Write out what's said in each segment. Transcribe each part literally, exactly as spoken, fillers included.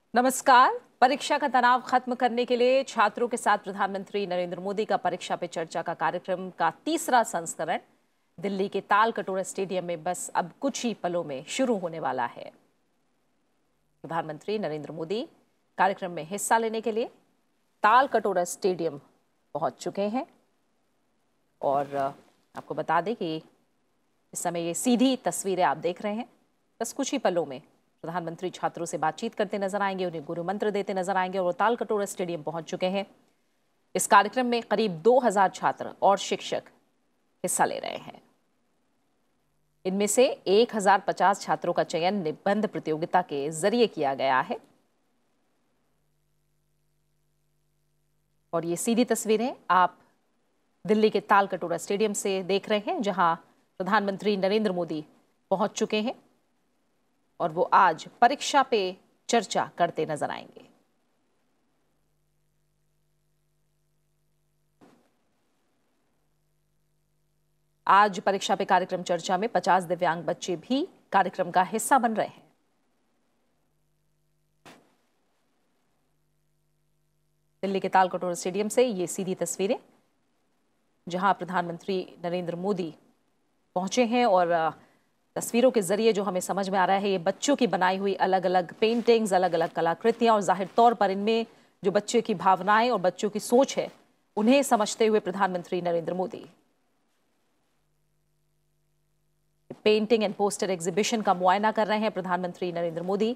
नमस्कार। परीक्षा का तनाव खत्म करने के लिए छात्रों के साथ प्रधानमंत्री नरेंद्र मोदी का परीक्षा पे चर्चा का कार्यक्रम का तीसरा संस्करण दिल्ली के ताल कटोरा स्टेडियम में बस अब कुछ ही पलों में शुरू होने वाला है। प्रधानमंत्री नरेंद्र मोदी कार्यक्रम में हिस्सा लेने के लिए ताल कटोरा स्टेडियम पहुंच चुके हैं और आपको बता दें कि इस समय ये सीधी तस्वीरें आप देख रहे हैं। बस कुछ ही पलों में प्रधानमंत्री छात्रों से बातचीत करते नजर आएंगे, उन्हें गुरु मंत्र देते नजर आएंगे और वो ताल कटोरा स्टेडियम पहुंच चुके हैं। इस कार्यक्रम में करीब दो हज़ार छात्र और शिक्षक हिस्सा ले रहे हैं। इनमें से एक हज़ार पचास छात्रों का चयन निबंध प्रतियोगिता के जरिए किया गया है और ये सीधी तस्वीरें आप दिल्ली के ताल कटोरा स्टेडियम से देख रहे हैं, जहां प्रधानमंत्री नरेंद्र मोदी पहुंच चुके हैं और वो आज परीक्षा पे चर्चा करते नजर आएंगे। आज परीक्षा पे कार्यक्रम चर्चा में पचास दिव्यांग बच्चे भी कार्यक्रम का हिस्सा बन रहे हैं। दिल्ली के ताल कटोरा स्टेडियम से ये सीधी तस्वीरें, जहां प्रधानमंत्री नरेंद्र मोदी पहुंचे हैं और तस्वीरों के जरिए जो हमें समझ में आ रहा है, ये बच्चों की बनाई हुई अलग अलग पेंटिंग्स, अलग अलग कलाकृतियां और जाहिर तौर पर इनमें जो बच्चे की भावनाएं और बच्चों की सोच है, उन्हें समझते हुए प्रधानमंत्री Narendra Modi painting and poster exhibition का मुआयना कर रहे हैं। प्रधानमंत्री नरेंद्र मोदी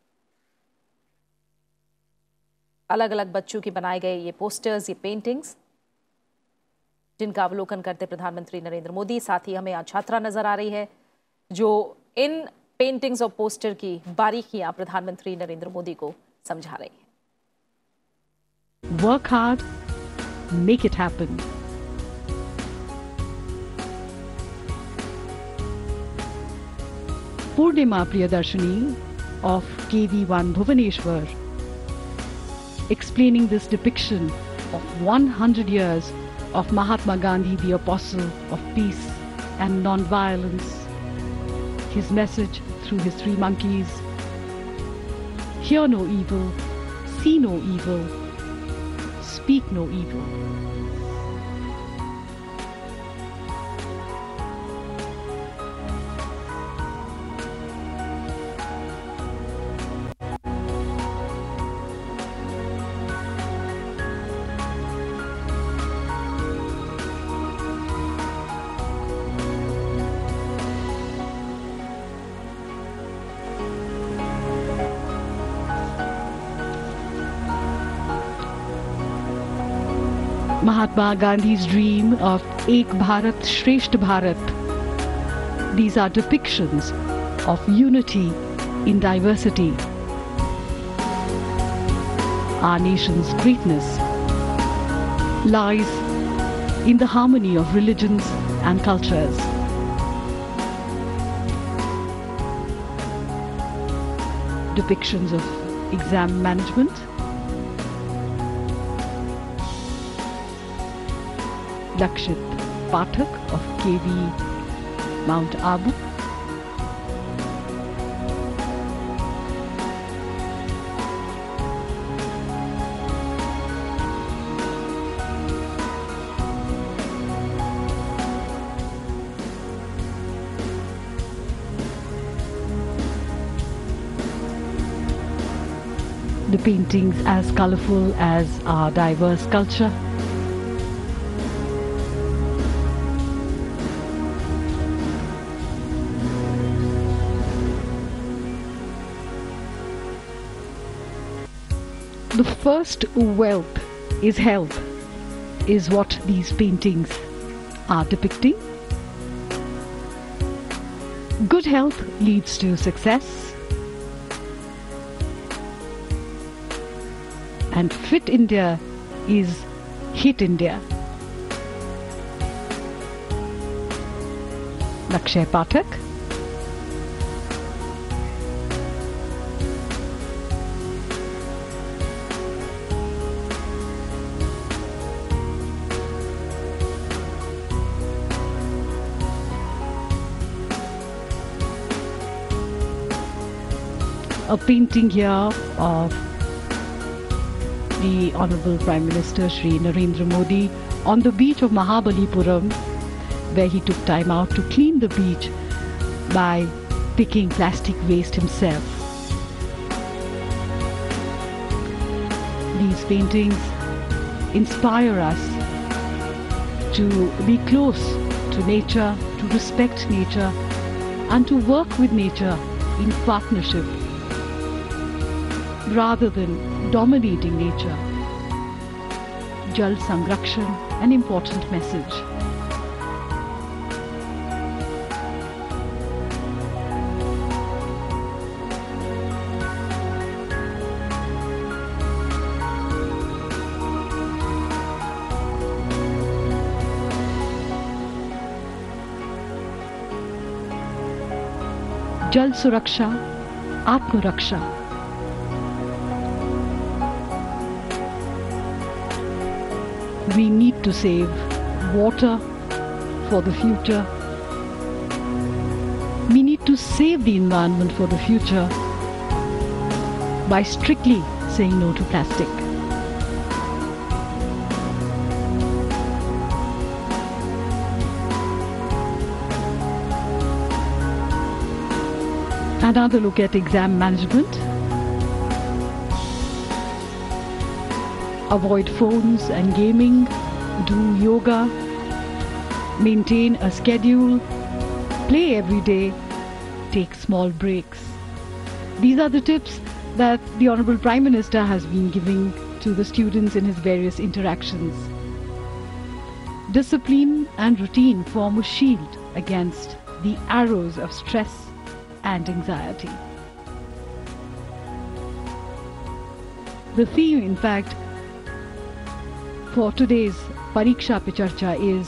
अलग अलग बच्चों की बनाए गए ये पोस्टर्स, ये पेंटिंग्स, जिनका अवलोकन करते प्रधानमंत्री नरेंद्र मोदी। साथ ही हमें यहाँ छात्रा नजर आ रही है जो इन पेंटिंग्स और पोस्टर की बारीकियां प्रधानमंत्री नरेंद्र मोदी को समझा रही है। Work hard, make it happen. Purnima Priyadarshini of K V one Bhubaneswar explaining this depiction of one hundred years of Mahatma Gandhi, the apostle of peace and non-violence. His message through his three monkeys: hear no evil, see no evil, speak no evil. Mahatma Gandhi's dream of Ek Bharat Shresth Bharat. These are depictions of unity in diversity. Our nation's greatness lies in the harmony of religions and cultures. Depictions of exam management, Lakshit Pathak of K V Mount Abu, the paintings as colorful as our diverse culture. The first wealth is health, is what these paintings are depicting. Good health leads to success, and Fit India is Hit India. Lakshay Pathak. a painting here of the Honorable Prime Minister Shri Narendra Modi on the beach of Mahabalipuram, where he took time out to clean the beach by picking plastic waste himself. These paintings inspire us to be close to nature, to respect nature, and to work with nature in partnership rather than dominating nature. Jal Sanrakshan, an important message. Jal Suraksha, Atma Raksha. We need to save water for the future. We need to save the environment for the future by strictly saying no to plastic. Another look at exam management. Avoid phones and gaming, do yoga, maintain a schedule, play every day, take small breaks. These are the tips that the Honorable Prime Minister has been giving to the students in his various interactions. Discipline and routine form a shield against the arrows of stress and anxiety. The theme, in fact, for today's Pariksha Pe Charcha is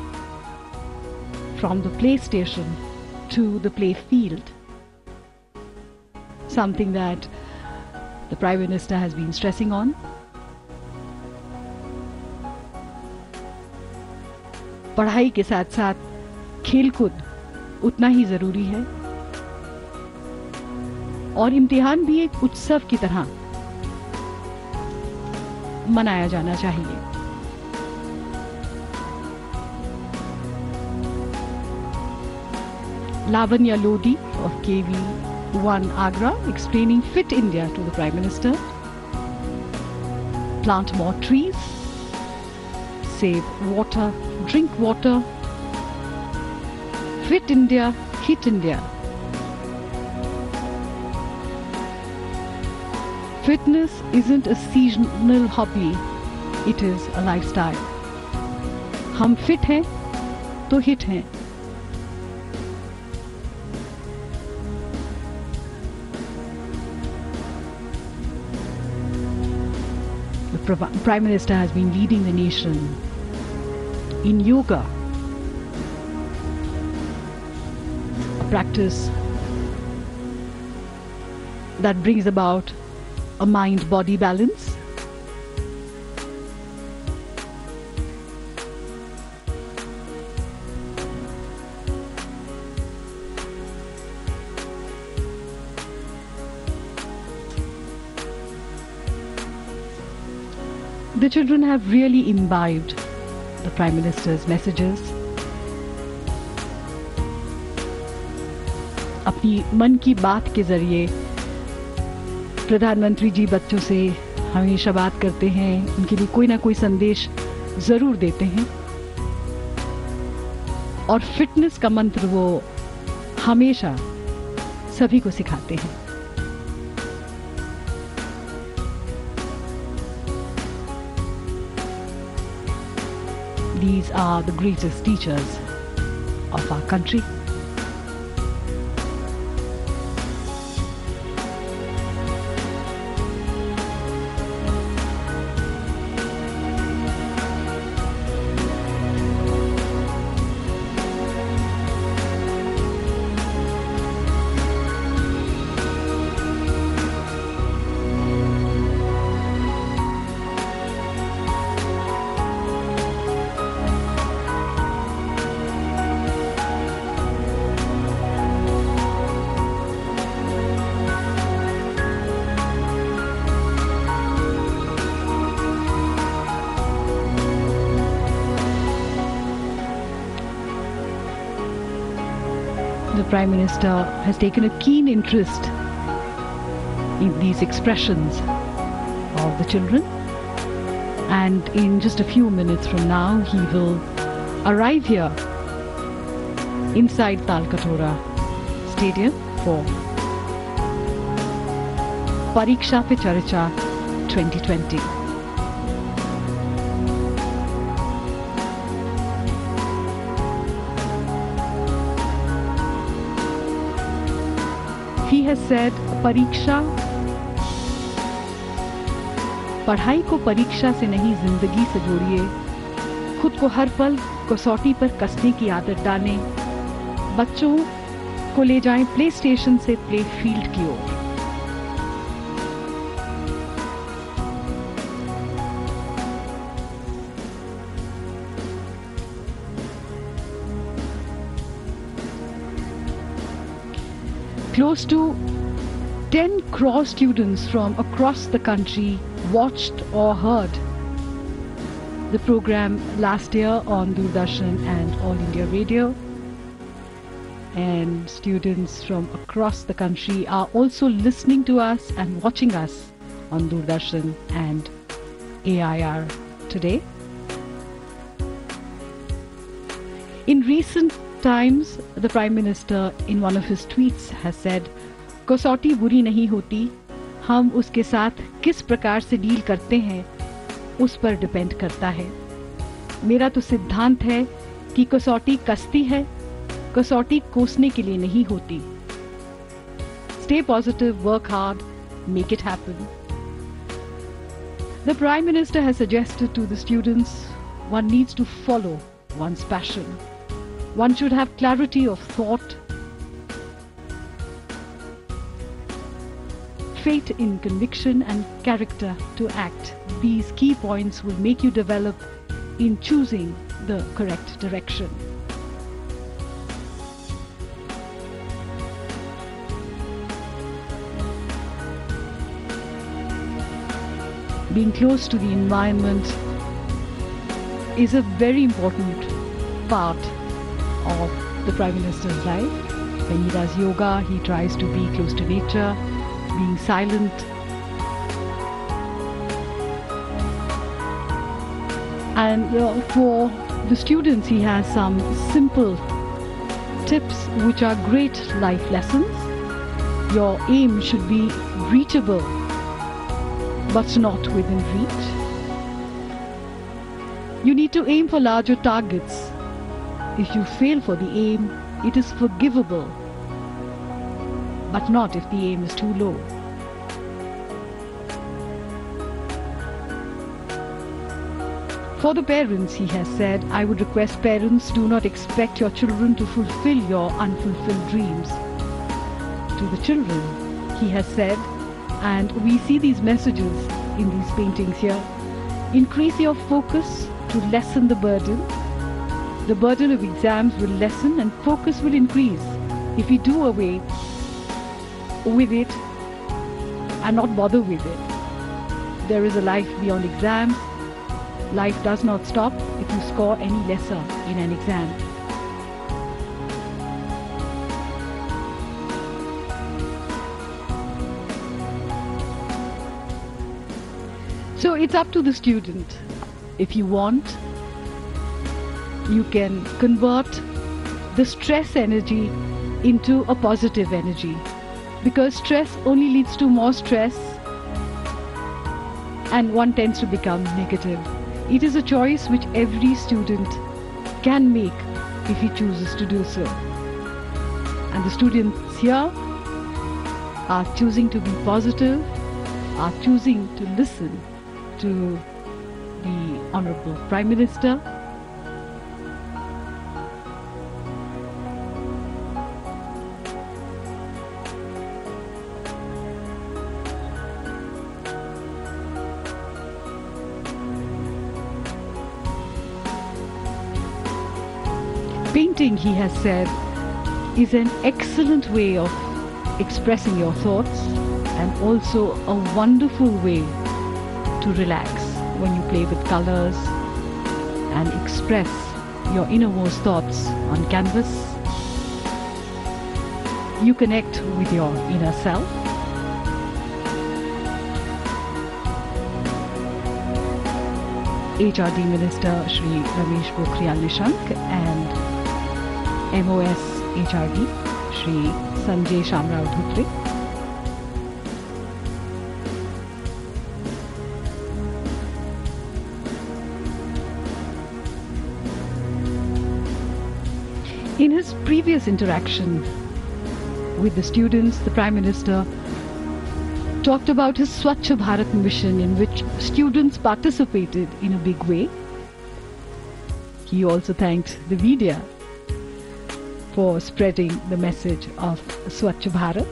from the play station to the play field. Something that the Prime Minister has been stressing on. पढ़ाई के साथ साथ खेलकूद उतना ही जरूरी है और इम्तिहान भी एक उत्सव की तरह मनाया जाना चाहिए. Lavanya Lodi of K V one Agra explaining Fit India to the Prime Minister. Plant more trees, save water, drink water. Fit India, Hit India. Fitness isn't a seasonal hobby, it is a lifestyle. हम fit हैं तो hit हैं. The Prime Minister has been leading the nation in yoga, a practice that brings about a mind-body balance. The children have really imbibed the Prime Minister's messages. अपनी मन की बात के जरिए प्रधानमंत्री जी बच्चों से हमेशा बात करते हैं, उनके लिए कोई ना कोई संदेश जरूर देते हैं और फिटनेस का मंत्र वो हमेशा सभी को सिखाते हैं. These are the greatest teachers of our country. Prime Minister has taken a keen interest in these expressions of the children, and in just a few minutes from now he will arrive here inside Talkatora Stadium for Pariksha Pe Charcha twenty twenty. He has said, परीक्षा, पढ़ाई को परीक्षा से नहीं जिंदगी से जोड़िए, खुद को हर पल कसौटी पर कसने की आदत डालें, बच्चों को ले जाएं प्ले स्टेशन से प्ले फील्ड की ओर। Close to ten crore students from across the country watched or heard the program last year on Doordarshan and All India Radio. And students from across the country are also listening to us and watching us on Doordarshan and A I R today. In recent times, the Prime Minister in one of his tweets has said, कसौटी बुरी नहीं होती, हम उसके साथ किस प्रकार से डील करते हैं उस पर डिपेंड करता है। मेरा तो सिद्धांत है कि कसौटी कसती है, कसौटी कोसने के लिए नहीं होती। Stay positive, work hard, make it happen. The Prime Minister has suggested to the students one needs to follow one's passion. One should have clarity of thought, faith in conviction and character to act. These key points will make you develop in choosing the correct direction. Being close to the environment is a very important part of the Prime Minister's life. When he does yoga, he tries to be close to nature, being silent. And you know, for the students, he has some simple tips which are great life lessons. Your aim should be reachable, but not within reach. You need to aim for larger targets. If you fail for the aim, it is forgivable, but not if the aim is too low. For the parents, he has said, I would request parents, do not expect your children to fulfill your unfulfilled dreams. To the children, he has said, and we see these messages in these paintings here, increase your focus to lessen the burden. The burden of exams will lessen and focus will increase if we do away with it and not bother with it. There is a life beyond exams. Life does not stop if you score any lesser in an exam. So it's up to the student. If you want, you can convert the stress energy into a positive energy, because stress only leads to more stress and one tends to become negative. It is a choice which every student can make if he chooses to do so. And the students here are choosing to be positive, are choosing to listen to the Honorable Prime Minister. Painting, he has said, is an excellent way of expressing your thoughts and also a wonderful way to relax when you play with colors and express your innermost thoughts on canvas. you connect with your inner self. H R D Minister Shri Ramesh Pokhriyal Nishank and M O S H R D Shri Sanjay Shamrao Dhotre. In his previous interaction with the students, the Prime Minister talked about his Swachh Bharat mission in which students participated in a big way. He also thanked the media for spreading the message of Swachh Bharat.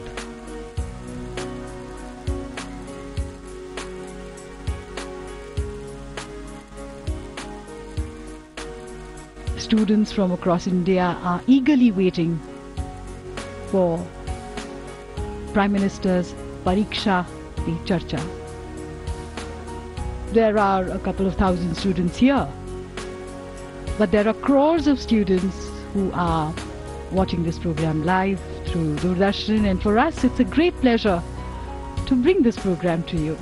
Students from across India are eagerly waiting for Prime Minister's Pariksha Pe Charcha. There are a couple of thousand students here, but there are crores of students who are watching this program live through Doordarshan, and for us it's a great pleasure to bring this program to you.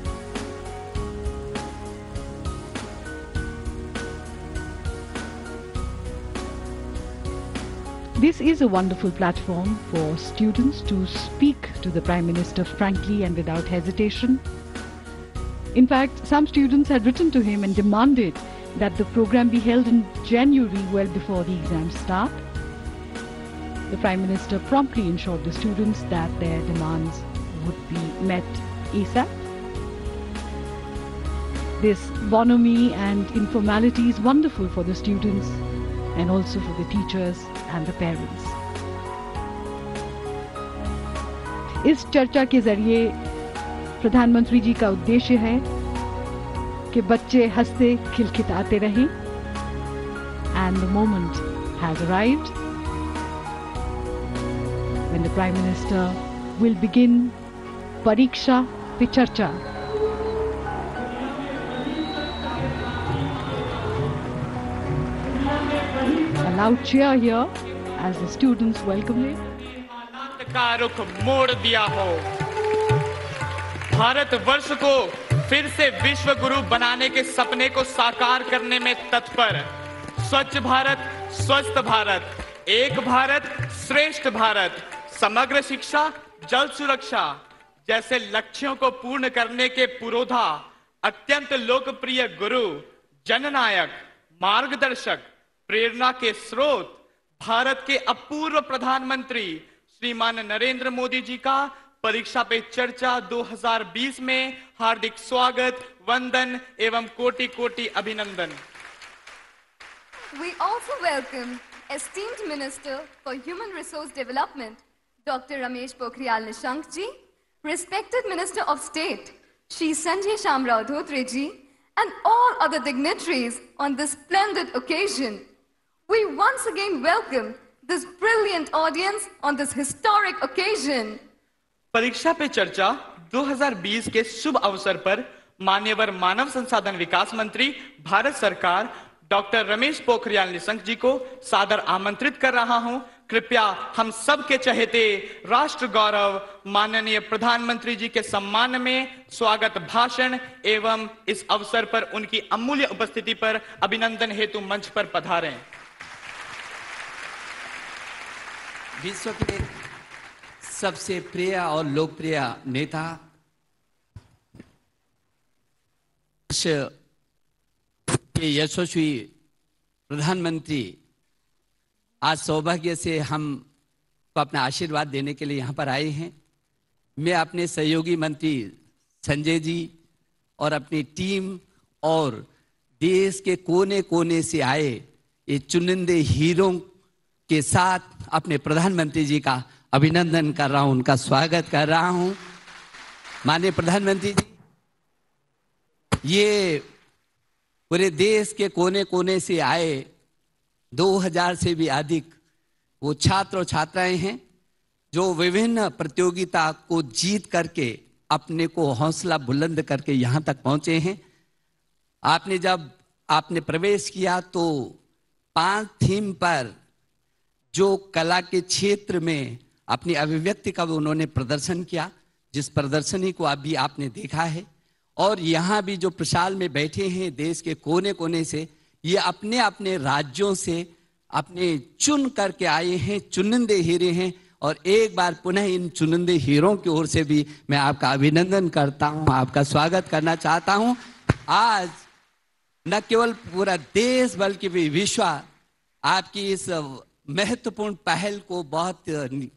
This is a wonderful platform for students to speak to the Prime Minister frankly and without hesitation. In fact, some students had written to him and demanded that the program be held in January, well before the exams start. The Prime Minister promptly ensured the students that their demands would be met ASAP. This bonhomie and informality is wonderful for the students and also for the teachers and the parents. इस चर्चा के जरिए प्रधानमंत्री जी का उद्देश्य है कि बच्चे हंसते खिलखिलाते रहें, and the moment has arrived when the Prime Minister will begin Pariksha Pe Charcha. A loud cheer here as the students welcome him. आनंद का रुख मोड़ दिया हो, भारत वर्ष को फिर से विश्व गुरु बनाने के सपने को साकार करने में तत्पर स्वच्छ भारत, स्वस्थ भारत, एक भारत, श्रेष्ठ भारत, समग्र शिक्षा, जल सुरक्षा जैसे लक्ष्यों को पूर्ण करने के पुरोधा अत्यंत लोकप्रिय गुरु, जननायक, मार्गदर्शक, प्रेरणा के स्रोत भारत के अपूर्व प्रधानमंत्री श्रीमान नरेंद्र मोदी जी का परीक्षा पे चर्चा दो हज़ार बीस में हार्दिक स्वागत, वंदन एवं कोटि कोटि अभिनंदन। We also welcome esteemed Minister for Human Resource Development, Doctor Ramesh Pokhriyal Nishank ji, respected Minister of State, Shri Sanjay Shamrao Dhotre ji, and all other dignitaries on this splendid occasion. We once again welcome this brilliant audience on this historic occasion. परीक्षा पे चर्चा दो हज़ार बीस के शुभ अवसर पर मान्यवर मानव संसाधन विकास मंत्री भारत सरकार डॉक्टर रमेश पोखरियाल निशंक जी को सादर आमंत्रित कर रहा हूं। कृपया हम सब के चहेते राष्ट्र गौरव माननीय प्रधानमंत्री जी के सम्मान में स्वागत भाषण एवं इस अवसर पर उनकी अमूल्य उपस्थिति पर अभिनंदन हेतु मंच पर पधारें। विश्व के सबसे प्रिय और लोकप्रिय नेता के यशस्वी प्रधानमंत्री आज सौभाग्य से हम को अपना आशीर्वाद देने के लिए यहाँ पर आए हैं। मैं अपने सहयोगी मंत्री संजय जी और अपनी टीम और देश के कोने कोने से आए ये चुनिंदे हीरों के साथ अपने प्रधानमंत्री जी का अभिनंदन कर रहा हूं, उनका स्वागत कर रहा हूं। माननीय प्रधानमंत्री जी, ये पूरे देश के कोने कोने से आए दो हज़ार से भी अधिक वो छात्र और छात्राएं हैं जो विभिन्न प्रतियोगिता को जीत करके अपने को हौसला बुलंद करके यहाँ तक पहुंचे हैं। आपने जब आपने प्रवेश किया तो पांच थीम पर जो कला के क्षेत्र में अपनी अभिव्यक्ति का उन्होंने प्रदर्शन किया, जिस प्रदर्शनी को अभी आपने देखा है। और यहाँ भी जो प्रशाल में बैठे हैं देश के कोने कोने से, ये अपने अपने राज्यों से अपने चुन करके आए हैं, चुनिंदे हीरे हैं। और एक बार पुनः इन चुनिंदे हीरों की ओर से भी मैं आपका अभिनंदन करता हूँ, आपका स्वागत करना चाहता हूँ। आज न केवल पूरा देश बल्कि भी विश्व आपकी इस महत्वपूर्ण पहल को बहुत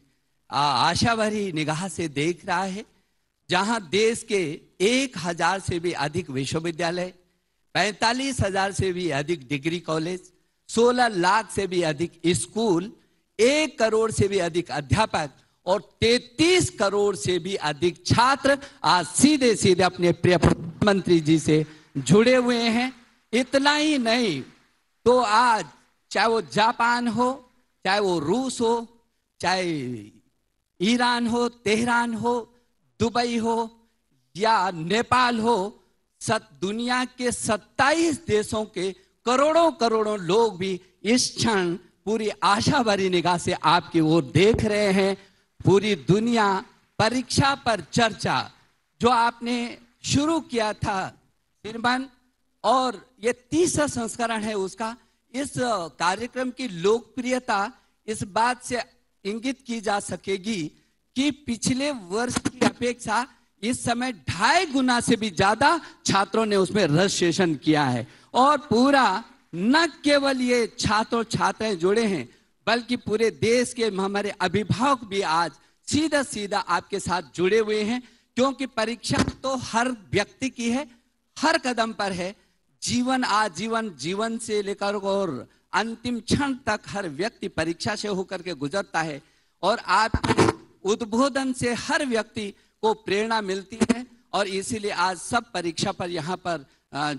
आशा भरी निगाह से देख रहा है, जहां देश के एक हजार से भी अधिक विश्वविद्यालय, पैंतालीस हजार से भी अधिक डिग्री कॉलेज, सोलह लाख से भी अधिक स्कूल, एक करोड़ से भी अधिक अध्यापक और तैतीस करोड़ से भी अधिक छात्र आज सीधे सीधे अपने प्रिय प्रधानमंत्री जी से जुड़े हुए हैं। इतना ही नहीं तो आज चाहे वो जापान हो, चाहे वो रूस हो, चाहे ईरान हो, तेहरान हो, दुबई हो या नेपाल हो, सत दुनिया के सत्ताईस देशों के करोड़ों करोड़ों लोग भी इस क्षण पूरी आशा भरी निगाह से आपकी ओर देख रहे हैं। पूरी दुनिया परीक्षा पर चर्चा जो आपने शुरू किया था श्रीमान, और ये तीसरा संस्करण है उसका, इस कार्यक्रम की लोकप्रियता इस बात से इंगित की जा सकेगी कि पिछले वर्ष की अपेक्षा इस समय ढाई गुना से भी ज्यादा छात्रों ने उसमें रजिस्ट्रेशन किया है। और पूरा न केवल ये छात्र छात्राएं जुड़े हैं बल्कि पूरे देश के हमारे अभिभावक भी आज सीधा सीधा आपके साथ जुड़े हुए हैं, क्योंकि परीक्षा तो हर व्यक्ति की है, हर कदम पर है। जीवन आजीवन, जीवन से लेकर और अंतिम क्षण तक हर व्यक्ति परीक्षा से होकर के गुजरता है। और आपके उद्बोधन से हर व्यक्ति को प्रेरणा मिलती है। और इसीलिए आज सब परीक्षा पर यहाँ पर आ,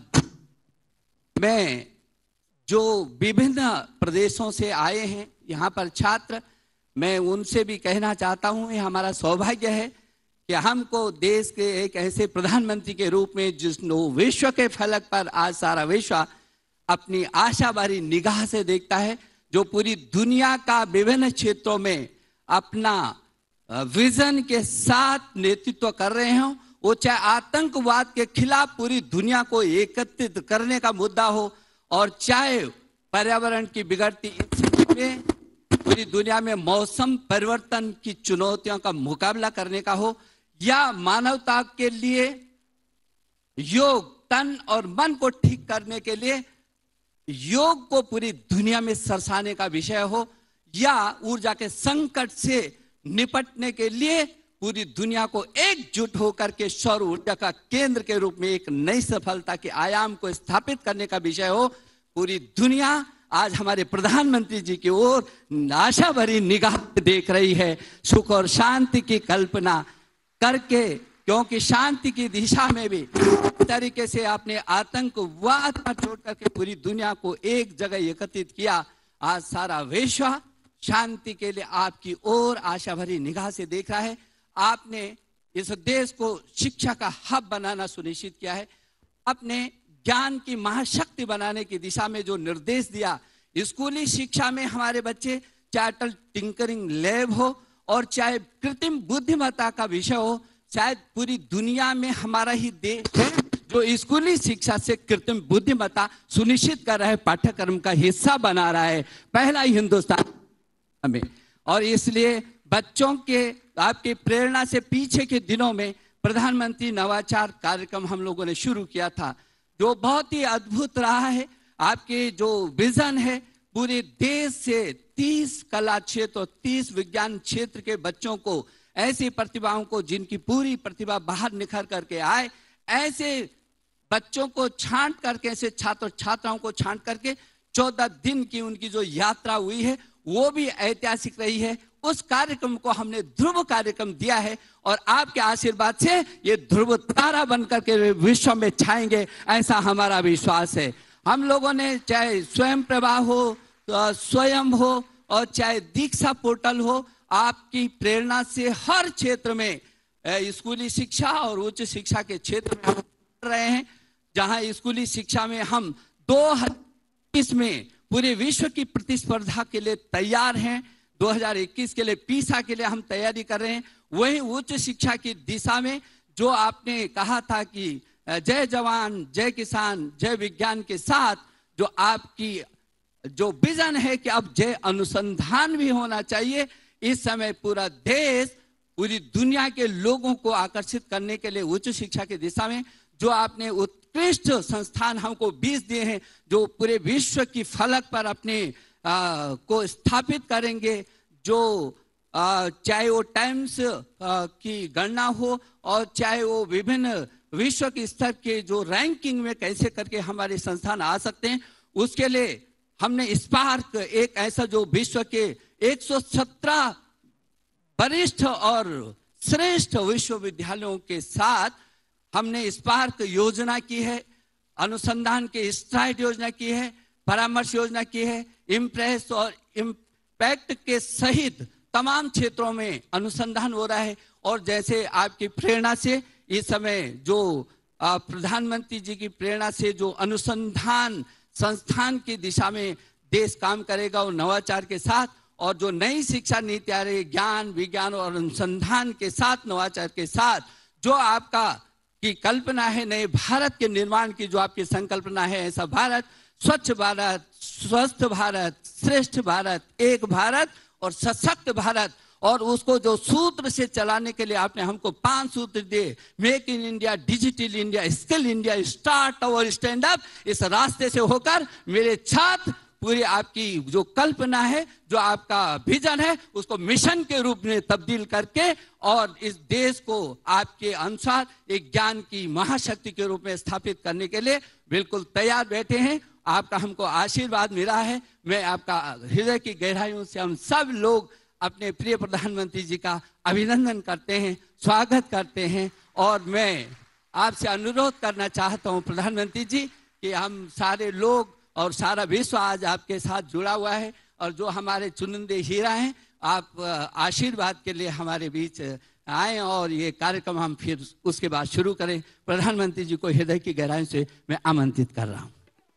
मैं जो विभिन्न प्रदेशों से आए हैं यहाँ पर छात्र, मैं उनसे भी कहना चाहता हूँ, ये हमारा सौभाग्य है कि हमको देश के एक ऐसे प्रधानमंत्री के रूप में जिसनो विश्व के फलक पर आज सारा विश्व अपनी आशा भरी निगाह से देखता है, जो पूरी दुनिया का विभिन्न क्षेत्रों में अपना विजन के साथ नेतृत्व कर रहे हो। वो चाहे आतंकवाद के खिलाफ पूरी दुनिया को एकत्रित करने का मुद्दा हो, और चाहे पर्यावरण की बिगड़ती स्थिति में पूरी दुनिया में मौसम परिवर्तन की चुनौतियों का मुकाबला करने का हो, या मानवता के लिए योग, तन और मन को ठीक करने के लिए योग को पूरी दुनिया में सरसाने का विषय हो, या ऊर्जा के संकट से निपटने के लिए पूरी दुनिया को एकजुट होकर के सौर ऊर्जा का केंद्र के रूप में एक नई सफलता के आयाम को स्थापित करने का विषय हो। पूरी दुनिया आज हमारे प्रधानमंत्री जी की ओर आशा भरी निगाह देख रही है, सुख और शांति की कल्पना करके, क्योंकि शांति की दिशा में भी तरीके से आपने आतंकवाद पर छोड़ करके पूरी दुनिया को एक जगह एकत्रित किया। आज सारा विश्व शांति के लिए आपकी ओर आशा भरी निगाह से देख रहा है। आपने इस देश को शिक्षा का हब बनाना सुनिश्चित किया है। अपने ज्ञान की महाशक्ति बनाने की दिशा में जो निर्देश दिया, स्कूली शिक्षा में हमारे बच्चे, चाहे अटल टिंकरिंग लैब हो और चाहे कृत्रिम बुद्धिमत्ता का विषय हो, शायद पूरी दुनिया में हमारा ही देश है जो स्कूली शिक्षा से कृत्रिम बुद्धिमत्ता सुनिश्चित कर रहा है, पाठ्यक्रम का हिस्सा बना रहा है, पहला ही हिंदुस्तान में। और इसलिए बच्चों के आपकी प्रेरणा से पीछे के दिनों में प्रधानमंत्री नवाचार कार्यक्रम हम लोगों ने शुरू किया था, जो बहुत ही अद्भुत रहा है। आपके जो विजन है, पूरे देश से तीस कला क्षेत्र, तीस विज्ञान क्षेत्र के बच्चों को, ऐसी प्रतिभाओं को जिनकी पूरी प्रतिभा बाहर निखर करके आए, ऐसे बच्चों को छांट करके, ऐसे छात्र छात्राओं को छांट करके चौदह दिन की उनकी जो यात्रा हुई है वो भी ऐतिहासिक रही है। उस कार्यक्रम को हमने ध्रुव कार्यक्रम दिया है, और आपके आशीर्वाद से ये ध्रुव तारा बनकर के विश्व में छाएंगे, ऐसा हमारा विश्वास है। हम लोगों ने चाहे स्वयं प्रभा हो, तो स्वयं हो, और चाहे दीक्षा पोर्टल हो, आपकी प्रेरणा से हर क्षेत्र में, स्कूली शिक्षा और उच्च शिक्षा के क्षेत्र में हम कर रहे हैं। जहां स्कूली शिक्षा में हम दो हजार बीस में पूरे विश्व की प्रतिस्पर्धा के लिए तैयार हैं। दो हज़ार इक्कीस के लिए पीसा के लिए हम तैयारी कर रहे हैं। वही उच्च शिक्षा की दिशा में जो आपने कहा था कि जय जवान जय किसान जय विज्ञान के साथ जो आपकी जो विजन है कि अब जय अनुसंधान भी होना चाहिए। इस समय पूरा देश पूरी दुनिया के लोगों को आकर्षित करने के लिए उच्च शिक्षा की दिशा में जो आपने उत्कृष्ट संस्थान हमको बीस दिए हैं, जो पूरे विश्व की फलक पर अपने आ, को स्थापित करेंगे, जो आ, चाहे वो टाइम्स की गणना हो और चाहे वो विभिन्न विश्व के स्तर के जो रैंकिंग में कैसे करके हमारे संस्थान आ सकते हैं, उसके लिए हमने स्पार्क एक ऐसा जो विश्व के एक सौ सत्रह वरिष्ठ और श्रेष्ठ विश्वविद्यालयों के साथ हमने स्पार्क योजना की है, अनुसंधान के स्ट्राइड योजना की है, परामर्श योजना की है, इम्प्रेस और इम्पैक्ट के सहित तमाम क्षेत्रों में अनुसंधान हो रहा है। और जैसे आपकी प्रेरणा से इस समय जो प्रधानमंत्री जी की प्रेरणा से जो अनुसंधान संस्थान की दिशा में देश काम करेगा वो नवाचार के साथ, और जो नई शिक्षा नीति आ रही ज्ञान विज्ञान और अनुसंधान के साथ नवाचार के साथ जो आपका की कल्पना है नए भारत के निर्माण की जो आपकी संकल्पना है, ऐसा भारत, स्वच्छ भारत, स्वस्थ भारत, श्रेष्ठ भारत, एक भारत और सशक्त भारत, और उसको जो सूत्र से चलाने के लिए आपने हमको पांच सूत्र दिए, make in India, digital India, skill India, start और स्टैंड अप। इस रास्ते से होकर मेरे छात्र पूरी आपकी जो कल्पना है, जो आपका विजन है, उसको मिशन के रूप में तब्दील करके और इस देश को आपके अनुसार एक ज्ञान की महाशक्ति के रूप में स्थापित करने के लिए बिल्कुल तैयार बैठे हैं। आपका हमको आशीर्वाद मिला है। मैं आपका हृदय की गहराइयों से हम सब लोग अपने प्रिय प्रधानमंत्री जी का अभिनंदन करते हैं, स्वागत करते हैं। और मैं आपसे अनुरोध करना चाहता हूं प्रधानमंत्री जी कि हम सारे लोग और सारा विश्व आज आपके साथ जुड़ा हुआ है, और जो हमारे चुनिंदे हीरा हैं, आप आशीर्वाद के लिए हमारे बीच आए और ये कार्यक्रम हम फिर उसके बाद शुरू करें। प्रधानमंत्री जी को हृदय की गहराई से मैं आमंत्रित कर रहा हूं।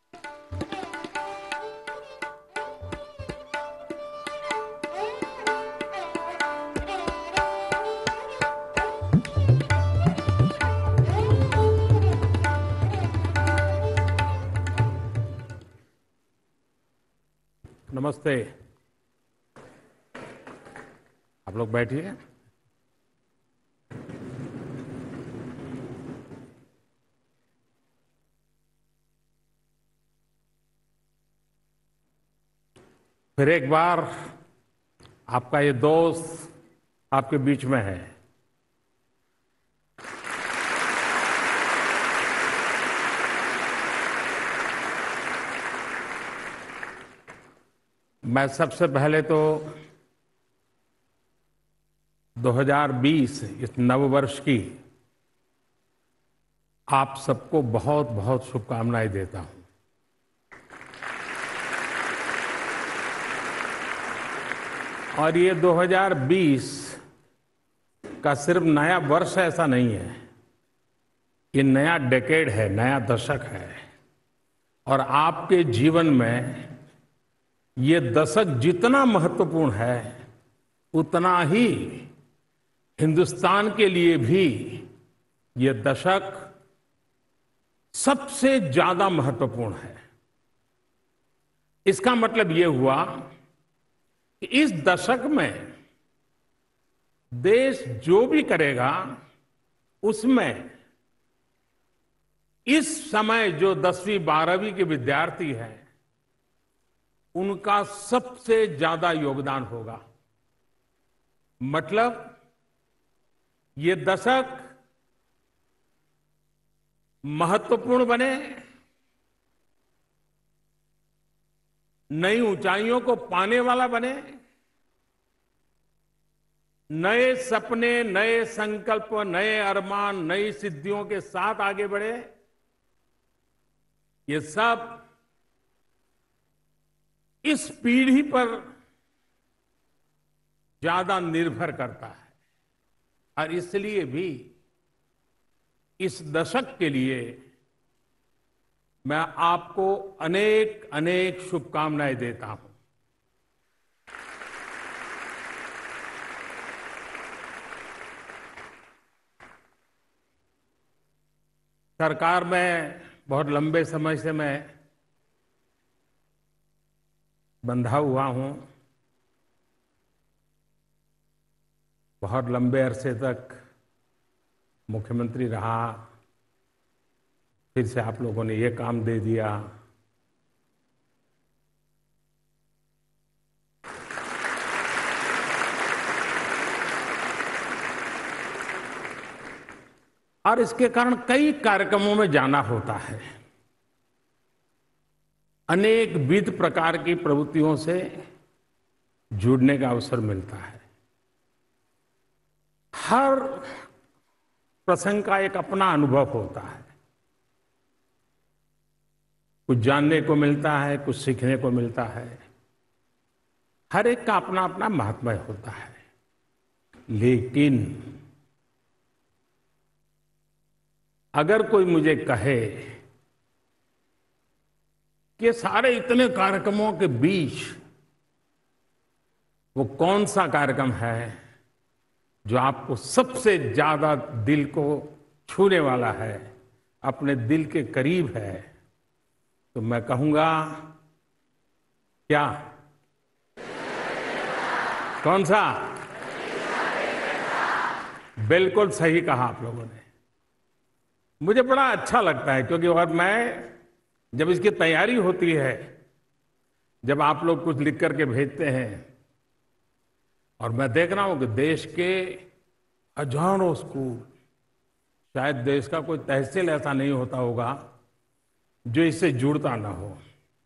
नमस्ते, आप लोग बैठिए। फिर एक बार आपका ये दोस्त आपके बीच में है। मैं सबसे पहले तो दो हज़ार बीस इस नववर्ष की आप सबको बहुत बहुत शुभकामनाएं देता हूं। और ये दो हज़ार बीस का सिर्फ नया वर्ष ऐसा नहीं है, ये नया डेकेड है, नया दशक है। और आपके जीवन में ये दशक जितना महत्वपूर्ण है उतना ही हिंदुस्तान के लिए भी ये दशक सबसे ज्यादा महत्वपूर्ण है। इसका मतलब ये हुआ कि इस दशक में देश जो भी करेगा उसमें इस समय जो दसवीं बारहवीं के विद्यार्थी हैं उनका सबसे ज्यादा योगदान होगा। मतलब ये दशक महत्वपूर्ण बने, नई ऊंचाइयों को पाने वाला बने, नए सपने, नए संकल्प, नए अरमान, नई सिद्धियों के साथ आगे बढ़े। ये सब इस पीढ़ी पर ज्यादा निर्भर करता है। और इसलिए भी इस दशक के लिए मैं आपको अनेक अनेक शुभकामनाएं देता हूं। सरकार में बहुत लंबे समय से मैं बंधा हुआ हूं। बहुत लंबे अरसे तक मुख्यमंत्री रहा, फिर से आप लोगों ने ये काम दे दिया। और इसके कारण कई कार्यक्रमों में जाना होता है, अनेक विविध प्रकार की प्रवृत्तियों से जुड़ने का अवसर मिलता है। हर प्रसंग का एक अपना अनुभव होता है, कुछ जानने को मिलता है, कुछ सीखने को मिलता है। हर एक का अपना अपना महात्म्य होता है। लेकिन अगर कोई मुझे कहे कि सारे इतने कार्यक्रमों के बीच वो कौन सा कार्यक्रम है जो आपको सबसे ज्यादा दिल को छूने वाला है, अपने दिल के करीब है, तो मैं कहूंगा क्या? कौन सा? बिल्कुल सही कहा आप लोगों ने। मुझे बड़ा अच्छा लगता है, क्योंकि और मैं जब इसकी तैयारी होती है, जब आप लोग कुछ लिख करके भेजते हैं और मैं देख रहा हूं कि देश के हजारों स्कूल, शायद देश का कोई तहसील ऐसा नहीं होता होगा जो इससे जुड़ता ना हो,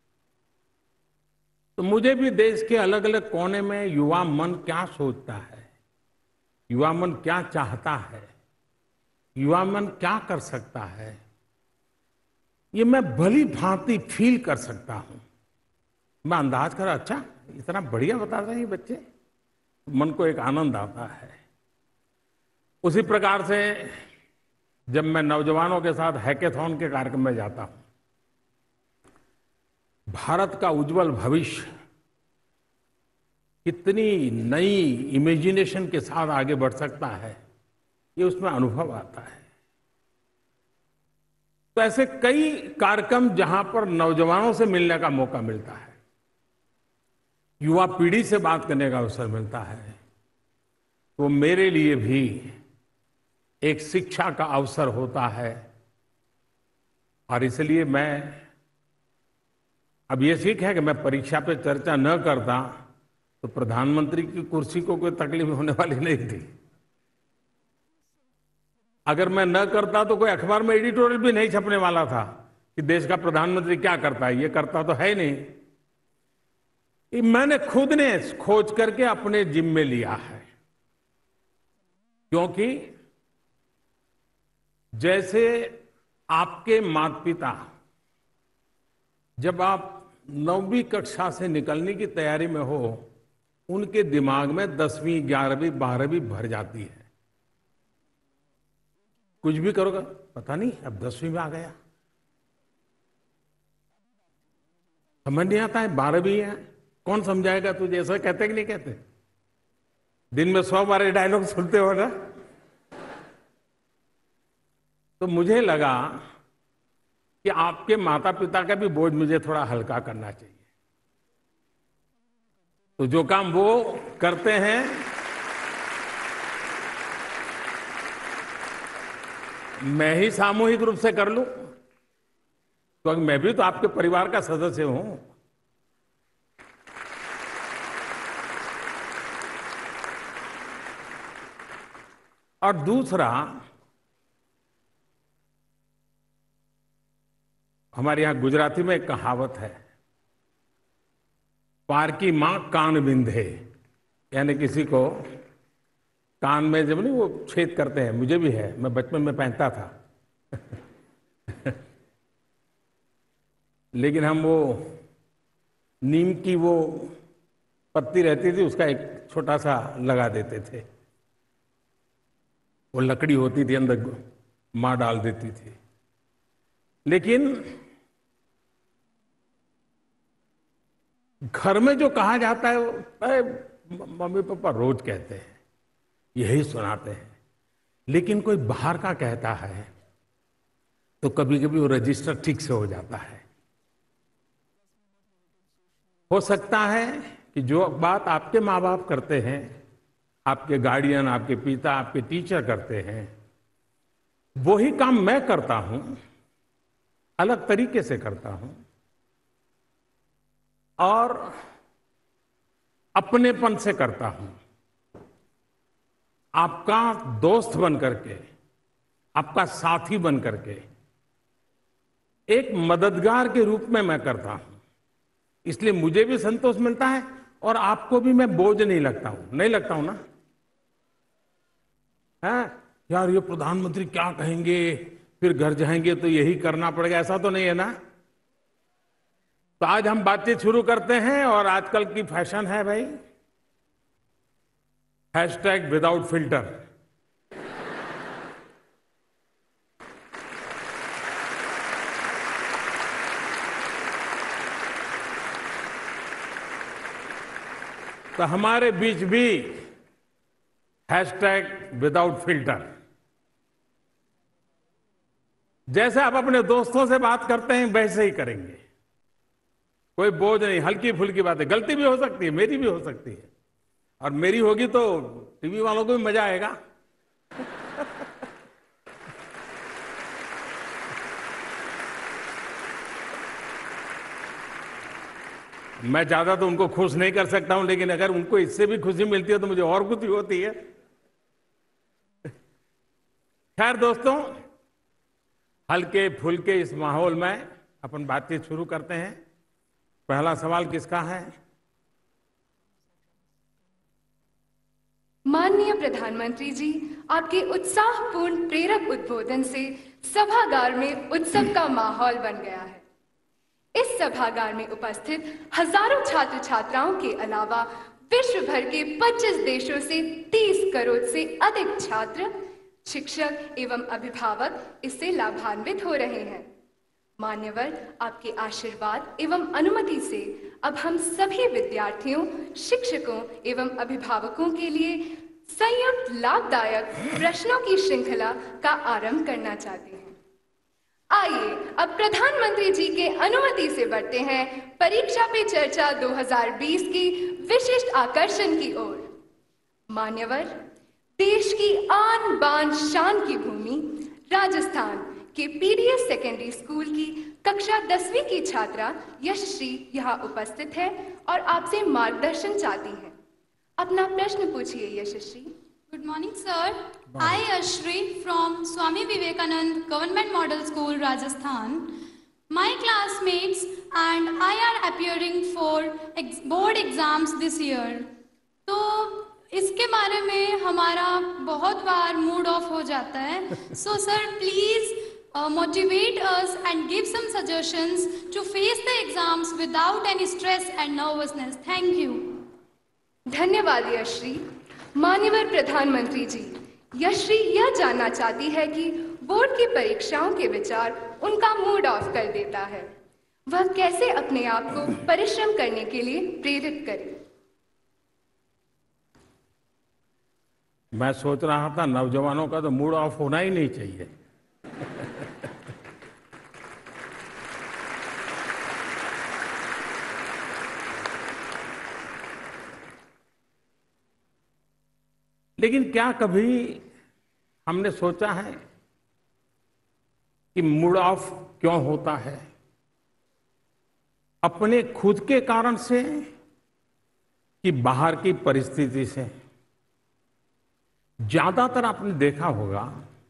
तो मुझे भी देश के अलग अलग कोने में युवा मन क्या सोचता है, युवा मन क्या चाहता है, युवा मन क्या कर सकता है, ये मैं भली भांति फील कर सकता हूं। मैं अंदाज कर, अच्छा इतना बढ़िया बता रहे हैं ये बच्चे, मन को एक आनंद आता है। उसी प्रकार से जब मैं नौजवानों के साथ हैकेथॉन के कार्यक्रम में जाता हूं, भारत का उज्जवल भविष्य कितनी नई इमेजिनेशन के साथ आगे बढ़ सकता है, ये उसमें अनुभव आता है। तो ऐसे कई कार्यक्रम जहां पर नौजवानों से मिलने का मौका मिलता है, युवा पीढ़ी से बात करने का अवसर मिलता है, तो मेरे लिए भी एक शिक्षा का अवसर होता है। और इसलिए मैं अब ये सीख है कि मैं परीक्षा पे चर्चा न करता तो प्रधानमंत्री की कुर्सी को कोई तकलीफ होने वाली नहीं थी। अगर मैं न करता तो कोई अखबार में एडिटोरियल भी नहीं छपने वाला था कि देश का प्रधानमंत्री क्या करता है, ये करता तो है नहीं। ये मैंने खुद ने खोज करके अपने जिम्मे लिया है, क्योंकि जैसे आपके माता पिता जब आप नौवीं कक्षा से निकलने की तैयारी में हो, उनके दिमाग में दसवीं ग्यारहवीं बारहवीं भर जाती है। कुछ भी करोगे, पता नहीं अब दसवीं में आ गया, समझ नहीं आता है, बारहवीं है, कौन समझाएगा तुझे? ऐसा कहते कि नहीं कहते? दिन में सौ बार ये डायलॉग सुनते हो ना। तो मुझे लगा कि आपके माता पिता का भी बोझ मुझे थोड़ा हल्का करना चाहिए। तो जो काम वो करते हैं, मैं ही सामूहिक रूप से कर लूं, क्योंकि मैं भी तो आपके परिवार का सदस्य हूं। और दूसरा, हमारे यहां गुजराती में एक कहावत है, पार की मां कान बिंधे, यानी किसी को कान में जब नहीं वो छेद करते हैं, मुझे भी है, मैं बचपन में पहनता था लेकिन हम वो नीम की वो पत्ती रहती थी, उसका एक छोटा सा लगा देते थे, वो लकड़ी होती थी, अंदर मां डाल देती थी। लेकिन घर में जो कहा जाता है वो मम्मी पापा रोज कहते हैं, यही सुनाते हैं। लेकिन कोई बाहर का कहता है तो कभी कभी वो रजिस्टर ठीक से हो जाता है। हो सकता है कि जो बात आपके माँ बाप करते हैं, आपके गार्डियन, आपके पिता, आपके टीचर करते हैं, वही काम मैं करता हूं, अलग तरीके से करता हूं और अपनेपन से करता हूं। आपका दोस्त बन करके, आपका साथी बन करके, एक मददगार के रूप में मैं करता हूं। इसलिए मुझे भी संतोष मिलता है और आपको भी मैं बोझ नहीं लगता हूं। नहीं लगता हूं ना? है यार, ये प्रधानमंत्री क्या कहेंगे, फिर घर जाएंगे तो यही करना पड़ेगा, ऐसा तो नहीं है ना? तो आज हम बातचीत शुरू करते हैं और आजकल की फैशन है भाई, हैशटैग विदाउट फिल्टर। तो हमारे बीच भी हैशटैग विदाउट फिल्टर। जैसे आप अपने दोस्तों से बात करते हैं वैसे ही करेंगे, कोई बोझ नहीं, हल्की फुल्की बातें। गलती भी हो सकती है, मेरी भी हो सकती है, और मेरी होगी तो टीवी वालों को भी मजा आएगा। मैं ज्यादा तो उनको खुश नहीं कर सकता हूं, लेकिन अगर उनको इससे भी खुशी मिलती है तो मुझे और खुशी होती है। खैर दोस्तों, हल्के फुल्के इस माहौल में अपन बातचीत शुरू करते हैं। पहला सवाल किसका है? माननीय प्रधानमंत्री जी, आपके उत्साहपूर्ण प्रेरक उद्बोधन से सभागार में उत्सव का माहौल बन गया है। इस सभागार में उपस्थित हजारों छात्र छात्राओं के अलावा विश्व भर के पच्चीस देशों से तीस करोड़ से अधिक छात्र, शिक्षक एवं अभिभावक इससे लाभान्वित हो रहे हैं। मान्यवर, आपके आशीर्वाद एवं अनुमति से अब हम सभी विद्यार्थियों, शिक्षकों एवं अभिभावकों के लिए संयुक्त लाभदायक प्रश्नों की श्रृंखला का आरंभ करना चाहते हैं। आइए अब प्रधानमंत्री जी के अनुमति से बढ़ते हैं परीक्षा पे चर्चा दो हज़ार बीस की विशिष्ट आकर्षण की ओर। मान्यवर, देश की आन बान शान की भूमि राजस्थान के पीडीएस सेकेंडरी स्कूल की कक्षा दसवीं की छात्रा यशश्री यहाँ उपस्थित है और आपसे मार्गदर्शन चाहती हैं। अपना प्रश्न पूछिए Yashashri. Good morning, sir. I, Ashri, from Swami Vivekanand Government Model School, Rajasthan. My classmates and I are appearing for ex board exams this year. तो इसके बारे में हमारा बहुत बार मूड ऑफ हो जाता है। So, sir, please uh, motivate us and give some suggestions to face the exams without any stress and nervousness. Thank you. धन्यवाद यशश्री। माननीय प्रधानमंत्री जी, यशश्री यह जानना चाहती है कि बोर्ड की परीक्षाओं के विचार उनका मूड ऑफ कर देता है। वह कैसे अपने आप को परिश्रम करने के लिए प्रेरित करे? मैं सोच रहा था नौजवानों का तो मूड ऑफ होना ही नहीं चाहिए। लेकिन क्या कभी हमने सोचा है कि मूड ऑफ क्यों होता है? अपने खुद के कारण से कि बाहर की परिस्थिति से? ज्यादातर आपने देखा होगा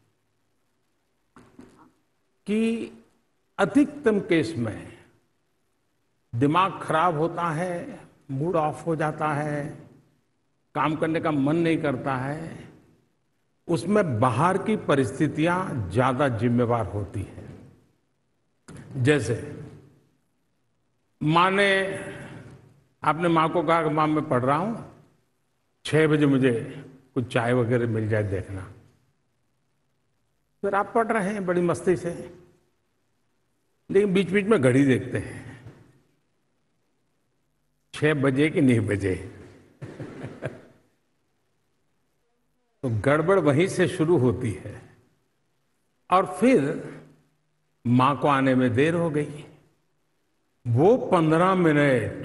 कि अधिकतम केस में दिमाग खराब होता है, मूड ऑफ हो जाता है, काम करने का मन नहीं करता है, उसमें बाहर की परिस्थितियां ज्यादा जिम्मेवार होती हैं। जैसे माँ ने, आपने माँ को कहा कि माँ मैं पढ़ रहा हूं, छह बजे मुझे कुछ चाय वगैरह मिल जाए देखना। फिर आप पढ़ रहे हैं बड़ी मस्ती से, लेकिन बीच बीच में घड़ी देखते हैं, छह बजे कि नहीं बजे। तो गड़बड़ वहीं से शुरू होती है और फिर मां को आने में देर हो गई। वो पंद्रह मिनट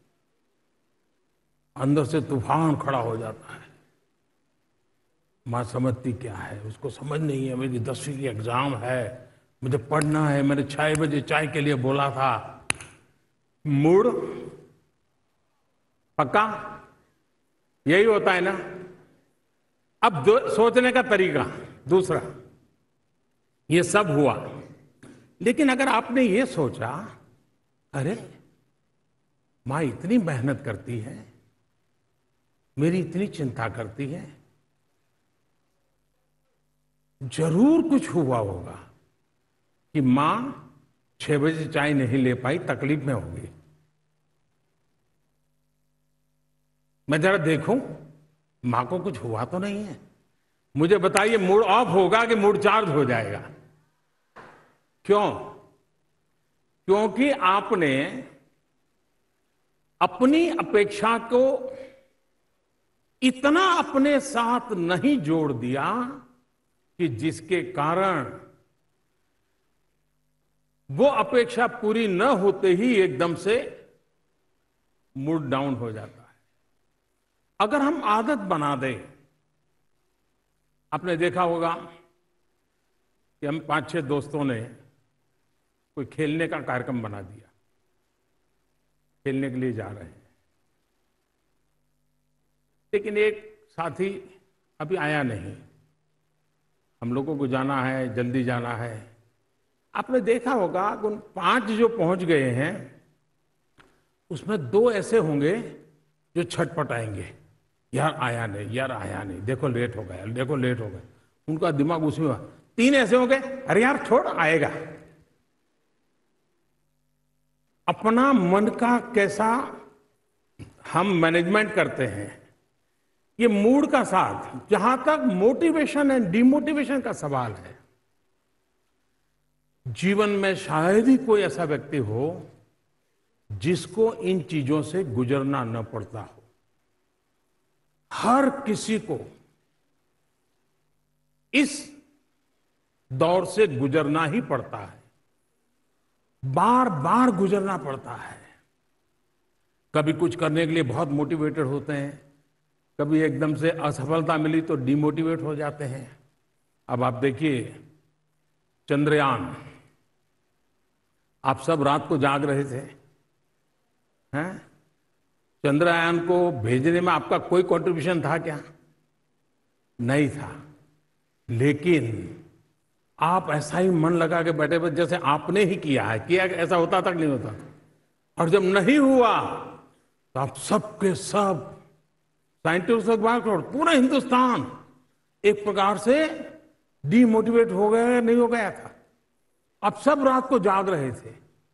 अंदर से तूफान खड़ा हो जाता है। मां समझती क्या है, उसको समझ नहीं है, मेरी दसवीं की एग्जाम है, मुझे पढ़ना है, मैंने छह बजे चाय के लिए बोला था। मूड पक्का यही होता है ना। अब दो, सोचने का तरीका दूसरा, ये सब हुआ, लेकिन अगर आपने ये सोचा, अरे मां इतनी मेहनत करती है, मेरी इतनी चिंता करती है, जरूर कुछ हुआ होगा कि मां छह बजे चाय नहीं ले पाई, तकलीफ में होगी। मैं जरा देखूं मां को कुछ हुआ तो नहीं है। मुझे बताइए, मूड ऑफ होगा कि मूड चार्ज हो जाएगा? क्यों? क्योंकि आपने अपनी अपेक्षा को इतना अपने साथ नहीं जोड़ दिया कि जिसके कारण वो अपेक्षा पूरी न होते ही एकदम से मूड डाउन हो जाता है। अगर हम आदत बना दें, आपने देखा होगा कि हम पांच छह दोस्तों ने कोई खेलने का कार्यक्रम बना दिया, खेलने के लिए जा रहे हैं, लेकिन एक साथी अभी आया नहीं, हम लोगों को जाना है, जल्दी जाना है। आपने देखा होगा कि उन पांच जो पहुंच गए हैं उसमें दो ऐसे होंगे जो छटपटाएंगे, यार आया नहीं, यार आया नहीं, देखो लेट हो गया, देखो लेट हो गया, उनका दिमाग उसमें हुआ। तीन ऐसे होंगे, अरे यार छोड़, आएगा। अपना मन का कैसा हम मैनेजमेंट करते हैं, ये मूड का साथ। जहां तक मोटिवेशन एंड डिमोटिवेशन का सवाल है, जीवन में शायद ही कोई ऐसा व्यक्ति हो जिसको इन चीजों से गुजरना न पड़ता हो। हर किसी को इस दौर से गुजरना ही पड़ता है, बार बार गुजरना पड़ता है। कभी कुछ करने के लिए बहुत मोटिवेटेड होते हैं, कभी एकदम से असफलता मिली तो डिमोटिवेट हो जाते हैं। अब आप देखिए चंद्रयान, आप सब रात को जाग रहे थे, हैं? चंद्रयान को भेजने में आपका कोई कंट्रीब्यूशन था क्या? नहीं था, लेकिन आप ऐसा ही मन लगा के बैठे बैठे जैसे आपने ही किया है। किया ऐसा होता तक नहीं होता। और जब नहीं हुआ तो आप सबके सब साइंटिस्ट और पूरा हिंदुस्तान एक प्रकार से डीमोटिवेट हो गया, नहीं हो गया था। अब सब रात को जाग रहे थे।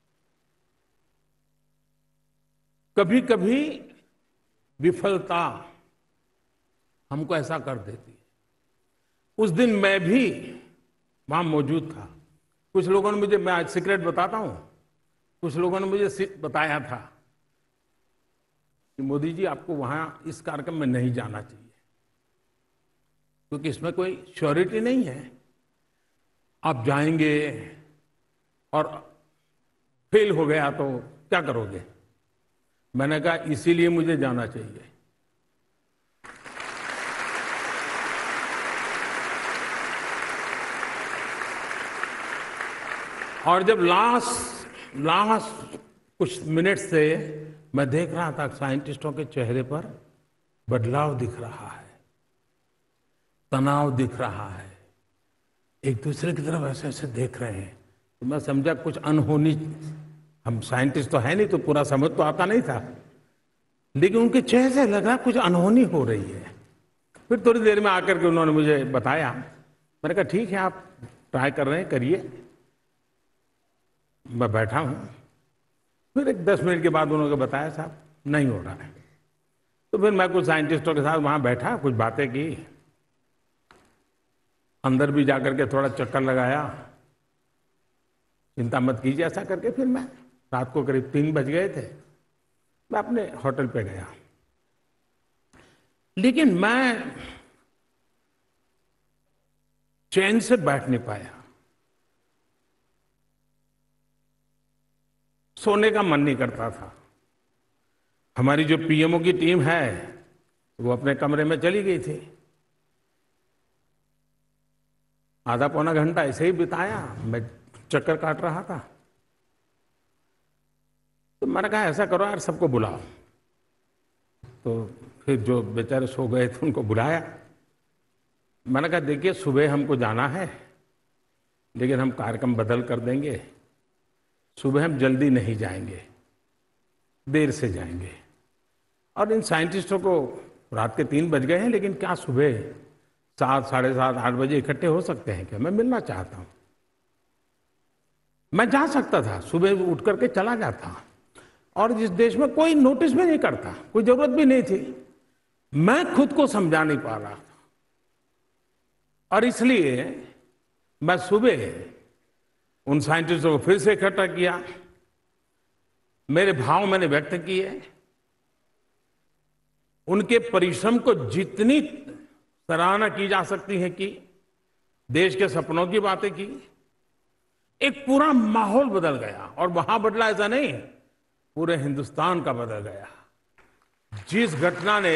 कभी कभी विफलता हमको ऐसा कर देती है। उस दिन मैं भी वहां मौजूद था। कुछ लोगों ने मुझे, मैं आज सीक्रेट बताता हूं, कुछ लोगों ने मुझे बताया था कि मोदी जी आपको वहां इस कार्यक्रम में नहीं जाना चाहिए, क्योंकि इसमें कोई श्योरिटी नहीं है। आप जाएंगे और फेल हो गया तो क्या करोगे? मैंने कहा इसीलिए मुझे जाना चाहिए। और जब लास्ट लास्ट कुछ मिनट से मैं देख रहा था साइंटिस्टों के चेहरे पर बदलाव दिख रहा है, तनाव दिख रहा है, एक दूसरे की तरफ ऐसे ऐसे देख रहे हैं, तो मैं समझा कुछ अनहोनी। हम साइंटिस्ट तो है नहीं तो पूरा समझ तो आता नहीं था, लेकिन उनके चेहरे से लगा कुछ अनहोनी हो रही है। फिर थोड़ी देर में आकर के उन्होंने मुझे बताया। मैंने कहा ठीक है, आप ट्राई कर रहे हैं, करिए। मैं बैठा हूं। फिर एक दस मिनट के बाद उन्होंने बताया साहब नहीं हो रहा है। तो फिर मैं कुछ साइंटिस्टों के साथ वहां बैठा, कुछ बातें की, अंदर भी जाकर के थोड़ा चक्कर लगाया, चिंता मत कीजिए ऐसा करके। फिर मैं रात को करीब तीन बज गए थे, मैं अपने होटल पे गया। लेकिन मैं चैन से बैठ नहीं पाया। सोने का मन नहीं करता था। हमारी जो पीएमओ की टीम है वो अपने कमरे में चली गई थी। आधा पौना घंटा ऐसे ही बिताया, मैं चक्कर काट रहा था। तो मैंने कहा ऐसा करो यार, सबको बुलाओ। तो फिर जो बेचारे सो गए थे उनको बुलाया। मैंने कहा देखिए सुबह हमको जाना है, लेकिन हम कार्यक्रम बदल कर देंगे। सुबह हम जल्दी नहीं जाएंगे, देर से जाएंगे। और इन साइंटिस्टों को रात के तीन बज गए हैं, लेकिन क्या सुबह सात साढ़े सात आठ बजे इकट्ठे हो सकते हैं क्या? मैं मिलना चाहता हूं। मैं जा सकता था, सुबह उठ करके चला जाता। और जिस देश में कोई नोटिस भी नहीं करता, कोई जरूरत भी नहीं थी, मैं खुद को समझा नहीं पा रहा था। और इसलिए मैं सुबह उन साइंटिस्टों को फिर से इकट्ठा किया, मेरे भाव मैंने व्यक्त किए, उनके परिश्रम को जितनी सराहना की जा सकती है की, देश के सपनों की बातें की। एक पूरा माहौल बदल गया, और वहां बदला ऐसा नहीं, पूरे हिंदुस्तान का बदल गया। जिस घटना ने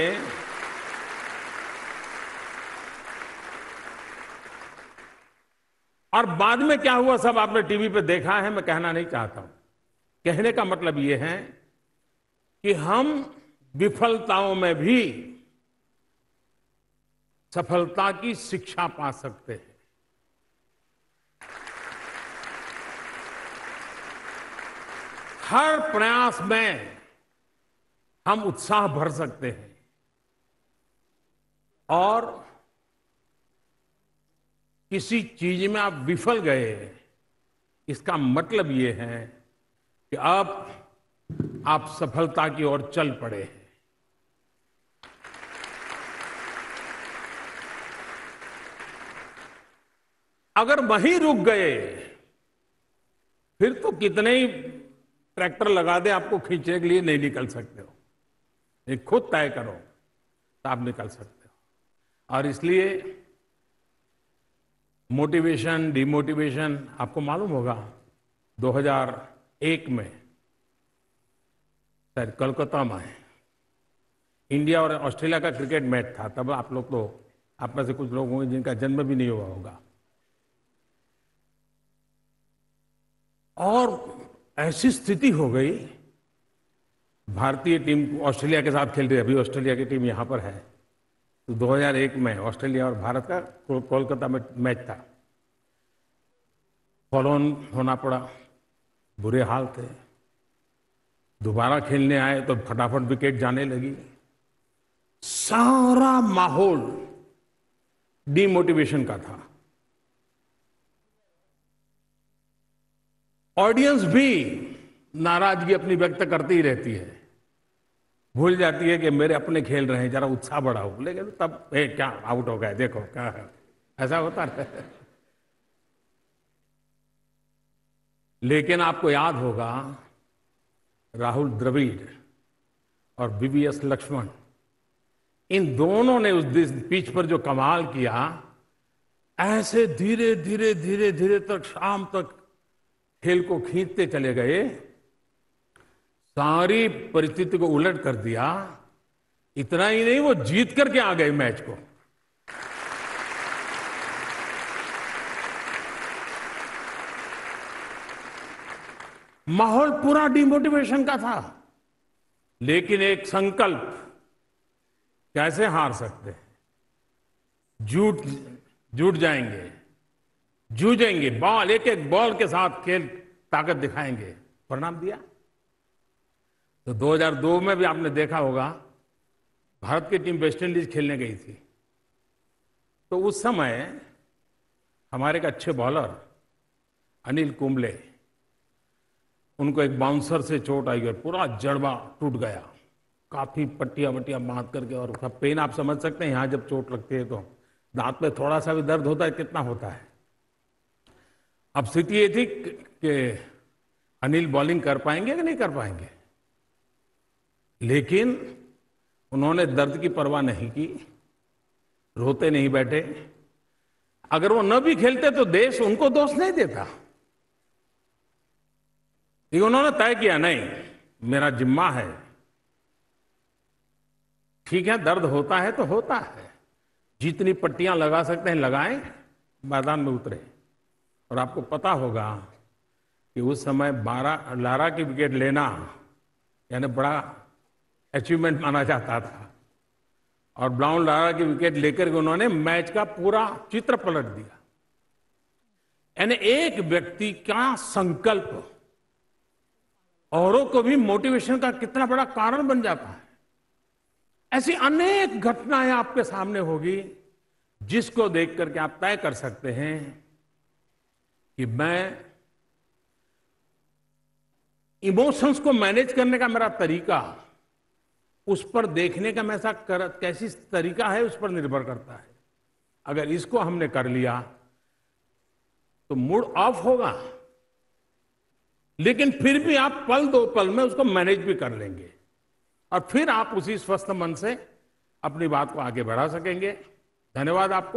और बाद में क्या हुआ सब आपने टीवी पे देखा है, मैं कहना नहीं चाहता हूं। कहने का मतलब यह है कि हम विफलताओं में भी सफलता की शिक्षा पा सकते हैं। हर प्रयास में हम उत्साह भर सकते हैं। और किसी चीज में आप विफल गए, इसका मतलब यह है कि अब आप सफलता की ओर चल पड़े हैं। अगर वहीं रुक गए, फिर तो कितने ही ट्रैक्टर लगा दे, आपको खींचने के लिए नहीं निकल सकते हो। ये खुद तय करो तो आप निकल सकते हो। और इसलिए मोटिवेशन, डिमोटिवेशन, आपको मालूम होगा दो हज़ार एक में शायद कोलकाता में इंडिया और ऑस्ट्रेलिया का क्रिकेट मैच था। तब आप लोग तो, आप में से कुछ लोग होंगे जिनका जन्म भी नहीं हुआ होगा। और ऐसी स्थिति हो गई, भारतीय टीम ऑस्ट्रेलिया के साथ खेल रही है, अभी ऑस्ट्रेलिया की टीम यहां पर है। तो दो हज़ार एक में ऑस्ट्रेलिया और भारत का कोलकाता में मैच था। फॉलो ऑन होना पड़ा, बुरे हाल थे। दोबारा खेलने आए तो फटाफट विकेट जाने लगी। सारा माहौल डिमोटिवेशन का था। ऑडियंस भी नाराजगी अपनी व्यक्त करती ही रहती है, भूल जाती है कि मेरे अपने खेल रहे हैं, जरा उत्साह बढ़ाओ। लेकिन तब ए, क्या आउट हो गए, देखो क्या है, ऐसा होता है। लेकिन आपको याद होगा राहुल द्रविड़ और वीवीएस लक्ष्मण, इन दोनों ने उस पिच पर जो कमाल किया, ऐसे धीरे धीरे धीरे धीरे तक शाम तक खेल को खींचते चले गए, सारी परिस्थिति को उलट कर दिया। इतना ही नहीं, वो जीत करके आ गए मैच को। माहौल पूरा डिमोटिवेशन का था, लेकिन एक संकल्प, कैसे हार सकते हैं, जुट जुट जाएंगे, जूझेंगे, बॉल एक एक बॉल के साथ खेल ताकत दिखाएंगे। परिणाम दिया। तो दो हज़ार दो में भी आपने देखा होगा, भारत की टीम वेस्ट इंडीज खेलने गई थी। तो उस समय हमारे एक अच्छे बॉलर अनिल कुंबले, उनको एक बाउंसर से चोट आई और पूरा जड़बा टूट गया, काफी पट्टियां वट्टियां बांध करके। और उसका पेन आप समझ सकते हैं, यहां जब चोट लगती है तो दांत में थोड़ा सा भी दर्द होता है, कितना होता है। अब स्थिति ये थी कि अनिल बॉलिंग कर पाएंगे कि नहीं कर पाएंगे, लेकिन उन्होंने दर्द की परवाह नहीं की, रोते नहीं बैठे। अगर वो न भी खेलते तो देश उनको दोष नहीं देता। कि उन्होंने तय किया नहीं मेरा जिम्मा है, ठीक है दर्द होता है तो होता है, जितनी पट्टियां लगा सकते हैं लगाएं, मैदान में उतरे। और आपको पता होगा कि उस समय बारह लारा की विकेट लेना यानी बड़ा अचीवमेंट माना जाता था, और ब्राउन लारा की विकेट लेकर के उन्होंने मैच का पूरा चित्र पलट दिया। यानी एक व्यक्ति का संकल्प औरों को भी मोटिवेशन का कितना बड़ा कारण बन जाता है। ऐसी अनेक घटनाएं आपके सामने होगी जिसको देख करके आप तय कर सकते हैं कि मैं इमोशंस को मैनेज करने का मेरा तरीका, उस पर देखने का मैं ऐसा कर, कैसी तरीका है उस पर निर्भर करता है। अगर इसको हमने कर लिया तो मूड ऑफ होगा, लेकिन फिर भी आप पल दो पल में उसको मैनेज भी कर लेंगे और फिर आप उसी स्वस्थ मन से अपनी बात को आगे बढ़ा सकेंगे। धन्यवाद आपको।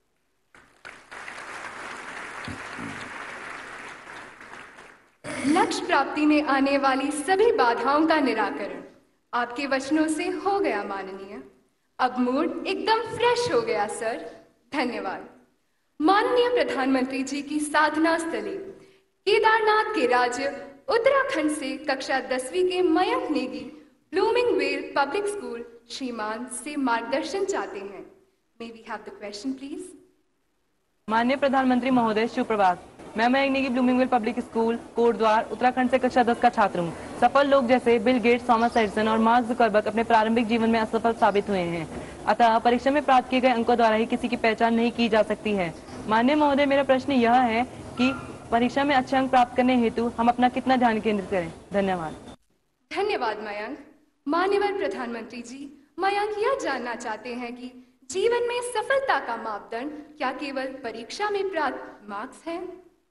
लक्ष्य प्राप्ति में आने वाली सभी बाधाओं का निराकरण आपके वचनों से हो गया माननीय। अब मूड एकदम फ्रेश हो गया सर, धन्यवाद। माननीय प्रधानमंत्री जी की साधना स्थली केदारनाथ के राज्य उत्तराखंड से कक्षा दसवीं के Mayank Negi Blooming Vale Public School श्रीमान से मार्गदर्शन चाहते हैं। May we have the question please. माननीय प्रधानमंत्री महोदय सुप्रभात। मैं Mayank Negi Blooming Vale Public School Kotdwar Uttarakhand से कक्षा दस का छात्र हूँ। सफल लोग जैसे बिल गेट्स, थॉमस एडिसन और मार्क जुकरबर्ग अपने प्रारंभिक जीवन में असफल साबित हुए हैं, अतः परीक्षा में प्राप्त किए गए अंकों द्वारा ही किसी की पहचान नहीं की जा सकती है। माननीय महोदय, मेरा प्रश्न यह है कि परीक्षा में अच्छे अंक प्राप्त करने हेतु हम अपना कितना ध्यान केंद्रित करें? धन्यवाद। धन्यवाद मयंक। माननीय प्रधानमंत्री जी, मयंक यह जानना चाहते हैं कि जीवन में सफलता का मापदंड क्या केवल परीक्षा में प्राप्त मार्क्स है?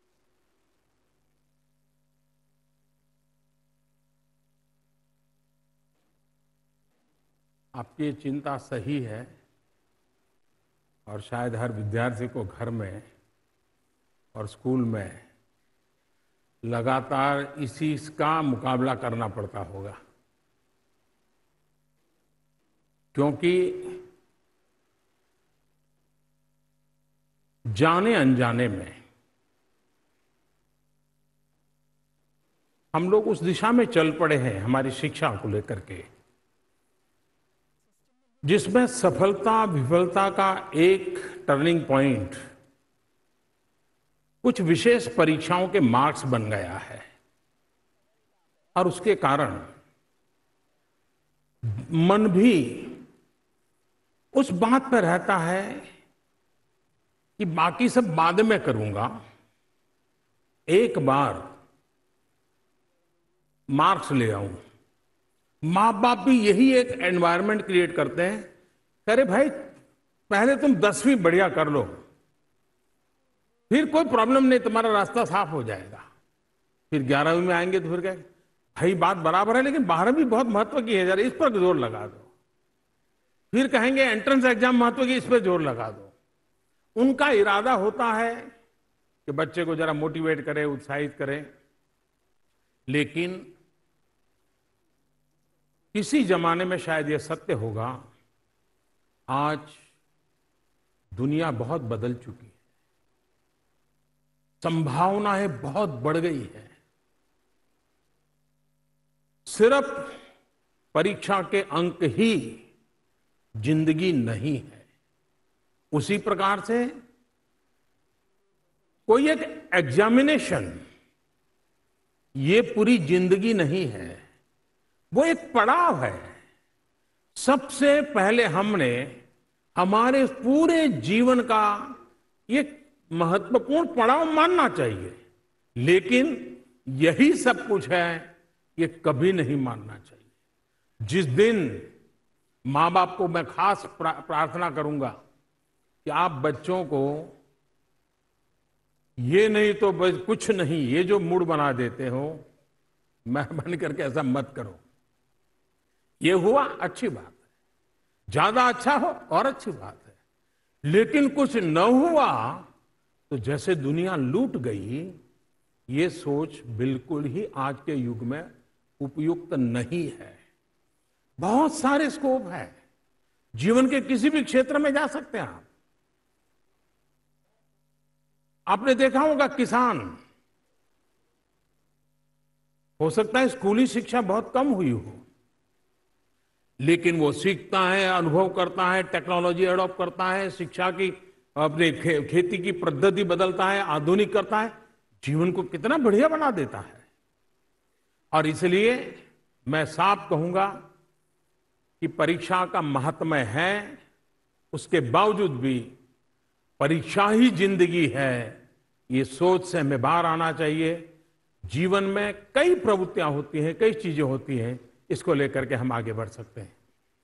आपकी चिंता सही है और शायद हर विद्यार्थी को घर में और स्कूल में लगातार इसी का मुकाबला करना पड़ता होगा, क्योंकि जाने अनजाने में हम लोग उस दिशा में चल पड़े हैं हमारी शिक्षा को लेकर के, जिसमें सफलता विफलता का एक टर्निंग पॉइंट कुछ विशेष परीक्षाओं के मार्क्स बन गया है। और उसके कारण मन भी उस बात पर रहता है कि बाकी सब बाद में करूंगा, एक बार मार्क्स ले आऊं। माँ बाप भी यही एक एनवायरनमेंट क्रिएट करते हैं, अरे भाई पहले तुम दसवीं बढ़िया कर लो, फिर कोई प्रॉब्लम नहीं, तुम्हारा रास्ता साफ हो जाएगा। फिर ग्यारहवीं में आएंगे तो फिर कहें भाई बात बराबर है लेकिन बारहवीं बहुत महत्व की है, जरा इस पर जोर लगा दो। फिर कहेंगे एंट्रेंस एग्जाम महत्व की, इस पर जोर लगा दो। उनका इरादा होता है कि बच्चे को जरा मोटिवेट करें, उत्साहित करें, लेकिन किसी जमाने में शायद यह सत्य होगा, आज दुनिया बहुत बदल चुकी है, संभावनाएं बहुत बढ़ गई है। सिर्फ परीक्षा के अंक ही जिंदगी नहीं है। उसी प्रकार से कोई एक एग्जामिनेशन ये पूरी जिंदगी नहीं है, वो एक पड़ाव है। सबसे पहले हमने हमारे पूरे जीवन का ये महत्वपूर्ण पड़ाव मानना चाहिए, लेकिन यही सब कुछ है ये कभी नहीं मानना चाहिए। जिस दिन माँ बाप को मैं खास प्रा, प्रार्थना करूंगा कि आप बच्चों को ये नहीं तो बस कुछ नहीं, ये जो मूड बना देते हो, मेहरबानी करके ऐसा मत करो। ये हुआ अच्छी बात है, ज्यादा अच्छा हो और अच्छी बात है, लेकिन कुछ न हुआ तो जैसे दुनिया लूट गई ये सोच बिल्कुल ही आज के युग में उपयुक्त नहीं है। बहुत सारे स्कोप है, जीवन के किसी भी क्षेत्र में जा सकते हैं आप। आपने देखा होगा किसान, हो सकता है स्कूली शिक्षा बहुत कम हुई हो, लेकिन वो सीखता है, अनुभव करता है, टेक्नोलॉजी अडॉप्ट करता है, शिक्षा की अपने खे, खेती की पद्धति बदलता है, आधुनिक करता है, जीवन को कितना बढ़िया बना देता है। और इसलिए मैं साफ कहूंगा कि परीक्षा का महात्म्य है, उसके बावजूद भी परीक्षा ही जिंदगी है, ये सोच से हमें बाहर आना चाहिए। जीवन में कई प्रवृत्तियां होती हैं, कई चीजें होती हैं, इसको लेकर के हम आगे बढ़ सकते हैं।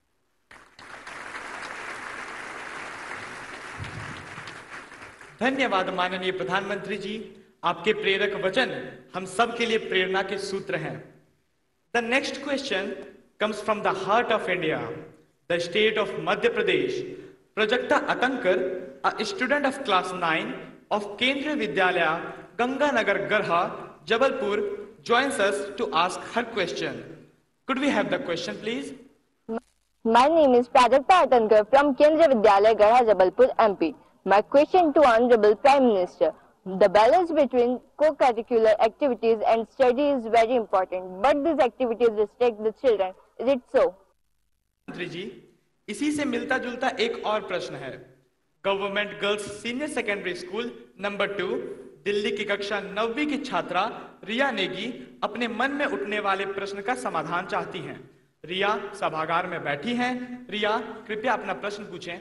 धन्यवाद माननीय प्रधानमंत्री जी, आपके प्रेरक वचन हम सब के लिए प्रेरणा के सूत्र हैं। The next question comes from the heart of India, the state of Madhya Pradesh. Prajakta Atankar, a student of class nine of Kendriya Vidyalaya, Ganganagar Garha, Jabalpur, joins us to ask her question. Could we have the question, please? My name is Prajakta Atankar from Kendriya Vidyalaya, Garha, Jabalpur, M P. My question to Honorable Prime Minister. The balance between co-curricular activities and study is very important, but these activities restrict the children. Is it so? मंत्री जी, इसी से मिलता जुलता एक और प्रश्न है। Government Girls Senior Secondary School number two, Delhi की कक्षा नौवीं की छात्रा रिया नेगी अपने मन में उठने वाले प्रश्न का समाधान चाहती हैं। रिया सभागार में बैठी हैं। रिया, कृपया अपना प्रश्न पूछें।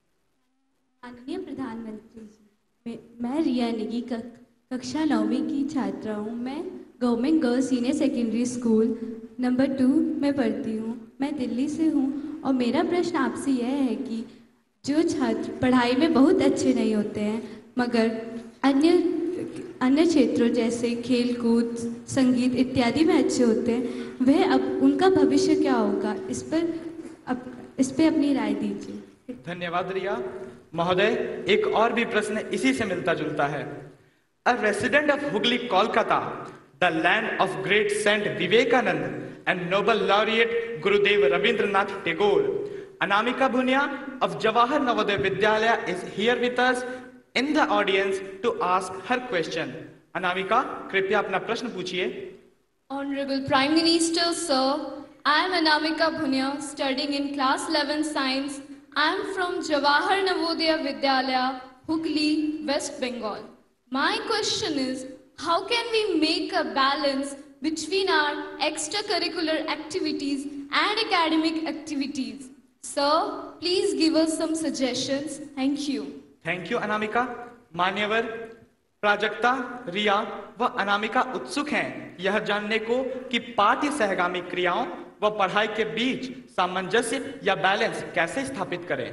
माननीय प्रधानमंत्री जी, मैं, मैं रिया नेगी कक्षा नौवीं की छात्रा हूँ। मैं Government Girls Senior Secondary School number two में पढ़ती हूँ। मैं दिल्ली से हूँ और मेरा प्रश्न आपसे यह है कि जो छात्र पढ़ाई में बहुत अच्छे नहीं होते हैं मगर अन्य अन्य क्षेत्रों जैसे खेल कूद, संगीत इत्यादि में अच्छे होते हैं, वह अब उनका भविष्य क्या होगा, इस पर अप, इस पर अपनी राय दीजिए। धन्यवाद रिया। महोदय, एक और भी प्रश्न इसी से मिलता जुलता है। A resident of Hooghly, Kolkata, the land of great saint Vivekananda and Nobel laureate Gurudev Rabindranath Tagore, Anamika Bhunia of Jawahar Navodaya Vidyalaya is here with us in the audience to ask her question. Anamika, कृपया अपना प्रश्न पूछिए। Honorable Prime Minister, sir, I am Anamika Bhunia, studying in class eleven science. I am from Jawahar Navodaya Vidyalaya, Hooghly, West Bengal. My question is, how can we make a balance between our extracurricular activities and academic activities? Sir, please give us some suggestions. Thank you. Thank you, Anamika. मान्यवर प्राजक्ता, रिया व अनामिका उत्सुक हैं यह जानने को कि पाठ्य सहगामी क्रियाओं व पढ़ाई के बीच सामंजस्य या बैलेंस कैसे स्थापित करें।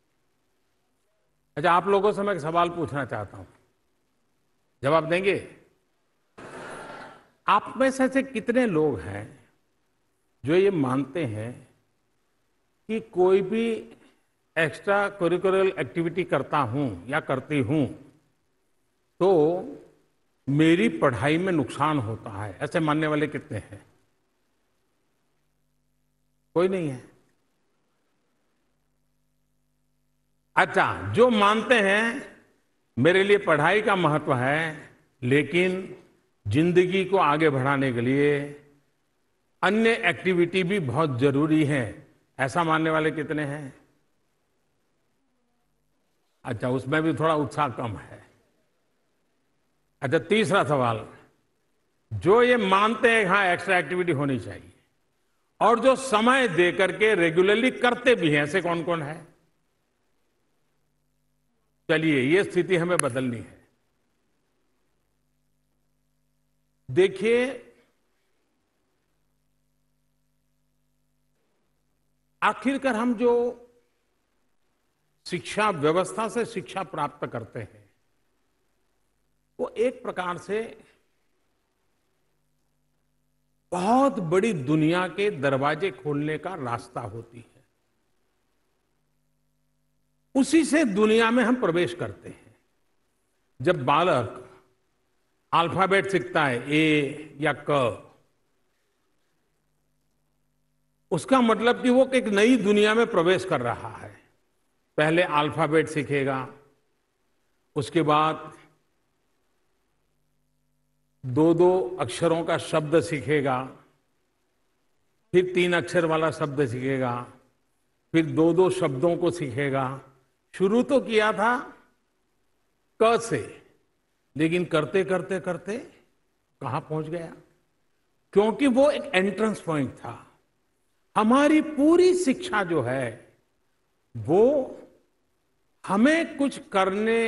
अच्छा, आप लोगों से मैं एक सवाल पूछना चाहता हूं, जवाब देंगे? आप में से ऐसे कितने लोग हैं जो ये मानते हैं कि कोई भी एक्स्ट्रा करिकुलर एक्टिविटी करता हूं या करती हूं तो मेरी पढ़ाई में नुकसान होता है? ऐसे मानने वाले कितने हैं? कोई नहीं है। अच्छा, जो मानते हैं मेरे लिए पढ़ाई का महत्व है लेकिन जिंदगी को आगे बढ़ाने के लिए अन्य एक्टिविटी भी बहुत जरूरी है, ऐसा मानने वाले कितने हैं? अच्छा, उसमें भी थोड़ा उत्साह कम है। अच्छा, तीसरा सवाल, जो ये मानते हैं हाँ एक्स्ट्रा एक्टिविटी होनी चाहिए और जो समय दे करके रेगुलरली करते भी हैं, ऐसे कौन कौन है? चलिए, ये स्थिति हमें बदलनी है। देखिए, आखिरकार हम जो शिक्षा व्यवस्था से शिक्षा प्राप्त करते हैं वो एक प्रकार से बहुत बड़ी दुनिया के दरवाजे खोलने का रास्ता होती है। उसी से दुनिया में हम प्रवेश करते हैं। जब बालक अल्फाबेट सीखता है, ए या क, उसका मतलब कि वो एक नई दुनिया में प्रवेश कर रहा है। पहले अल्फाबेट सीखेगा, उसके बाद दो दो अक्षरों का शब्द सीखेगा, फिर तीन अक्षर वाला शब्द सीखेगा, फिर दो दो शब्दों को सीखेगा। शुरू तो किया था क से, लेकिन करते करते करते कहां पहुंच गया? क्योंकि वो एक एंट्रेंस पॉइंट था। हमारी पूरी शिक्षा जो है वो हमें कुछ करने,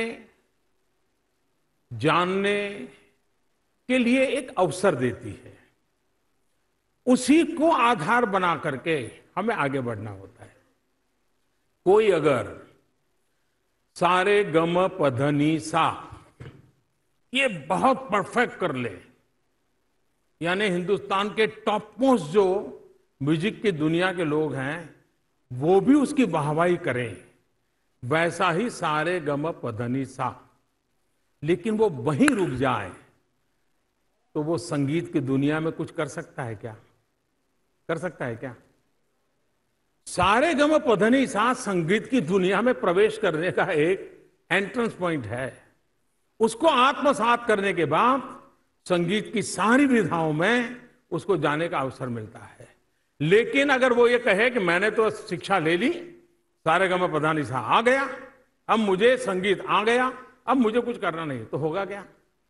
जानने के लिए एक अवसर देती है। उसी को आधार बना करके हमें आगे बढ़ना होता है। कोई अगर सारे गम पधनी सा ये बहुत परफेक्ट कर ले, यानी हिंदुस्तान के टॉप मोस्ट जो म्यूजिक की दुनिया के लोग हैं वो भी उसकी वाहवाही करें, वैसा ही सारे गम पधनी सा, लेकिन वो वहीं रुक जाए तो वो संगीत की दुनिया में कुछ कर सकता है क्या? कर सकता है क्या? सारे गम पधनी सा संगीत की दुनिया में प्रवेश करने का एक एंट्रेंस पॉइंट है। उसको आत्मसात करने के बाद संगीत की सारी विधाओं में उसको जाने का अवसर मिलता है। लेकिन अगर वो ये कहे कि मैंने तो शिक्षा ले ली, सारे गम पधनी सा आ गया, अब मुझे संगीत आ गया, अब मुझे कुछ करना नहीं, तो होगा क्या?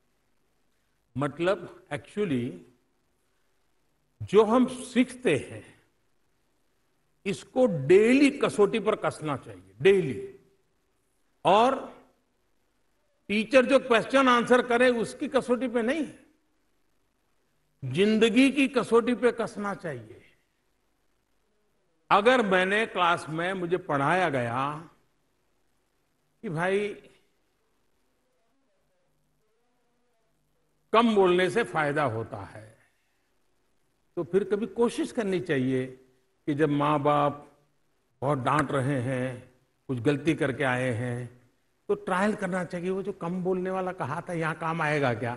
मतलब एक्चुअली जो हम सीखते हैं इसको डेली कसौटी पर कसना चाहिए, डेली। और टीचर जो क्वेश्चन आंसर करे उसकी कसौटी पे नहीं, जिंदगी की कसौटी पे कसना चाहिए। अगर मैंने क्लास में मुझे पढ़ाया गया कि भाई कम बोलने से फायदा होता है, तो फिर कभी कोशिश करनी चाहिए कि जब माँ बाप बहुत डांट रहे हैं, कुछ गलती करके आए हैं, तो ट्रायल करना चाहिए। वो जो कम बोलने वाला कहा था यहां काम आएगा क्या?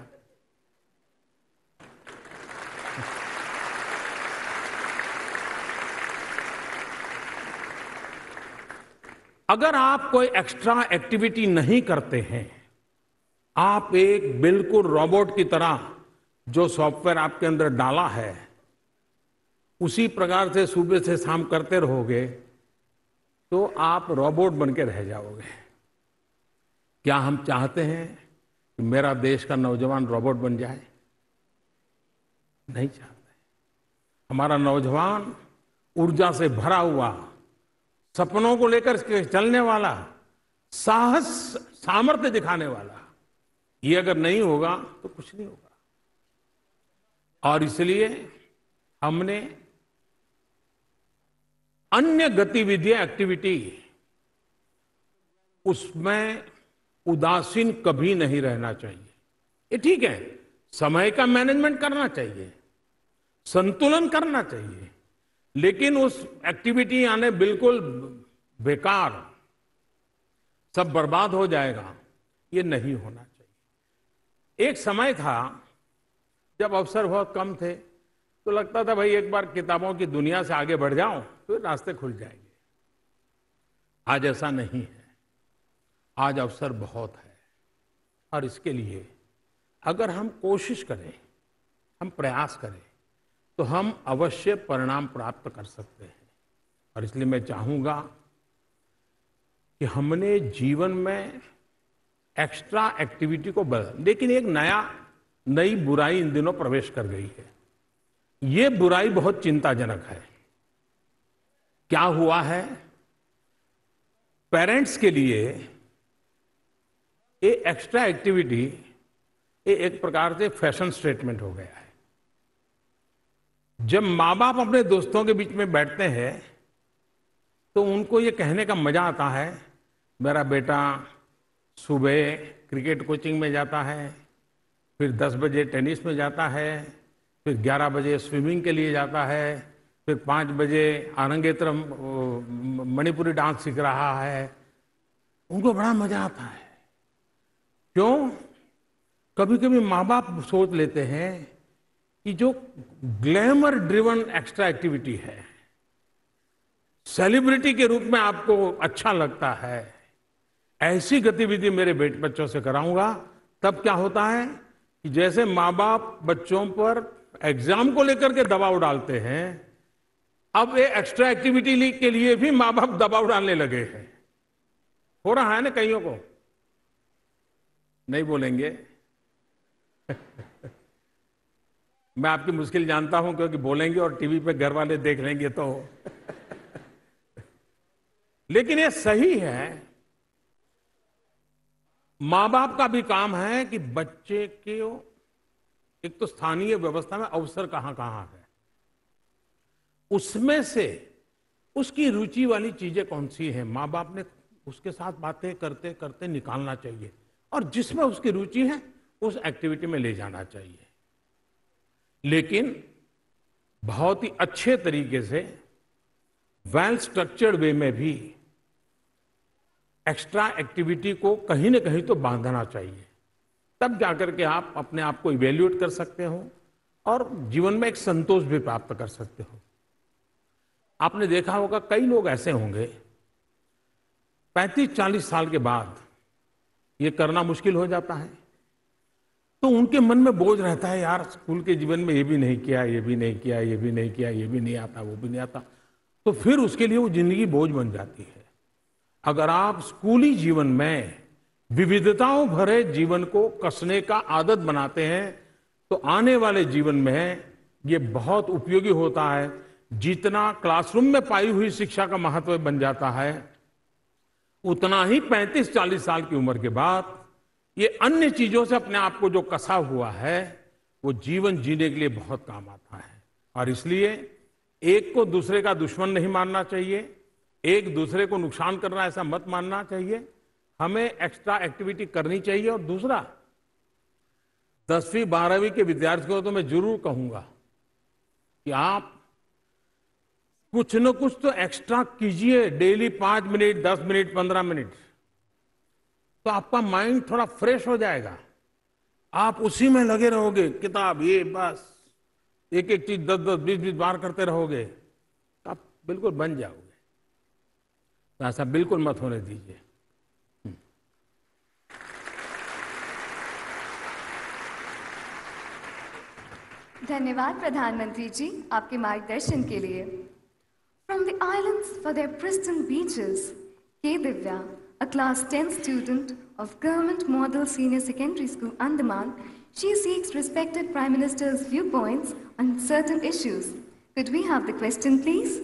अगर आप कोई एक्स्ट्रा एक्टिविटी नहीं करते हैं, आप एक बिल्कुल रोबोट की तरह जो सॉफ्टवेयर आपके अंदर डाला है उसी प्रकार से सुबह से शाम करते रहोगे तो आप रोबोट बन के रह जाओगे। क्या हम चाहते हैं कि मेरा देश का नौजवान रोबोट बन जाए? नहीं चाहते। हमारा नौजवान ऊर्जा से भरा हुआ, सपनों को लेकर चलने वाला, साहस सामर्थ्य दिखाने वाला, ये अगर नहीं होगा तो कुछ नहीं होगा। और इसलिए हमने अन्य गतिविधियां, एक्टिविटी, उसमें उदासीन कभी नहीं रहना चाहिए। ये ठीक है, समय का मैनेजमेंट करना चाहिए, संतुलन करना चाहिए, लेकिन उस एक्टिविटी यानी बिल्कुल बेकार, सब बर्बाद हो जाएगा, ये नहीं होना चाहिए। एक समय था जब अवसर बहुत कम थे तो लगता था भाई एक बार किताबों की दुनिया से आगे बढ़ जाऊं तो रास्ते खुल जाएंगे। आज ऐसा नहीं है। आज अवसर बहुत है और इसके लिए अगर हम कोशिश करें, हम प्रयास करें तो हम अवश्य परिणाम प्राप्त कर सकते हैं। और इसलिए मैं चाहूंगा कि हमने जीवन में एक्स्ट्रा एक्टिविटी को बदल, लेकिन एक नया नई बुराई इन दिनों प्रवेश कर गई है। ये बुराई बहुत चिंताजनक है। क्या हुआ है? पेरेंट्स के लिए ये एक्स्ट्रा एक्टिविटी ये एक प्रकार से फैशन स्टेटमेंट हो गया है। जब माँ बाप अपने दोस्तों के बीच में बैठते हैं तो उनको ये कहने का मजा आता है, मेरा बेटा सुबह क्रिकेट कोचिंग में जाता है, फिर दस बजे टेनिस में जाता है, फिर ग्यारह बजे स्विमिंग के लिए जाता है, फिर पाँच बजे आरंगेत्र मणिपुरी डांस सीख रहा है। उनको बड़ा मजा आता है। क्यों? कभी कभी माँ बाप सोच लेते हैं कि जो ग्लैमर ड्रिवन एक्स्ट्रा एक्टिविटी है, सेलिब्रिटी के रूप में आपको अच्छा लगता है, ऐसी गतिविधि मेरे बेटे बच्चों से कराऊंगा। तब क्या होता है कि जैसे माँ बाप बच्चों पर एग्जाम को लेकर के दबाव डालते हैं, अब ये एक्स्ट्रा एक्टिविटी के लिए भी माँ बाप दबाव डालने लगे हैं। हो रहा है ना कईयों को? नहीं बोलेंगे? मैं आपकी मुश्किल जानता हूं, क्योंकि बोलेंगे और टीवी पे घर वाले देख लेंगे तो लेकिन ये सही है। मां बाप का भी काम है कि बच्चे के एक तो स्थानीय व्यवस्था में अवसर कहां कहां है, उसमें से उसकी रुचि वाली चीजें कौन सी हैं, मां बाप ने उसके साथ बातें करते करते निकालना चाहिए, और जिसमें उसकी रुचि है उस एक्टिविटी में ले जाना चाहिए। लेकिन बहुत ही अच्छे तरीके से वेल स्ट्रक्चर्ड वे में भी एक्स्ट्रा एक्टिविटी को कहीं ना कहीं तो बांधना चाहिए, तब जाकर के आप अपने आप को इवेल्युएट कर सकते हो और जीवन में एक संतोष भी प्राप्त कर सकते हो। आपने देखा होगा कई लोग ऐसे होंगे पैंतीस चालीस साल के बाद ये करना मुश्किल हो जाता है, तो उनके मन में बोझ रहता है, यार स्कूल के जीवन में ये भी नहीं किया, ये भी नहीं किया, ये भी नहीं किया, ये भी नहीं आता, वो भी नहीं आता, तो फिर उसके लिए वो जिंदगी बोझ बन जाती है। अगर आप स्कूली जीवन में विविधताओं भरे जीवन को कसने का आदत बनाते हैं तो आने वाले जीवन में ये बहुत उपयोगी होता है। जितना क्लासरूम में पाई हुई शिक्षा का महत्व बन जाता है, उतना ही पैंतीस चालीस साल की उम्र के बाद ये अन्य चीजों से अपने आप को जो कसा हुआ है वो जीवन जीने के लिए बहुत काम आता है। और इसलिए एक को दूसरे का दुश्मन नहीं मानना चाहिए, एक दूसरे को नुकसान करना ऐसा मत मानना चाहिए। हमें एक्स्ट्रा एक्टिविटी करनी चाहिए। और दूसरा, दसवीं बारहवीं के विद्यार्थियों को तो मैं जरूर कहूंगा कि आप कुछ न कुछ तो एक्स्ट्रा कीजिए, डेली पांच मिनट दस मिनट पंद्रह मिनट, तो आपका माइंड थोड़ा फ्रेश हो जाएगा। आप उसी में लगे रहोगे, किताब ये बस एक एक चीज दस दस बीस बीस बार करते रहोगे तो आप बिल्कुल बन जाओगे। तो ऐसा बिल्कुल मत होने दीजिए। धन्यवाद प्रधानमंत्री जी आपके मार्गदर्शन के लिए। From the islands for their pristine beaches, K. Divya, a class ten student of Government Model Senior Secondary School, Andaman, she seeks respected Prime Minister's viewpoints on certain issues. Could we have the question, please?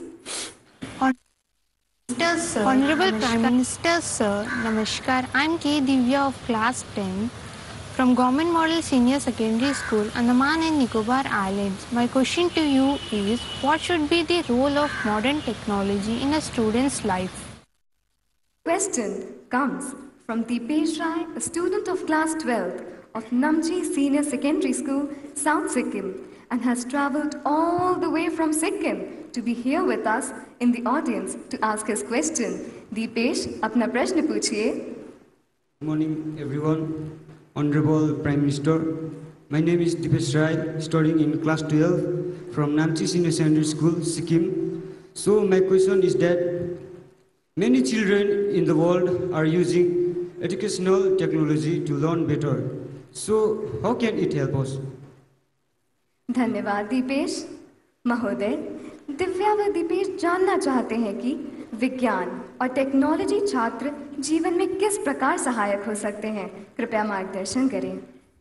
Sir, Honorable Prime Minister, sir, Namaskar. I'm K. Divya of class ten from Government Model Senior Secondary School, Andaman and Nicobar Islands. My question to you is, what should be the role of modern technology in a student's life? Question comes from Deepesh Rai, a student of class twelve of Namchi Senior Secondary School, South Sikkim, and has travelled all the way from Sikkim to be here with us in the audience to ask his question. Deepesh, apna prashn puchiye. Good morning, everyone. Honorable Prime Minister, my name is Deepesh Rai, studying in class twelve from Namchi Senior Secondary School, Sikkim. So my question is that many children in the world are using educational technology to learn better. So how can it help us? धन्यवाद दीपेश महोदय। दिव्या व दीपेश जानना चाहते हैं कि विज्ञान और technology छात्र जीवन में किस प्रकार सहायक हो सकते हैं। कृपया मार्गदर्शन करें।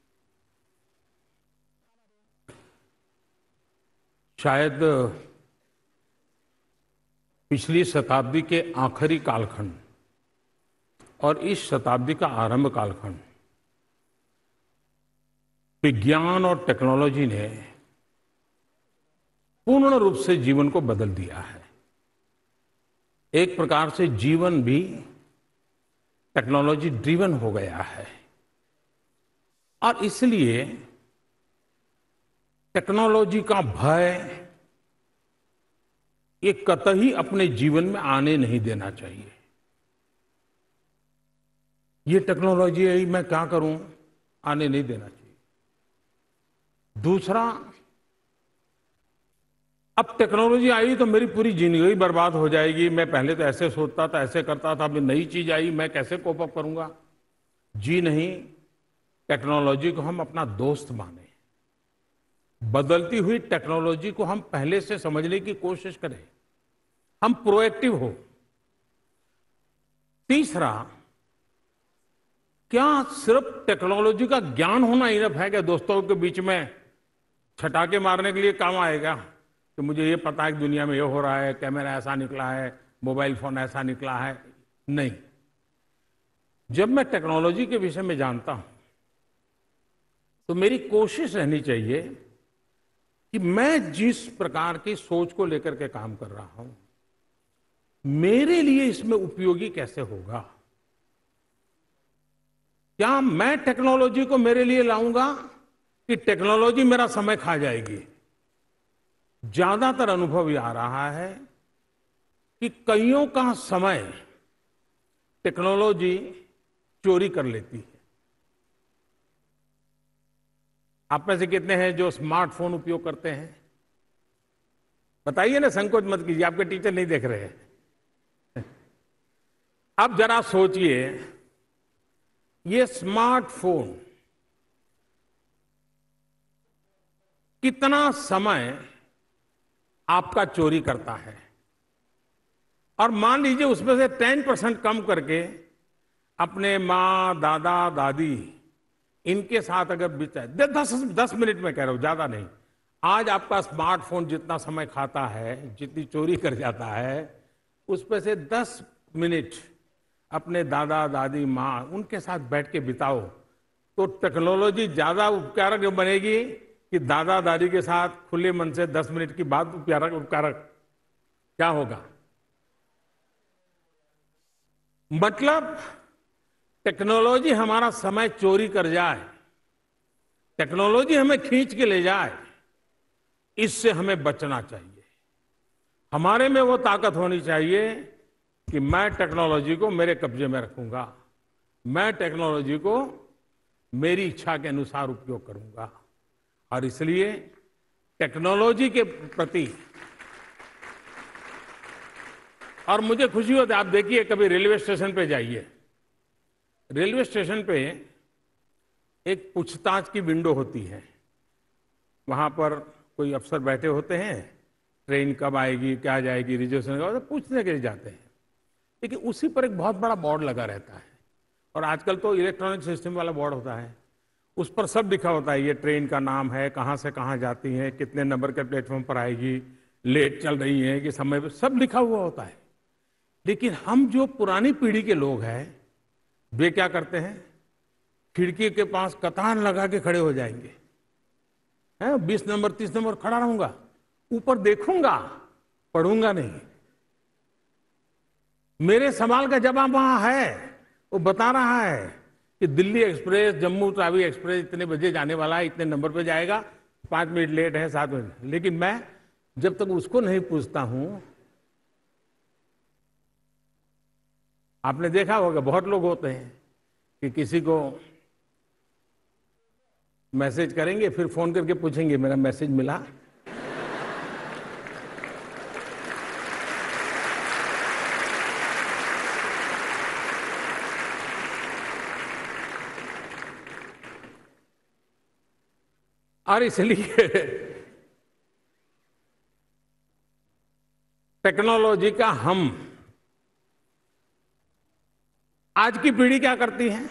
शायद पिछली शताब्दी के आखिरी कालखंड और इस शताब्दी का आरंभ कालखंड विज्ञान और टेक्नोलॉजी ने पूर्ण रूप से जीवन को बदल दिया है। एक प्रकार से जीवन भी टेक्नोलॉजी ड्रिवन हो गया है और इसलिए टेक्नोलॉजी का भय ये कतई अपने जीवन में आने नहीं देना चाहिए। ये टेक्नोलॉजी है, मैं क्या करूं, आने नहीं देना चाहिए। दूसरा, अब टेक्नोलॉजी आई तो मेरी पूरी जिंदगी बर्बाद हो जाएगी, मैं पहले तो ऐसे सोचता था, ऐसे करता था, अभी नई चीज आई, मैं कैसे कोप अप करूंगा? जी नहीं, टेक्नोलॉजी को हम अपना दोस्त माने, बदलती हुई टेक्नोलॉजी को हम पहले से समझने की कोशिश करें, हम प्रोएक्टिव हो। तीसरा, क्या सिर्फ टेक्नोलॉजी का ज्ञान होना इनफ है क्या दोस्तों के बीच में छटाके मारने के लिए काम आएगा कि मुझे ये पता है कि दुनिया में ये हो रहा है, कैमरा ऐसा निकला है, मोबाइल फोन ऐसा निकला है? नहीं। जब मैं टेक्नोलॉजी के विषय में जानता हूं तो मेरी कोशिश रहनी चाहिए कि मैं जिस प्रकार की सोच को लेकर के काम कर रहा हूं, मेरे लिए इसमें उपयोगी कैसे होगा। क्या मैं टेक्नोलॉजी को मेरे लिए लाऊंगा कि टेक्नोलॉजी मेरा समय खा जाएगी? ज्यादातर अनुभव ये आ रहा है कि कईयों का समय टेक्नोलॉजी चोरी कर लेती है। आप में से कितने हैं जो स्मार्टफोन उपयोग करते हैं? बताइए ना, संकोच मत कीजिए, आपके टीचर नहीं देख रहे हैं। अब जरा सोचिए, ये स्मार्टफोन कितना समय आपका चोरी करता है, और मान लीजिए उसमें से टेन परसेंट कम करके अपने माँ, दादा, दादी इनके साथ अगर बिताए, दस दस मिनट में कह रहा हूं, ज्यादा नहीं, आज आपका स्मार्टफोन जितना समय खाता है, जितनी चोरी कर जाता है, उसमें से दस मिनट अपने दादा, दादी, माँ उनके साथ बैठ के बिताओ, तो टेक्नोलॉजी ज्यादा उपकारक बनेगी कि दादा, दादी के साथ खुले मन से दस मिनट की बात उपकारक उपकारक क्या होगा? मतलब टेक्नोलॉजी हमारा समय चोरी कर जाए, टेक्नोलॉजी हमें खींच के ले जाए, इससे हमें बचना चाहिए। हमारे में वो ताकत होनी चाहिए कि मैं टेक्नोलॉजी को मेरे कब्जे में रखूंगा, मैं टेक्नोलॉजी को मेरी इच्छा के अनुसार उपयोग करूंगा। और इसलिए टेक्नोलॉजी के प्रति, और मुझे खुशी होती है, आप देखिए कभी रेलवे स्टेशन पे जाइए, रेलवे स्टेशन पे एक पूछताछ की विंडो होती है, वहां पर कोई अफसर बैठे होते हैं, ट्रेन कब आएगी, क्या जाएगी, रिजर्वेशन का पूछने के लिए जाते हैं, लेकिन उसी पर एक बहुत बड़ा बोर्ड लगा रहता है, और आजकल तो इलेक्ट्रॉनिक सिस्टम वाला बोर्ड होता है, उस पर सब लिखा होता है, ये ट्रेन का नाम है, कहाँ से कहाँ जाती है, कितने नंबर के प्लेटफॉर्म पर आएगी, लेट चल रही है कि समय पर, सब लिखा हुआ होता है। लेकिन हम जो पुरानी पीढ़ी के लोग हैं, वे क्या करते हैं, खिड़की के पास कतार लगा के खड़े हो जाएंगे, हैं, बीस नंबर तीस नंबर खड़ा रहूंगा, ऊपर देखूंगा, पढ़ूंगा नहीं। मेरे सवाल का जवाब वहां है, वो बता रहा है कि दिल्ली एक्सप्रेस, जम्मू तावी एक्सप्रेस इतने बजे जाने वाला है, इतने नंबर पे जाएगा, पांच मिनट लेट है, सात मिनट। लेकिन मैं जब तक उसको नहीं पूछता हूं, आपने देखा होगा बहुत लोग होते हैं कि किसी को मैसेज करेंगे, फिर फोन करके पूछेंगे मेरा मैसेज मिला। और इसलिए टेक्नोलॉजी का हम, आज की पीढ़ी क्या करती है,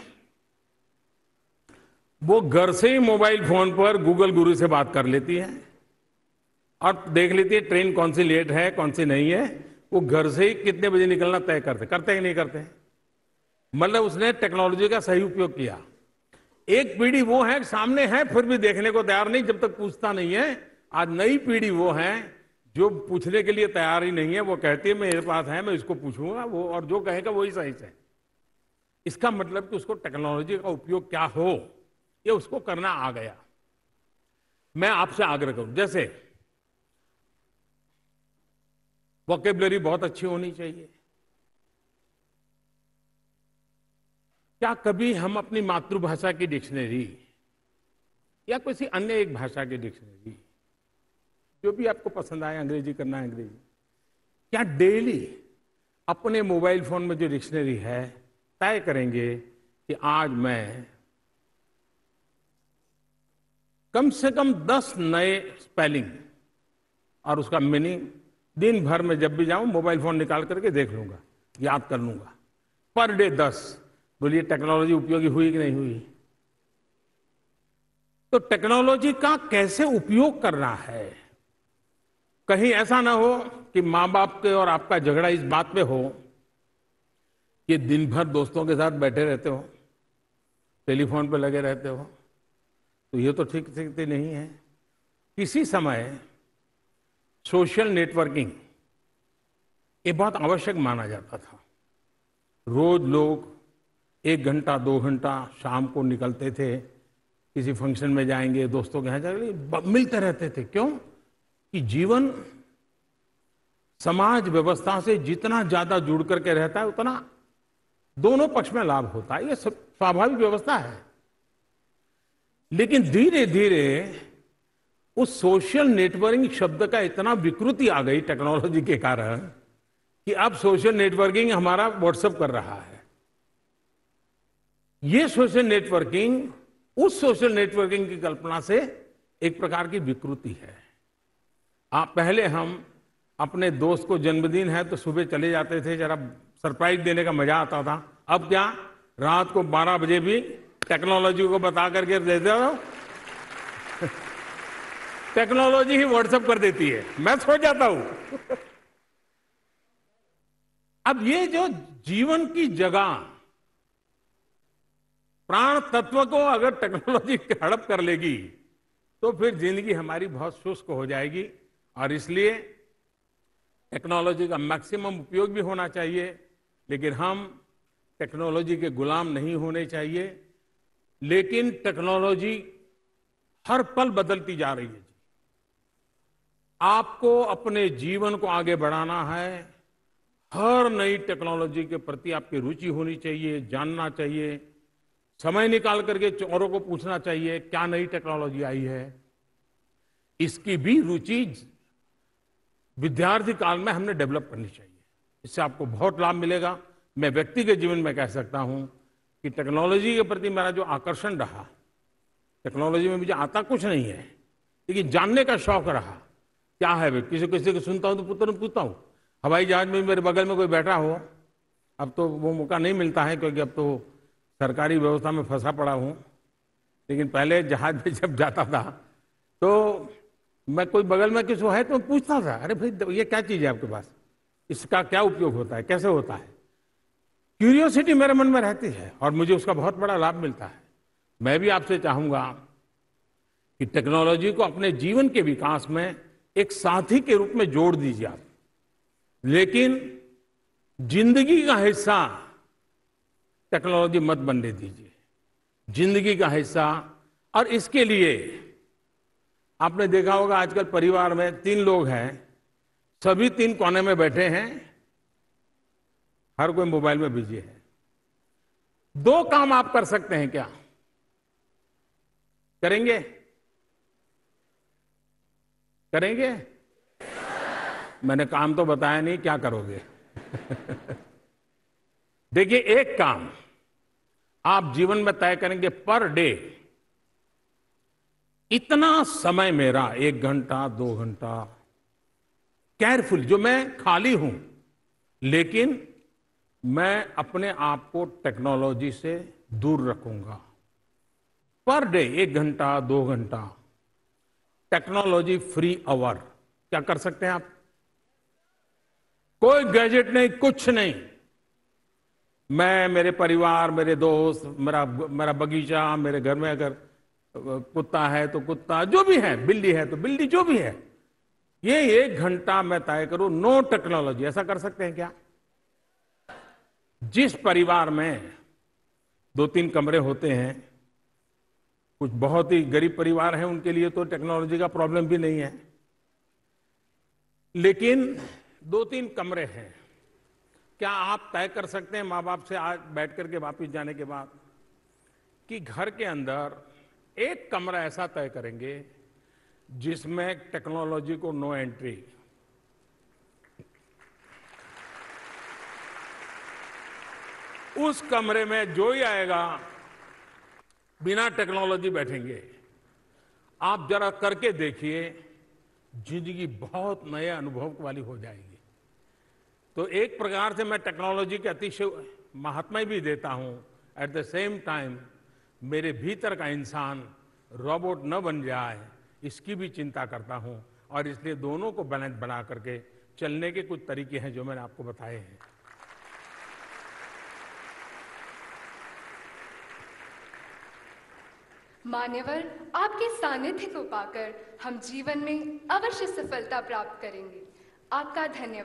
वो घर से ही मोबाइल फोन पर गूगल गुरु से बात कर लेती है और देख लेती है ट्रेन कौन सी लेट है, कौन सी नहीं है। वो घर से ही कितने बजे निकलना तय करते करते ही नहीं करते, मतलब उसने टेक्नोलॉजी का सही उपयोग किया। एक पीढ़ी वो है सामने है फिर भी देखने को तैयार नहीं, जब तक पूछता नहीं है। आज नई पीढ़ी वो है जो पूछने के लिए तैयार ही नहीं है, वो कहती है मेरे पास है, मैं इसको पूछूंगा, वो और जो कहेगा वही सही है। इसका मतलब कि उसको टेक्नोलॉजी का उपयोग क्या हो ये उसको करना आ गया। मैं आपसे आग्रह करूं, जैसे वोकेबलरी बहुत अच्छी होनी चाहिए। क्या कभी हम अपनी मातृभाषा की डिक्शनरी या किसी अन्य एक भाषा की डिक्शनरी, जो भी आपको पसंद आए, अंग्रेजी करना है अंग्रेजी, क्या डेली अपने मोबाइल फोन में जो डिक्शनरी है तय करेंगे कि आज मैं कम से कम दस नए स्पेलिंग और उसका मीनिंग दिन भर में जब भी जाऊं मोबाइल फोन निकाल करके देख लूंगा, याद कर लूंगा, पर डे दस। बोलिए टेक्नोलॉजी उपयोगी हुई कि नहीं हुई? तो टेक्नोलॉजी का कैसे उपयोग करना है, कहीं ऐसा ना हो कि माँ बाप के और आपका झगड़ा इस बात पे हो कि दिन भर दोस्तों के साथ बैठे रहते हो, टेलीफोन पे लगे रहते हो, तो ये तो ठीक ठीक नहीं है। किसी समय सोशल नेटवर्किंग ये बहुत आवश्यक माना जाता था। रोज लोग एक घंटा दो घंटा शाम को निकलते थे, किसी फंक्शन में जाएंगे, दोस्तों के यहाँ जाएंगे, मिलते रहते थे। क्यों? कि जीवन समाज व्यवस्था से जितना ज्यादा जुड़ करके रहता है उतना दोनों पक्ष में लाभ होता है, ये स्वाभाविक व्यवस्था है। लेकिन धीरे धीरे उस सोशल नेटवर्किंग शब्द का इतना विकृति आ गई टेक्नोलॉजी के कारण कि अब सोशल नेटवर्किंग हमारा व्हाट्सएप कर रहा है। ये सोशल नेटवर्किंग उस सोशल नेटवर्किंग की कल्पना से एक प्रकार की विकृति है। आप पहले हम अपने दोस्त को जन्मदिन है तो सुबह चले जाते थे, जरा सरप्राइज देने का मजा आता था। अब क्या, रात को बारह बजे भी टेक्नोलॉजी को बता करके दे दो, टेक्नोलॉजी ही व्हाट्सएप कर देती है, मैं सो जाता हूं। अब ये जो जीवन की जगह प्राण तत्व को अगर टेक्नोलॉजी हड़प कर लेगी तो फिर जिंदगी हमारी बहुत शुष्क हो जाएगी। और इसलिए टेक्नोलॉजी का मैक्सिमम उपयोग भी होना चाहिए, लेकिन हम टेक्नोलॉजी के गुलाम नहीं होने चाहिए। लेकिन टेक्नोलॉजी हर पल बदलती जा रही है। आपको अपने जीवन को आगे बढ़ाना है, हर नई टेक्नोलॉजी के प्रति आपकी रुचि होनी चाहिए, जानना चाहिए, समय निकाल करके औरों को पूछना चाहिए क्या नई टेक्नोलॉजी आई है। इसकी भी रुचि विद्यार्थी काल में हमने डेवलप करनी चाहिए, इससे आपको बहुत लाभ मिलेगा। मैं व्यक्तिगत जीवन में कह सकता हूं कि टेक्नोलॉजी के प्रति मेरा जो आकर्षण रहा, टेक्नोलॉजी में मुझे आता कुछ नहीं है लेकिन जानने का शौक रहा। क्या है वे, किसी किसी को सुनता हूं तो तुरंत पूछता हूं। हवाई जहाज में मेरे बगल में कोई बैठा हो, अब तो वो मौका नहीं मिलता है क्योंकि अब तो सरकारी व्यवस्था में फंसा पड़ा हूं, लेकिन पहले जहाज में जब जाता था तो मैं कोई बगल में किसी है तो पूछता था, अरे भाई ये क्या चीज है आपके पास, इसका क्या उपयोग होता है, कैसे होता है। क्यूरियोसिटी मेरे मन में रहती है और मुझे उसका बहुत बड़ा लाभ मिलता है। मैं भी आपसे चाहूंगा कि टेक्नोलॉजी को अपने जीवन के विकास में एक साथी के रूप में जोड़ दीजिए आप, लेकिन जिंदगी का हिस्सा टेक्नोलॉजी मत बनने दीजिए, जिंदगी का हिस्सा। और इसके लिए आपने देखा होगा आजकल परिवार में तीन लोग हैं, सभी तीन कोने में बैठे हैं, हर कोई मोबाइल में बिजी है। दो काम आप कर सकते हैं, क्या करेंगे? करेंगे? मैंने काम तो बताया नहीं, क्या करोगे? देखिए, एक काम आप जीवन में तय करेंगे, पर डे इतना समय मेरा, एक घंटा दो घंटा केयरफुल, जो मैं खाली हूं लेकिन मैं अपने आप को टेक्नोलॉजी से दूर रखूंगा। पर डे एक घंटा दो घंटा टेक्नोलॉजी फ्री आवर। क्या कर सकते हैं आप? कोई गैजेट नहीं, कुछ नहीं। मैं, मेरे परिवार, मेरे दोस्त, मेरा मेरा बगीचा, मेरे घर में अगर कुत्ता है तो कुत्ता, जो भी है, बिल्ली है तो बिल्ली, जो भी है, ये एक घंटा मैं तय करूं नो टेक्नोलॉजी। ऐसा कर सकते हैं क्या? जिस परिवार में दो तीन कमरे होते हैं, कुछ बहुत ही गरीब परिवार हैं, उनके लिए तो टेक्नोलॉजी का प्रॉब्लम भी नहीं है, लेकिन दो तीन कमरे हैं, क्या आप तय कर सकते हैं माँ बाप से आज बैठ करके वापिस जाने के बाद कि घर के अंदर एक कमरा ऐसा तय करेंगे जिसमें टेक्नोलॉजी को नो एंट्री। उस कमरे में जो ही आएगा बिना टेक्नोलॉजी बैठेंगे। आप जरा करके देखिए, जिंदगी बहुत नए अनुभव वाली हो जाएगी। तो एक प्रकार से मैं टेक्नोलॉजी के अतिशय महात्मा भी देता हूं, एट द सेम टाइम मेरे भीतर का इंसान रोबोट न बन जाए इसकी भी चिंता करता हूं, और इसलिए दोनों को बैलेंस बना करके चलने के कुछ तरीके हैं जो मैंने आपको बताए हैं। मान्यवर, आपके सानिध्य को पाकर हम जीवन में अवश्य सफलता प्राप्त करेंगे। आपका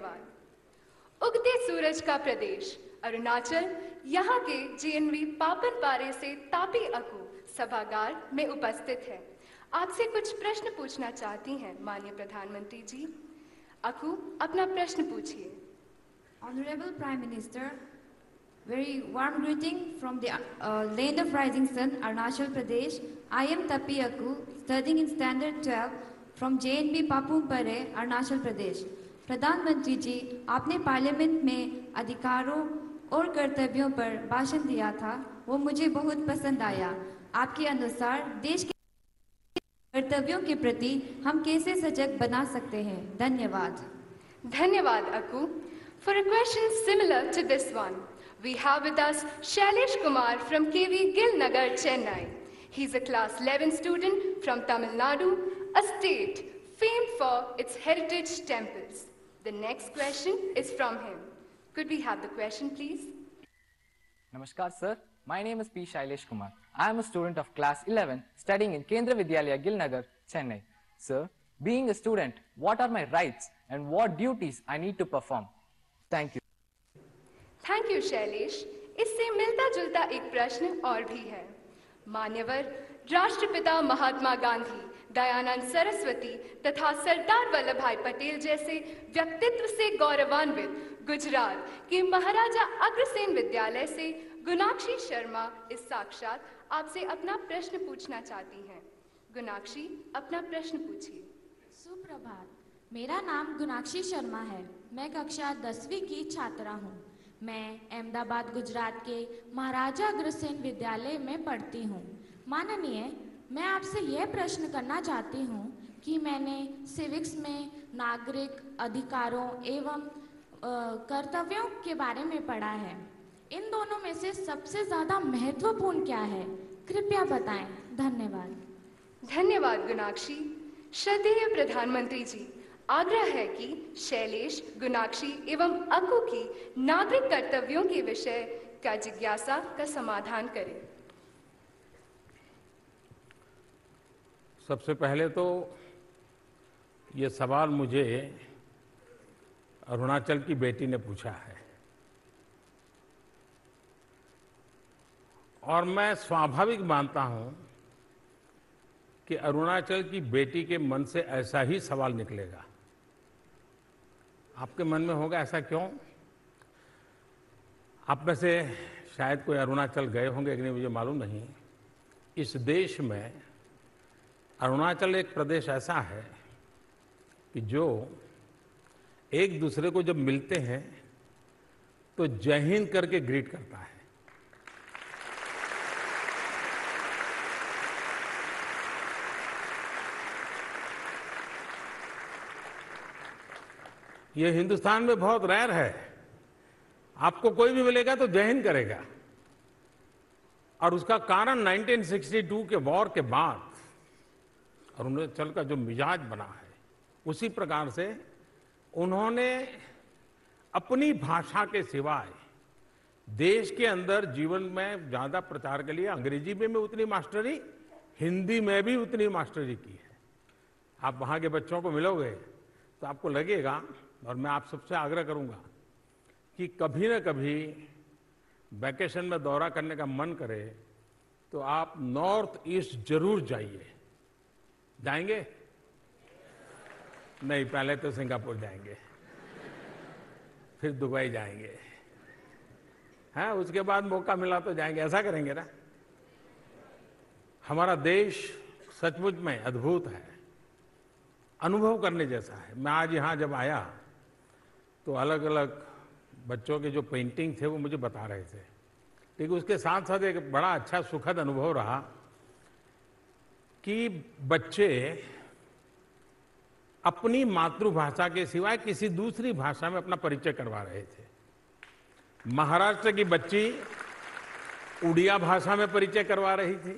धन्यवाद। उगते सूरज का प्रदेश अरुणाचल, यहाँ के जेएनवी पापन पारे से तापी अकू सभागार में उपस्थित है। आपसे कुछ प्रश्न पूछना चाहती हैं माननीय प्रधानमंत्री जी। अकू, अपना प्रश्न पूछिए। Honorable Prime Minister, very warm greeting from the uh, land of rising sun, Arunachal Pradesh. I am Tapi Aku, studying in Standard twelve from J N B Papumpare, Arunachal Pradesh. प्रधानमंत्री जी, आपने पार्लियामेंट में अधिकारों और कर्तव्यों पर भाषण दिया था, वो मुझे बहुत पसंद आया। आपके अनुसार देश के कर्तव्यों के प्रति हम कैसे सजग बना सकते हैं? धन्यवाद। धन्यवाद अकू। For a question similar to this one, we have with us Shailesh Kumar from K V Gil Nagar, Chennai. He's a class eleven student from Tamil Nadu, a state famed for its heritage temples. The next question is from him. Could we have the question, please? Namaskar, sir. My name is P. Shailesh Kumar. I am a student of class eleven studying in Kendra Vidyalaya, Gilnagar, Chennai. Sir, being a student, what are my rights and what duties I need to perform? Thank you. Thank you, Shailesh. इससे मिलता जुलता एक प्रश्न और भी है। मान्यवर, राष्ट्रपिता महात्मा गांधी, दयानंद सरस्वती तथा सरदार वल्लभ भाई पटेल जैसे व्यक्तित्व से गौरवान्वित गुजरात के महाराजा अग्रसेन विद्यालय से गुनाक्षी शर्मा इस साक्षात आपसे अपना प्रश्न पूछना चाहती हैं। गुनाक्षी, अपना प्रश्न पूछिए। सुप्रभात, मेरा नाम गुनाक्षी शर्मा है। मैं कक्षा दसवीं की छात्रा हूँ। मैं अहमदाबाद गुजरात के महाराजा अग्रसेन विद्यालय में पढ़ती हूँ। माननीय, मैं आपसे यह प्रश्न करना चाहती हूँ कि मैंने सिविक्स में नागरिक अधिकारों एवं कर्तव्यों के बारे में पढ़ा है। इन दोनों में से सबसे ज़्यादा महत्वपूर्ण क्या है? कृपया बताएं। धन्यवाद। धन्यवाद गुनाक्षी। श्रद्धेय प्रधानमंत्री जी, आग्रह है कि शैलेश, गुनाक्षी एवं अकू की नागरिक कर्तव्यों के विषय का जिज्ञासा का समाधान करें। सबसे पहले तो ये सवाल मुझे अरुणाचल की बेटी ने पूछा है, और मैं स्वाभाविक मानता हूं कि अरुणाचल की बेटी के मन से ऐसा ही सवाल निकलेगा। आपके मन में होगा ऐसा क्यों? आप में से शायद कोई अरुणाचल गए होंगे कि नहीं मुझे मालूम नहीं। इस देश में अरुणाचल एक प्रदेश ऐसा है कि जो एक दूसरे को जब मिलते हैं तो जय हिंद करके ग्रीट करता है। ये हिंदुस्तान में बहुत रेयर है। आपको कोई भी मिलेगा तो जय हिंद करेगा, और उसका कारण नाइनटीन सिक्सटी टू के वॉर के बाद अरुणाचल का जो मिजाज बना है, उसी प्रकार से उन्होंने अपनी भाषा के सिवाय देश के अंदर जीवन में ज्यादा प्रचार के लिए अंग्रेजी में, में उतनी मास्टरी, हिंदी में भी उतनी मास्टरी की है। आप वहां के बच्चों को मिलोगे तो आपको लगेगा, और मैं आप सबसे आग्रह करूंगा कि कभी न कभी वैकेशन में दौरा करने का मन करे तो आप नॉर्थ ईस्ट जरूर जाइए। जाएंगे? नहीं, पहले तो सिंगापुर जाएंगे, फिर दुबई जाएंगे, हाँ, उसके बाद मौका मिला तो जाएंगे। ऐसा करेंगे ना? हमारा देश सचमुच में अद्भुत है, अनुभव करने जैसा है। मैं आज यहाँ जब आया तो अलग अलग बच्चों के जो पेंटिंग थे वो मुझे बता रहे थे, लेकिन उसके साथ साथ एक बड़ा अच्छा सुखद अनुभव रहा कि बच्चे अपनी मातृभाषा के सिवाय किसी दूसरी भाषा में अपना परिचय करवा रहे थे। महाराष्ट्र की बच्ची उड़िया भाषा में परिचय करवा रही थी,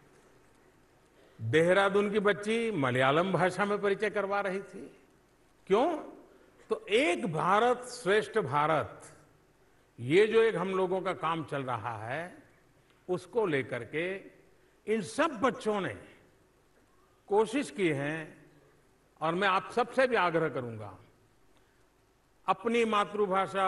देहरादून की बच्ची मलयालम भाषा में परिचय करवा रही थी। क्यों? तो एक भारत श्रेष्ठ भारत, ये जो एक हम लोगों का काम चल रहा है, उसको लेकर के इन सब बच्चों ने कोशिश की है। और मैं आप सबसे भी आग्रह करूंगा, अपनी मातृभाषा,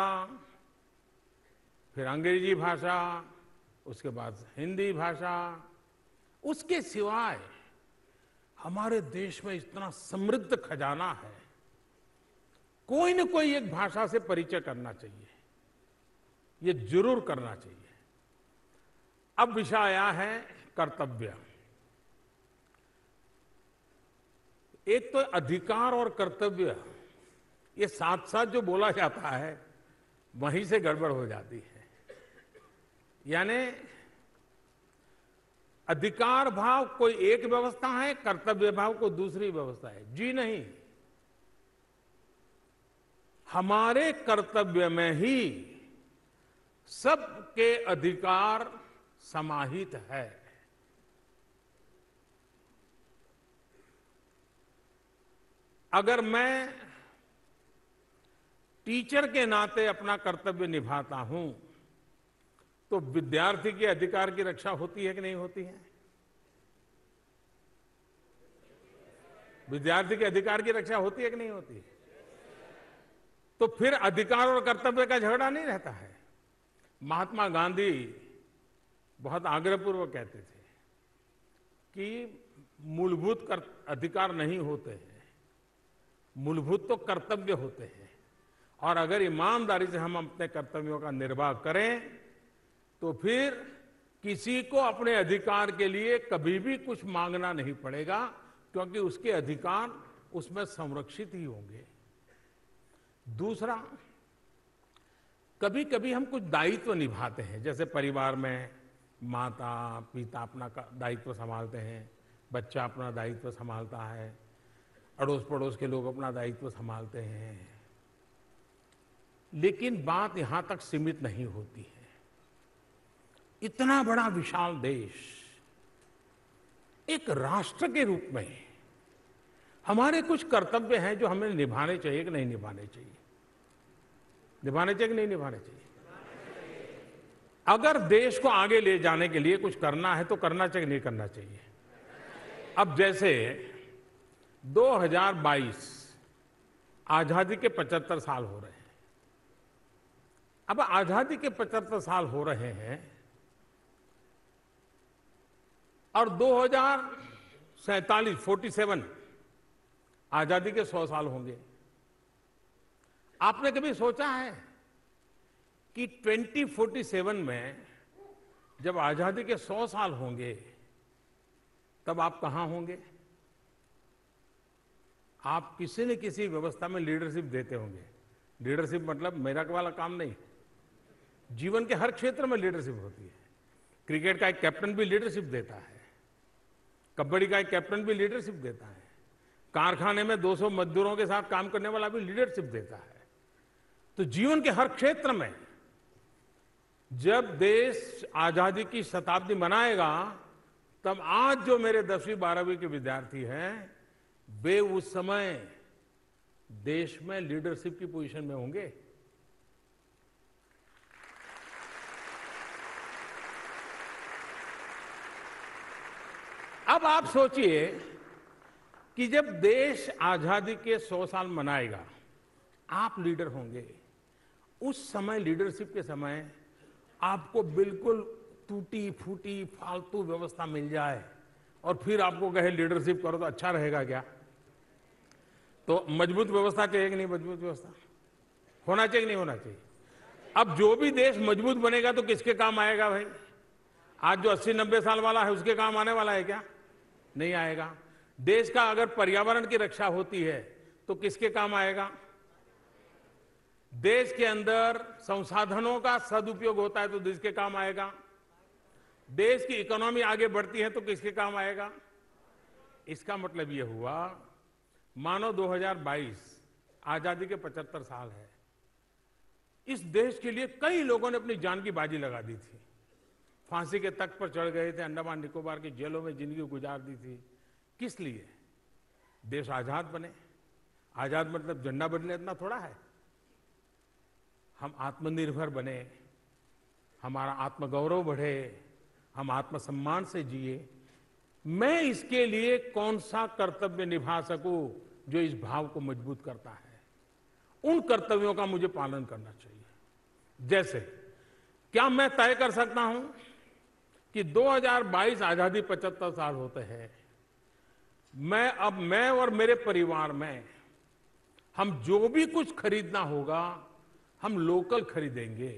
फिर अंग्रेजी भाषा, उसके बाद हिंदी भाषा, उसके सिवाय हमारे देश में इतना समृद्ध खजाना है, कोई न कोई एक भाषा से परिचय करना चाहिए, ये जरूर करना चाहिए। अब विषय आया है कर्तव्य। एक तो अधिकार और कर्तव्य, ये साथ साथ जो बोला जाता है वहीं से गड़बड़ हो जाती है। यानी अधिकार भाव कोई एक व्यवस्था है, कर्तव्य भाव कोई दूसरी व्यवस्था है। जी नहीं, हमारे कर्तव्य में ही सबके अधिकार समाहित है। अगर मैं टीचर के नाते अपना कर्तव्य निभाता हूं तो विद्यार्थी के अधिकार की रक्षा होती है कि नहीं होती है? विद्यार्थी के अधिकार की रक्षा होती है कि नहीं होती है? तो फिर अधिकार और कर्तव्य का झगड़ा नहीं रहता है। महात्मा गांधी बहुत आग्रहपूर्वक कहते थे कि मूलभूत अधिकार नहीं होते हैं, मूलभूत तो कर्तव्य होते हैं। और अगर ईमानदारी से हम अपने कर्तव्यों का निर्वाह करें तो फिर किसी को अपने अधिकार के लिए कभी भी कुछ मांगना नहीं पड़ेगा, क्योंकि उसके अधिकार उसमें संरक्षित ही होंगे। दूसरा, कभी कभी हम कुछ दायित्व निभाते हैं, जैसे परिवार में माता पिता अपना दायित्व संभालते हैं, बच्चा अपना दायित्व संभालता है, अड़ोस पड़ोस के लोग अपना दायित्व संभालते हैं। लेकिन बात यहां तक सीमित नहीं होती है। इतना बड़ा विशाल देश, एक राष्ट्र के रूप में हमारे कुछ कर्तव्य हैं जो हमें निभाने चाहिए कि नहीं निभाने चाहिए? निभाने चाहिए कि नहीं निभाने चाहिए? अगर देश को आगे ले जाने के लिए कुछ करना है तो करना चाहिए नहीं करना चाहिए? अब जैसे दो हज़ार बाईस आजादी के पचहत्तर साल हो रहे हैं। अब आजादी के पचहत्तर साल हो रहे हैं और दो हजार सैतालीस फोर्टी सेवन आजादी के सौ साल होंगे। आपने कभी सोचा है कि ट्वेंटी फोर्टी सेवन में जब आजादी के सौ साल होंगे तब आप कहां होंगे? आप किसी न किसी व्यवस्था में लीडरशिप देते होंगे। लीडरशिप मतलब मेरा वाला काम नहीं, जीवन के हर क्षेत्र में लीडरशिप होती है। क्रिकेट का एक कैप्टन भी लीडरशिप देता है, कबड्डी का एक कैप्टन भी लीडरशिप देता है, कारखाने में दो सौ मजदूरों के साथ काम करने वाला भी लीडरशिप देता है। तो जीवन के हर क्षेत्र में जब देश आजादी की शताब्दी मनाएगा तब आज जो मेरे दसवीं बारहवीं के विद्यार्थी हैं वे उस समय देश में लीडरशिप की पोजीशन में होंगे। अब आप सोचिए कि जब देश आजादी के सौ साल मनाएगा, आप लीडर होंगे। उस समय लीडरशिप के समय आपको बिल्कुल टूटी फूटी फालतू व्यवस्था मिल जाए और फिर आपको कहे लीडरशिप करो तो अच्छा रहेगा क्या? तो मजबूत व्यवस्था चाहिए कि नहीं? मजबूत व्यवस्था होना चाहिए कि नहीं होना चाहिए? अब जो भी देश मजबूत बनेगा तो किसके काम आएगा भाई? आज जो अस्सी नब्बे साल वाला है उसके काम आने वाला है क्या? नहीं आएगा। देश का अगर पर्यावरण की रक्षा होती है तो किसके काम आएगा? देश के अंदर संसाधनों का सदुपयोग होता है तो देश के काम आएगा। देश की इकोनॉमी आगे बढ़ती है तो किसके काम आएगा? इसका मतलब यह हुआ, मानो दो हज़ार बाईस आजादी के पचहत्तर साल है, इस देश के लिए कई लोगों ने अपनी जान की बाजी लगा दी थी, फांसी के तख्त पर चढ़ गए थे, अंडमान निकोबार की जेलों में जिंदगी गुजार दी थी। किस लिए? देश आजाद बने। आजाद मतलब झंडा बदले इतना थोड़ा है। हम आत्मनिर्भर बने, हमारा आत्मगौरव बढ़े, हम आत्मसम्मान से जिए। मैं इसके लिए कौन सा कर्तव्य निभा सकूं जो इस भाव को मजबूत करता है? उन कर्तव्यों का मुझे पालन करना चाहिए। जैसे, क्या मैं तय कर सकता हूं कि दो हज़ार बाईस आजादी पचहत्तर साल होते हैं, मैं अब मैं और मेरे परिवार में हम जो भी कुछ खरीदना होगा हम लोकल खरीदेंगे,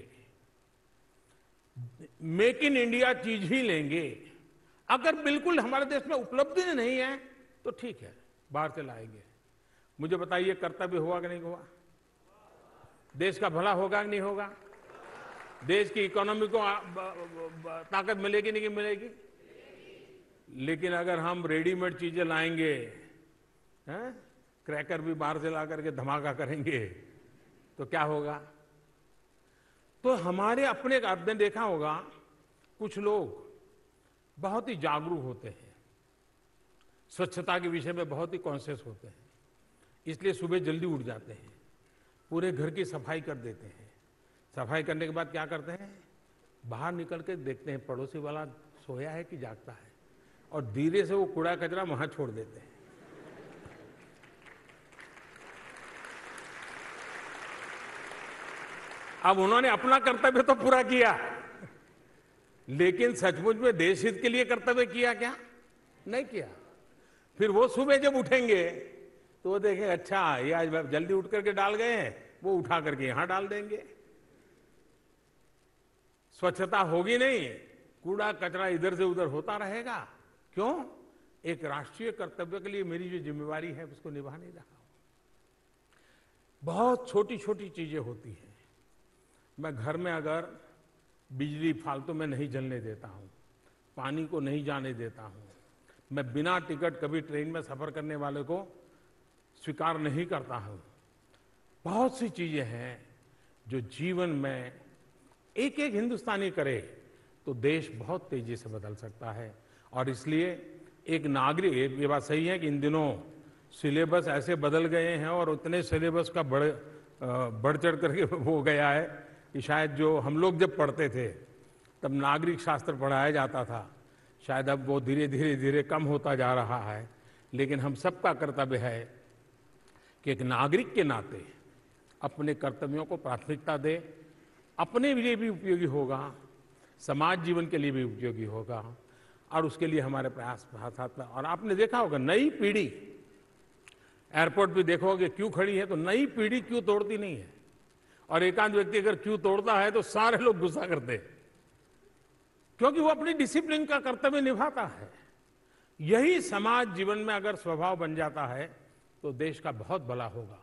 मेक इन इंडिया चीज ही लेंगे। अगर बिल्कुल हमारे देश में उपलब्धि नहीं है तो ठीक है, बाहर से लाएंगे। मुझे बताइए, कर्तव्य हुआ कि नहीं हुआ? देश का भला होगा कि नहीं होगा? देश की इकोनॉमी को ताकत मिलेगी नहीं मिलेगी? लेकिन अगर हम रेडीमेड चीजें लाएंगे, हैं? क्रैकर भी बाहर से ला करके धमाका करेंगे तो क्या होगा? तो हमारे अपने आपने देखा होगा, कुछ लोग बहुत ही जागरूक होते हैं, स्वच्छता के विषय में बहुत ही कॉन्शियस होते हैं, इसलिए सुबह जल्दी उठ जाते हैं, पूरे घर की सफाई कर देते हैं। सफाई करने के बाद क्या करते हैं? बाहर निकल के देखते हैं पड़ोसी वाला सोया है कि जागता है, और धीरे से वो कूड़ा कचरा वहां छोड़ देते हैं। अब उन्होंने अपना कर्तव्य तो पूरा किया, लेकिन सचमुच में देश हित के लिए कर्तव्य किया क्या? नहीं किया। फिर वो सुबह जब उठेंगे तो वो देखेंगे, अच्छा ये आज जल्दी उठ करके डाल गए हैं, वो उठा करके यहां डाल देंगे। स्वच्छता होगी नहीं, कूड़ा कचरा इधर से उधर होता रहेगा। क्यों? एक राष्ट्रीय कर्तव्य के लिए मेरी जो जिम्मेवारी है उसको निभा नहीं रहा हूं। बहुत छोटी छोटी चीजें होती हैं। मैं घर में अगर बिजली फालतू में नहीं जलने देता हूं, पानी को नहीं जाने देता हूं, मैं बिना टिकट कभी ट्रेन में सफर करने वाले को स्वीकार नहीं करता हूं। बहुत सी चीजें हैं जो जीवन में एक एक हिंदुस्तानी करे तो देश बहुत तेजी से बदल सकता है। और इसलिए एक नागरिक, ये बात सही है कि इन दिनों सिलेबस ऐसे बदल गए हैं और उतने सिलेबस का बढ़ बढ़ चढ़ करके हो गया है कि शायद जो हम लोग जब पढ़ते थे तब नागरिक शास्त्र पढ़ाया जाता था, शायद अब वो धीरे धीरे धीरे कम होता जा रहा है। लेकिन हम सबका कर्तव्य है कि एक नागरिक के नाते अपने कर्तव्यों को प्राथमिकता दे। अपने लिए भी उपयोगी होगा, समाज जीवन के लिए भी उपयोगी होगा, और उसके लिए हमारे प्रयास साथ में। और आपने देखा होगा, नई पीढ़ी एयरपोर्ट भी देखोगे क्यों खड़ी है, तो नई पीढ़ी क्यों तोड़ती नहीं है। और एकांत व्यक्ति अगर क्यों तोड़ता है तो सारे लोग गुस्सा करते हैं, क्योंकि वो अपनी डिसिप्लिन का कर्तव्य निभाता है। यही समाज जीवन में अगर स्वभाव बन जाता है तो देश का बहुत भला होगा।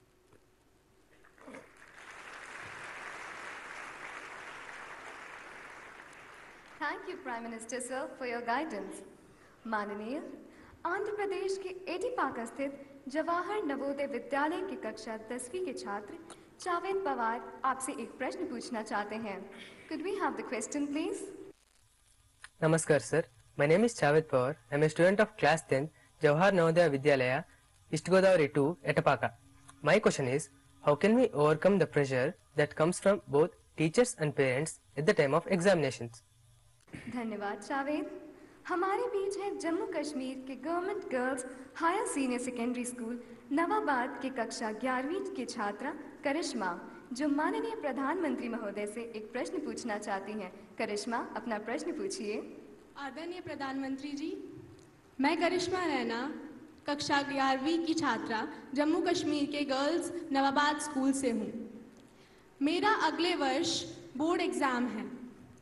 Thank you, Prime Minister sir, for your guidance. माननीय, आंध्र प्रदेश के एडीपाका स्थित जवाहर नवोदय विद्यालय की कक्षा दसवीं के छात्र जावेद पवार आपसे एक प्रश्न पूछना चाहते हैं। Could we have the question, please? Namaskar, sir. My name is Javed Pawar. I am a student of class ten, Jawahar Navodaya Vidyalaya, East Godavari two, Etapaka. My question is, how can we overcome the pressure that comes from both teachers and parents at the time of examinations? धन्यवाद जावेद। हमारे बीच है जम्मू कश्मीर के Government Girls Higher Senior Secondary School Nawabad के कक्षा ग्यारहवीं की छात्रा करिश्मा, जो माननीय प्रधानमंत्री महोदय से एक प्रश्न पूछना चाहती हैं। करिश्मा, अपना प्रश्न पूछिए। आदरणीय प्रधानमंत्री जी, मैं करिश्मा रैना कक्षा ग्यारहवीं की छात्रा जम्मू कश्मीर के गर्ल्स नवाबाद स्कूल से हूँ। मेरा अगले वर्ष बोर्ड एग्ज़ाम है।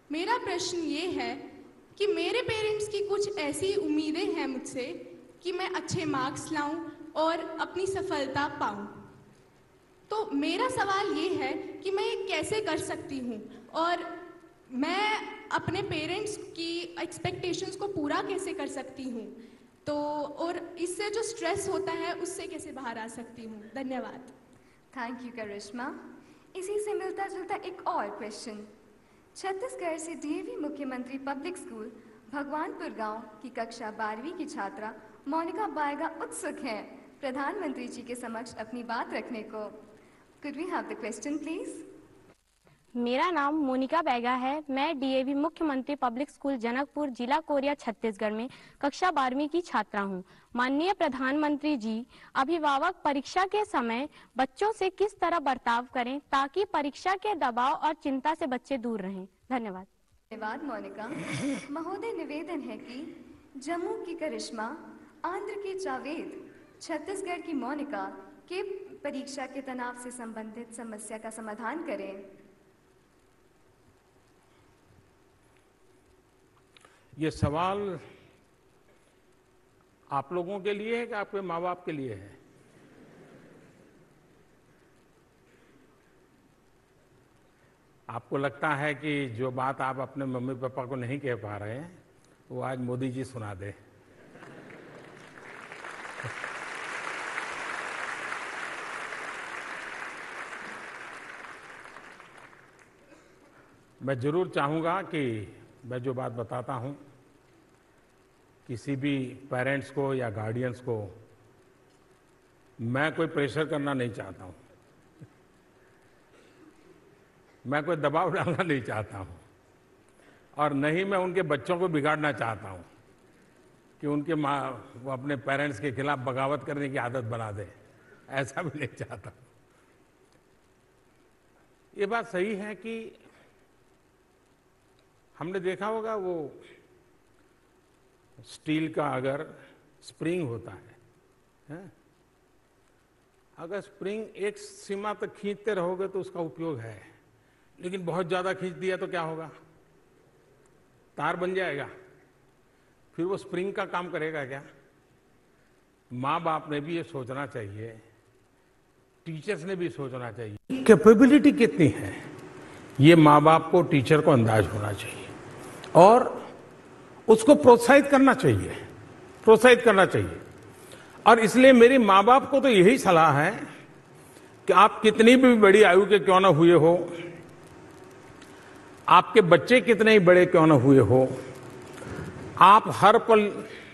मेरा प्रश्न ये है कि मेरे पेरेंट्स की कुछ ऐसी उम्मीदें हैं मुझसे कि मैं अच्छे मार्क्स लाऊं और अपनी सफलता पाऊं। तो मेरा सवाल ये है कि मैं ये कैसे कर सकती हूँ और मैं अपने पेरेंट्स की एक्सपेक्टेशंस को पूरा कैसे कर सकती हूँ, तो और इससे जो स्ट्रेस होता है उससे कैसे बाहर आ सकती हूँ। धन्यवाद। Thank you Karishma. इसी से मिलता जुलता एक और क्वेश्चन। छत्तीसगढ़ से डीएवी मुख्यमंत्री पब्लिक स्कूल भगवानपुर गांव की कक्षा बारहवीं की छात्रा मोनिका बाएगा उत्सुक हैं प्रधानमंत्री जी के समक्ष अपनी बात रखने को। Could we have the question, please? मेरा नाम मोनिका बैगा है। मैं डीएवी मुख्यमंत्री पब्लिक स्कूल जनकपुर, जिला कोरिया, छत्तीसगढ़ में कक्षा बारहवीं की छात्रा हूं। माननीय प्रधानमंत्री जी, अभिभावक परीक्षा के समय बच्चों से किस तरह बर्ताव करें ताकि परीक्षा के दबाव और चिंता से बच्चे दूर रहें। धन्यवाद। धन्यवाद मोनिका महोदय। निवेदन है कि जम्मू की करिश्मा, आंध्र की जावेद, छत्तीसगढ़ की मोनिका के परीक्षा के तनाव से संबंधित समस्या का समाधान करें। ये सवाल आप लोगों के लिए है कि आपके माँ बाप के लिए है? आपको लगता है कि जो बात आप अपने मम्मी पापा को नहीं कह पा रहे हैं वो आज मोदी जी सुना दे। मैं जरूर चाहूंगा कि मैं जो बात बताता हूं किसी भी पेरेंट्स को या गार्डियंस को मैं कोई प्रेशर करना नहीं चाहता हूं, मैं कोई दबाव डालना नहीं चाहता हूं और नहीं मैं उनके बच्चों को बिगाड़ना चाहता हूं कि उनके माँ वो अपने पेरेंट्स के खिलाफ बगावत करने की आदत बना दे, ऐसा भी नहीं चाहता। ये बात सही है कि हमने देखा होगा वो स्टील का अगर स्प्रिंग होता है, है? अगर स्प्रिंग एक सीमा तक खींचते रहोगे तो उसका उपयोग है, लेकिन बहुत ज्यादा खींच दिया तो क्या होगा? तार बन जाएगा, फिर वो स्प्रिंग का काम करेगा क्या? माँ बाप ने भी ये सोचना चाहिए, टीचर्स ने भी सोचना चाहिए कैपेबिलिटी कितनी है, ये माँ बाप को, टीचर को अंदाज होना चाहिए और उसको प्रोत्साहित करना चाहिए, प्रोत्साहित करना चाहिए। और इसलिए मेरी माँ बाप को तो यही सलाह है कि आप कितनी भी बड़ी आयु के क्यों ना हुए हो, आपके बच्चे कितने ही बड़े क्यों ना हुए हो, आप हर पल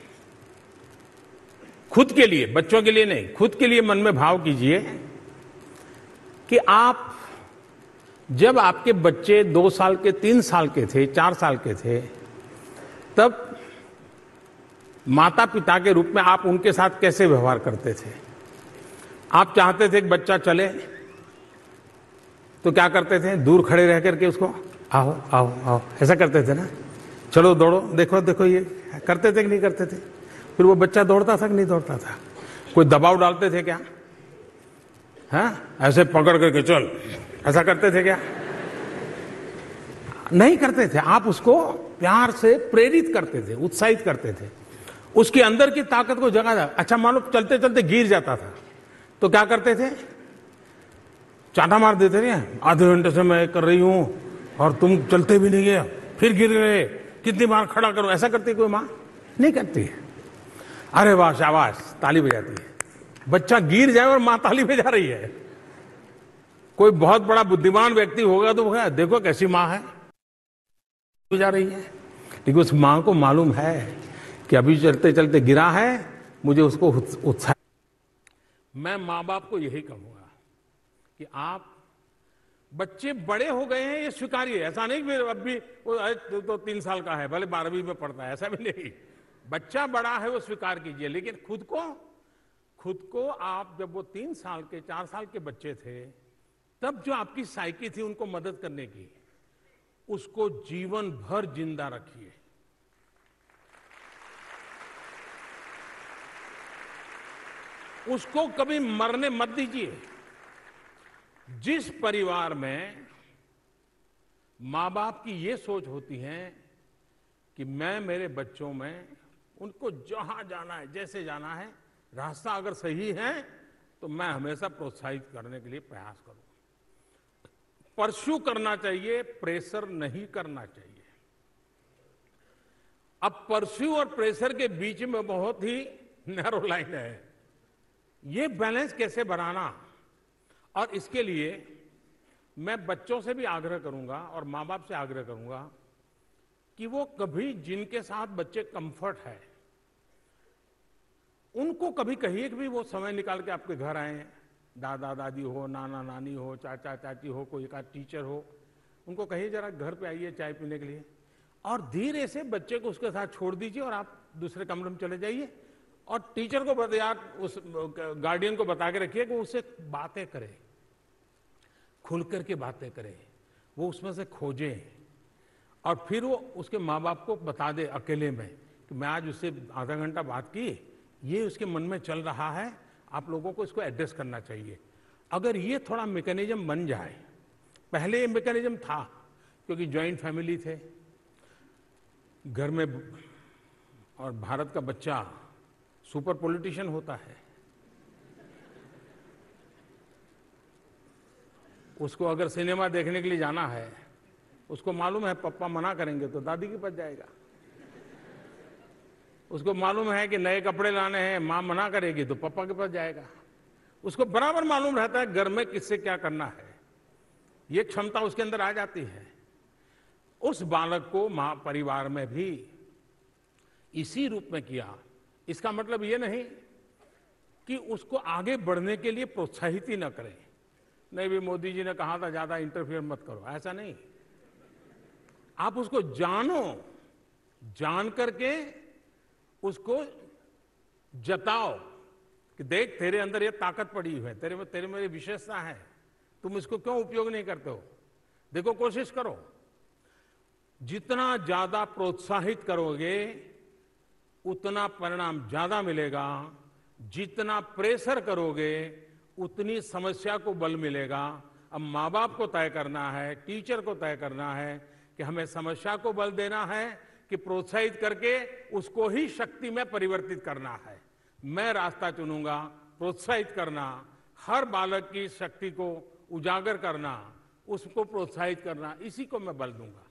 खुद के लिए, बच्चों के लिए नहीं, खुद के लिए मन में भाव कीजिए कि आप जब आपके बच्चे दो साल के, तीन साल के थे, चार साल के थे, तब माता पिता के रूप में आप उनके साथ कैसे व्यवहार करते थे? आप चाहते थे कि बच्चा चले तो क्या करते थे? दूर खड़े रह करके उसको आओ आओ आओ ऐसा करते थे ना, चलो दौड़ो, देखो देखो, ये करते थे कि नहीं करते थे? फिर वो बच्चा दौड़ता था कि नहीं दौड़ता था? कोई दबाव डालते थे क्या? हाँ, ऐसे पकड़ करके चल, ऐसा करते थे क्या? नहीं करते थे। आप उसको प्यार से प्रेरित करते थे, उत्साहित करते थे, उसके अंदर की ताकत को जगा था। अच्छा मान लो चलते चलते गिर जाता था तो क्या करते थे? चांटा मार देते थे, आधे घंटे से मैं कर रही हूं और तुम चलते भी नहीं गए, फिर गिर गए, कितनी बार खड़ा करो? ऐसा करती कोई माँ? नहीं करती है। अरे वाह, शाबाश, ताली बजाती है। बच्चा गिर जाए और माँ ताली बजा रही है। कोई बहुत बड़ा बुद्धिमान व्यक्ति होगा तो वो देखो कैसी माँ है, बजा रही है, लेकिन उस माँ को मालूम है कि अभी चलते चलते गिरा है, मुझे उसको उत्साह। मैं माँ बाप को यही कहूंगा कि आप, बच्चे बड़े हो गए हैं ये स्वीकारिए। ऐसा नहीं कि अब भी वो तो तीन साल का है, भले बारहवीं में पढ़ता है, ऐसा भी नहीं। बच्चा बड़ा है वो स्वीकार कीजिए, लेकिन खुद को खुद को आप, जब वो तीन साल के, चार साल के बच्चे थे, तब जो आपकी साइकी थी उनको मदद करने की, उसको जीवन भर जिंदा रखिए। उसको कभी मरने मत दीजिए। जिस परिवार में माँ बाप की ये सोच होती है कि मैं मेरे बच्चों में उनको जहां जाना है, जैसे जाना है, रास्ता अगर सही है तो मैं हमेशा प्रोत्साहित करने के लिए प्रयास करूं। परस्यू करना चाहिए, प्रेशर नहीं करना चाहिए। अब परस्यू और प्रेशर के बीच में बहुत ही नैरो लाइन है। ये बैलेंस कैसे बनाना, और इसके लिए मैं बच्चों से भी आग्रह करूंगा और माँ बाप से आग्रह करूंगा कि वो कभी जिनके साथ बच्चे कंफर्ट है उनको कभी कहिए कि भी वो समय निकाल के आपके घर आए, दादा दादी हो, नाना नानी हो, चाचा चाची हो, कोई एक टीचर हो, उनको कहिए जरा घर पे आइए चाय पीने के लिए, और धीरे से बच्चे को उसके साथ छोड़ दीजिए और आप दूसरे कमरे में चले जाइए, और टीचर को बता, यार उस गार्डियन को बता के रखिए कि उससे बातें करे, खुल करके बातें करे, वो उसमें से खोजे, और फिर वो उसके माँ बाप को बता दे अकेले में कि मैं आज उससे आधा घंटा बात की, ये उसके मन में चल रहा है, आप लोगों को इसको एड्रेस करना चाहिए। अगर ये थोड़ा मैकेनिज्म बन जाए, पहले ये मैकेनिज्म था क्योंकि जॉइंट फैमिली थे, घर में, और भारत का बच्चा सुपर पॉलिटिशियन होता है, उसको अगर सिनेमा देखने के लिए जाना है, उसको मालूम है पापा मना करेंगे तो दादी के पास जाएगा, उसको मालूम है कि नए कपड़े लाने हैं, माँ मना करेगी तो पापा के पास जाएगा, उसको बराबर मालूम रहता है घर में किससे क्या करना है, ये क्षमता उसके अंदर आ जाती है। उस बालक को माँ परिवार में भी इसी रूप में किया, इसका मतलब ये नहीं कि उसको आगे बढ़ने के लिए प्रोत्साहित ही न करें, नहीं भी मोदी जी ने कहा था ज्यादा इंटरफियर मत करो, ऐसा नहीं। आप उसको जानो, जान करके उसको जताओ कि देख तेरे अंदर ये ताकत पड़ी हुई है, तेरे में तेरे में ये विशेषता है, तुम इसको क्यों उपयोग नहीं करते हो, देखो कोशिश करो। जितना ज्यादा प्रोत्साहित करोगे उतना परिणाम ज्यादा मिलेगा, जितना प्रेशर करोगे उतनी समस्या को बल मिलेगा। अब माँ बाप को तय करना है, टीचर को तय करना है कि हमें समस्या को बल देना है कि प्रोत्साहित करके उसको ही शक्ति में परिवर्तित करना है। मैं रास्ता चुनूंगा, प्रोत्साहित करना, हर बालक की शक्ति को उजागर करना, उसको प्रोत्साहित करना, इसी को मैं बल दूंगा।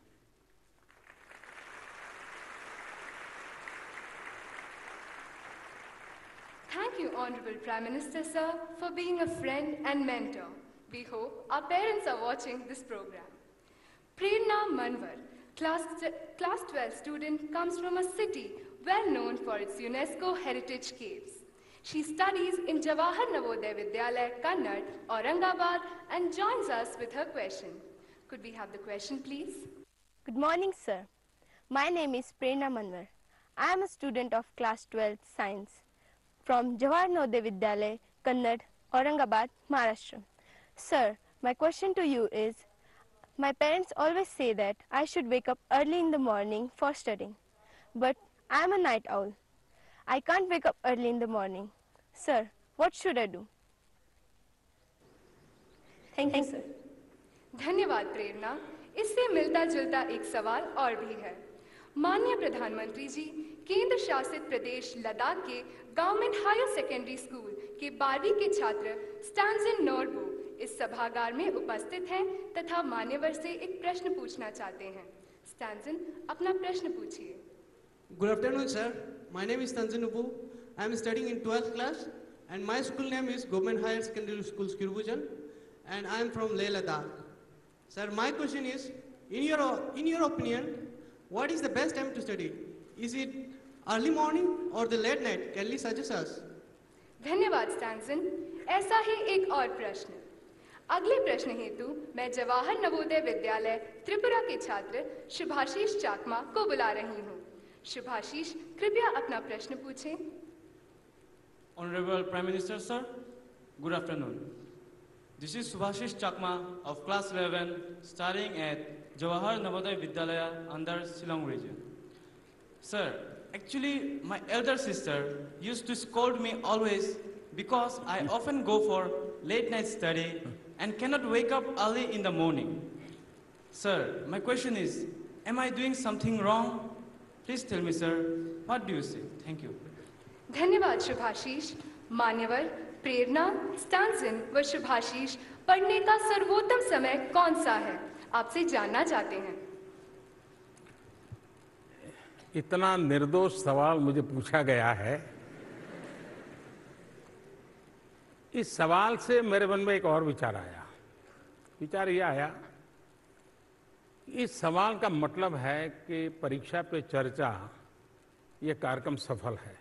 Thank you, Honorable Prime Minister, sir, for being a friend and mentor. We hope our parents are watching this program. Prerna Manwar, class, class twelve student, comes from a city well known for its UNESCO heritage caves. She studies in Jawahar Navodaya Vidyalaya, Kannad, Aurangabad, and joins us with her question. Could we have the question, please? Good morning, sir. My name is Prerna Manwar. I am a student of class twelve science from Jawahar Navodaya Vidyalaya, Kannad, Aurangabad, Maharashtra. Sir, my question to you is, my parents always say that I should wake up early in the morning for studying, but I am a night owl. I can't wake up early in the morning. Sir, what should I do? Thank you, sir. धन्यवाद प्रेरणा। इससे मिलता जुलता एक सवाल और भी है। माननीय प्रधानमंत्री जी, केंद्र शासित प्रदेश लद्दाख के गवर्नमेंट हायर सेकेंडरी स्कूल के बारहवीं के छात्र स्टैंजन नोरबू इस सभागार में उपस्थित हैं तथा मान्यवर से एक प्रश्न पूछना चाहते हैं। स्टैंजन, अपना प्रश्न पूछिए। Good afternoon, sir. My name is Tanzan Upu. I am studying in twelfth class, and my school name is Government Higher Secondary School, Skirbujan, and I am from Leh Ladakh. Sir, my question is, in your in your opinion, what is the best time to study? Is it early morning or the late night? Can you suggest us? धन्यवाद स्टैंजन। ऐसा ही एक और प्रश्न। अगले प्रश्न हेतु मैं जवाहर नवोदय विद्यालय त्रिपुरा के छात्र शुभाशीष चाकमा को बुला रही हूँ। शुभाशीष, कृपया अपना प्रश्न पूछें। Honorable Prime Minister, sir, good afternoon. This is Subhashish Chakma of class eleven, studying at Jawahar Navodaya Vidyalaya under Shillong region. Sir, actually, my elder sister used to scold me always because I often go for late night study and cannot wake up early in the morning. Sir, my question is, am I doing something wrong? Please tell me, sir. What do you say? Thank you. धन्यवाद शुभाशीष। मान्यवर, प्रेरणा, स्टैंसन व शुभाशीष, पढ़ने का सर्वोत्तम समय कौन सा है? आपसे जानना चाहते हैं। इतना निर्दोष सवाल मुझे पूछा गया है। इस सवाल से मेरे मन में एक और विचार आया। विचार यह आया, इस सवाल का मतलब है कि परीक्षा पे चर्चा ये कार्यक्रम सफल है।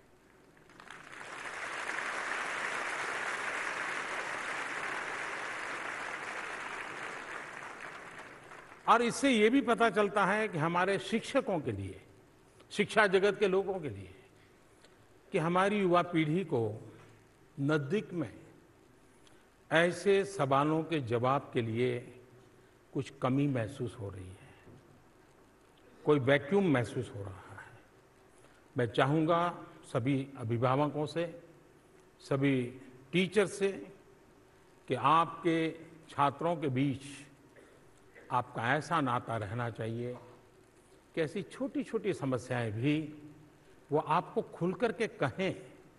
और इससे ये भी पता चलता है कि हमारे शिक्षकों के लिए, शिक्षा जगत के लोगों के लिए, कि हमारी युवा पीढ़ी को नजदीक में ऐसे सवालों के जवाब के लिए कुछ कमी महसूस हो रही है, कोई वैक्यूम महसूस हो रहा है। मैं चाहूँगा सभी अभिभावकों से, सभी टीचर से कि आपके छात्रों के बीच आपका ऐसा नाता रहना चाहिए कि ऐसी छोटी छोटी समस्याएं भी वो आपको खुल करके कहें।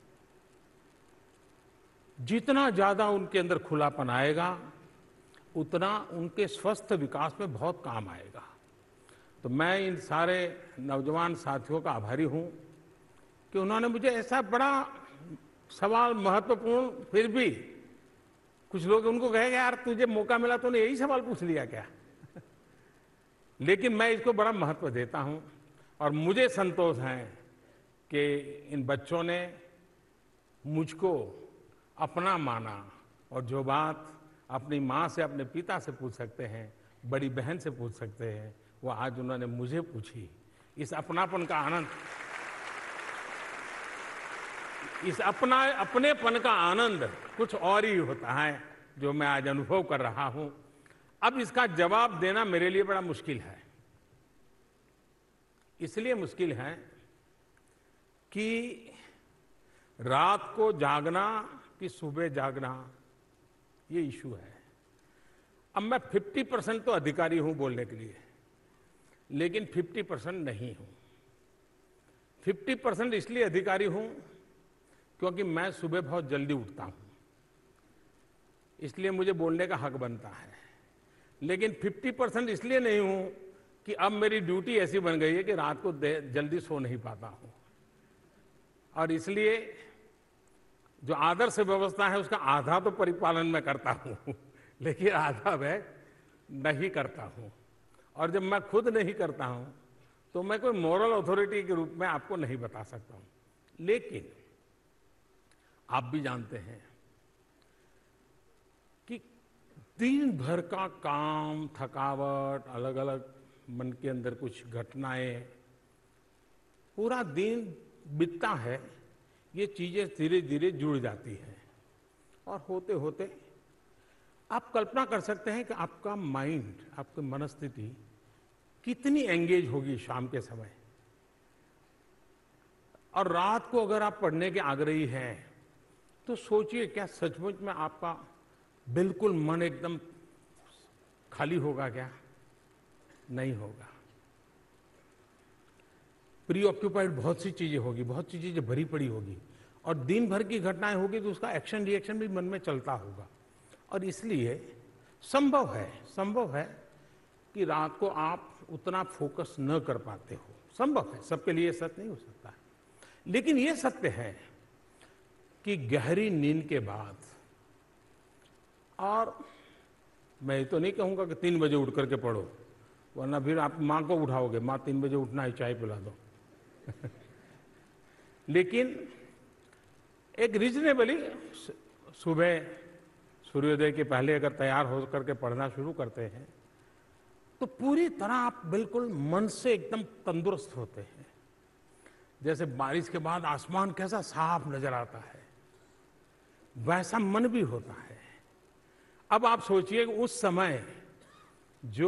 जितना ज़्यादा उनके अंदर खुलापन आएगा, उतना उनके स्वस्थ विकास में बहुत काम आएगा। तो मैं इन सारे नौजवान साथियों का आभारी हूं कि उन्होंने मुझे ऐसा बड़ा सवाल, महत्वपूर्ण, फिर भी कुछ लोग उनको कहेंगे यार तुझे मौका मिला तूने यही सवाल पूछ लिया क्या? लेकिन मैं इसको बड़ा महत्व देता हूं और मुझे संतोष है कि इन बच्चों ने मुझको अपना माना और जो बात अपनी माँ से, अपने पिता से पूछ सकते हैं, बड़ी बहन से पूछ सकते हैं, वो आज उन्होंने मुझे पूछी। इस अपनापन का आनंद, इस अपना अपनेपन का आनंद कुछ और ही होता है जो मैं आज अनुभव कर रहा हूं। अब इसका जवाब देना मेरे लिए बड़ा मुश्किल है। इसलिए मुश्किल है कि रात को जागना कि सुबह जागना, ये इशू है। अब मैं पचास परसेंट तो अधिकारी हूं बोलने के लिए, लेकिन पचास परसेंट नहीं हूं। पचास परसेंट इसलिए अधिकारी हूं क्योंकि मैं सुबह बहुत जल्दी उठता हूं, इसलिए मुझे बोलने का हक बनता है। लेकिन पचास परसेंट इसलिए नहीं हूं कि अब मेरी ड्यूटी ऐसी बन गई है कि रात को जल्दी सो नहीं पाता हूं, और इसलिए जो आदर्श व्यवस्था है उसका आधा तो परिपालन में करता हूं, लेकिन आधा मैं नहीं करता हूं। और जब मैं खुद नहीं करता हूं तो मैं कोई मॉरल अथॉरिटी के रूप में आपको नहीं बता सकता हूं। लेकिन आप भी जानते हैं कि दिन भर का काम, थकावट, अलग अलग मन के अंदर कुछ घटनाएं, पूरा दिन बीतता है, ये चीजें धीरे धीरे जुड़ जाती हैं और होते होते आप कल्पना कर सकते हैं कि आपका माइंड, आपकी मनस्थिति कितनी एंगेज होगी शाम के समय। और रात को अगर आप पढ़ने के आग्रही हैं तो सोचिए क्या सचमुच में आपका बिल्कुल मन एकदम खाली होगा क्या? नहीं होगा। प्री ऑक्यूपाइड बहुत सी चीजें होगी, बहुत सी चीजें भरी पड़ी होगी, और दिन भर की घटनाएं होगी तो उसका एक्शन रिएक्शन भी मन में चलता होगा। और इसलिए संभव है संभव है कि रात को आप उतना फोकस न कर पाते हो। संभव है, सबके लिए सत्य नहीं हो सकता है, लेकिन ये सत्य है कि गहरी नींद के बाद, और मैं तो नहीं कहूंगा कि तीन बजे उठ करके पढ़ो, वरना फिर आप माँ को उठाओगे, माँ तीन बजे उठना है, चाय पिला दो। लेकिन एक रीजनेबली सुबह सूर्योदय के पहले अगर तैयार हो करके पढ़ना शुरू करते हैं तो पूरी तरह आप बिल्कुल मन से एकदम तंदुरुस्त होते हैं। जैसे बारिश के बाद आसमान कैसा साफ नजर आता है, वैसा मन भी होता है। अब आप सोचिए कि उस समय जो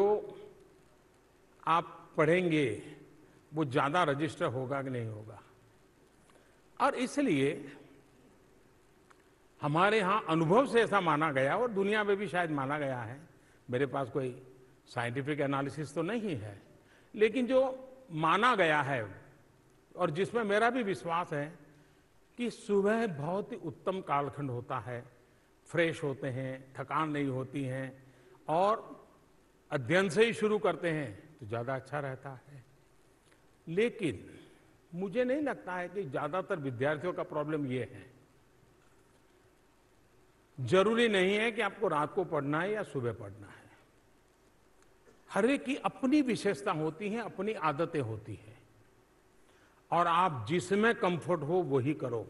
आप पढ़ेंगे वो ज्यादा रजिस्टर होगा कि नहीं होगा। और इसलिए हमारे यहां अनुभव से ऐसा माना गया, और दुनिया में भी शायद माना गया है, मेरे पास कोई साइंटिफिक एनालिसिस तो नहीं है, लेकिन जो माना गया है और जिसमें मेरा भी विश्वास है कि सुबह बहुत ही उत्तम कालखंड होता है, फ्रेश होते हैं, थकान नहीं होती है और अध्ययन से ही शुरू करते हैं तो ज़्यादा अच्छा रहता है। लेकिन मुझे नहीं लगता है कि ज़्यादातर विद्यार्थियों का प्रॉब्लम ये है। जरूरी नहीं है कि आपको रात को पढ़ना है या सुबह पढ़ना है। हर एक की अपनी विशेषता होती है, अपनी आदतें होती हैं और आप जिसमें कंफर्ट हो वही करो।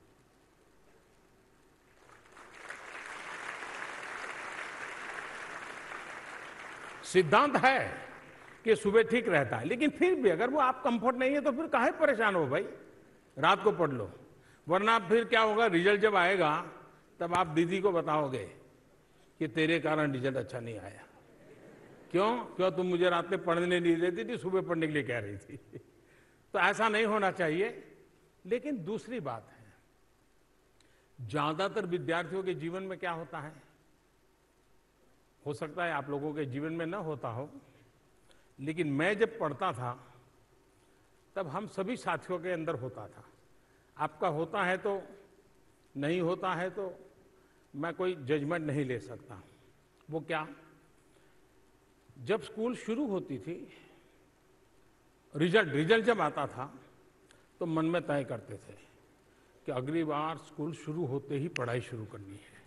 सिद्धांत है कि सुबह ठीक रहता है, लेकिन फिर भी अगर वो आप कंफर्ट नहीं है तो फिर काहे परेशान हो भाई, रात को पढ़ लो। वरना फिर क्या होगा, रिजल्ट जब आएगा तब आप दीदी को बताओगे कि तेरे कारण रिजल्ट अच्छा नहीं आया। क्यों क्यों तुम मुझे रात में पढ़ने नहीं देती थी, सुबह पढ़ने के लिए कह रही थी। तो ऐसा नहीं होना चाहिए। लेकिन दूसरी बात है, ज्यादातर विद्यार्थियों के जीवन में क्या होता है, हो सकता है आप लोगों के जीवन में ना होता हो, लेकिन मैं जब पढ़ता था तब हम सभी साथियों के अंदर होता था। आपका होता है तो नहीं होता है तो मैं कोई जजमेंट नहीं ले सकता। वो क्या, जब स्कूल शुरू होती थी, रिजल्ट रिजल्ट जब आता था तो मन में तय करते थे कि अगली बार स्कूल शुरू होते ही पढ़ाई शुरू करनी है।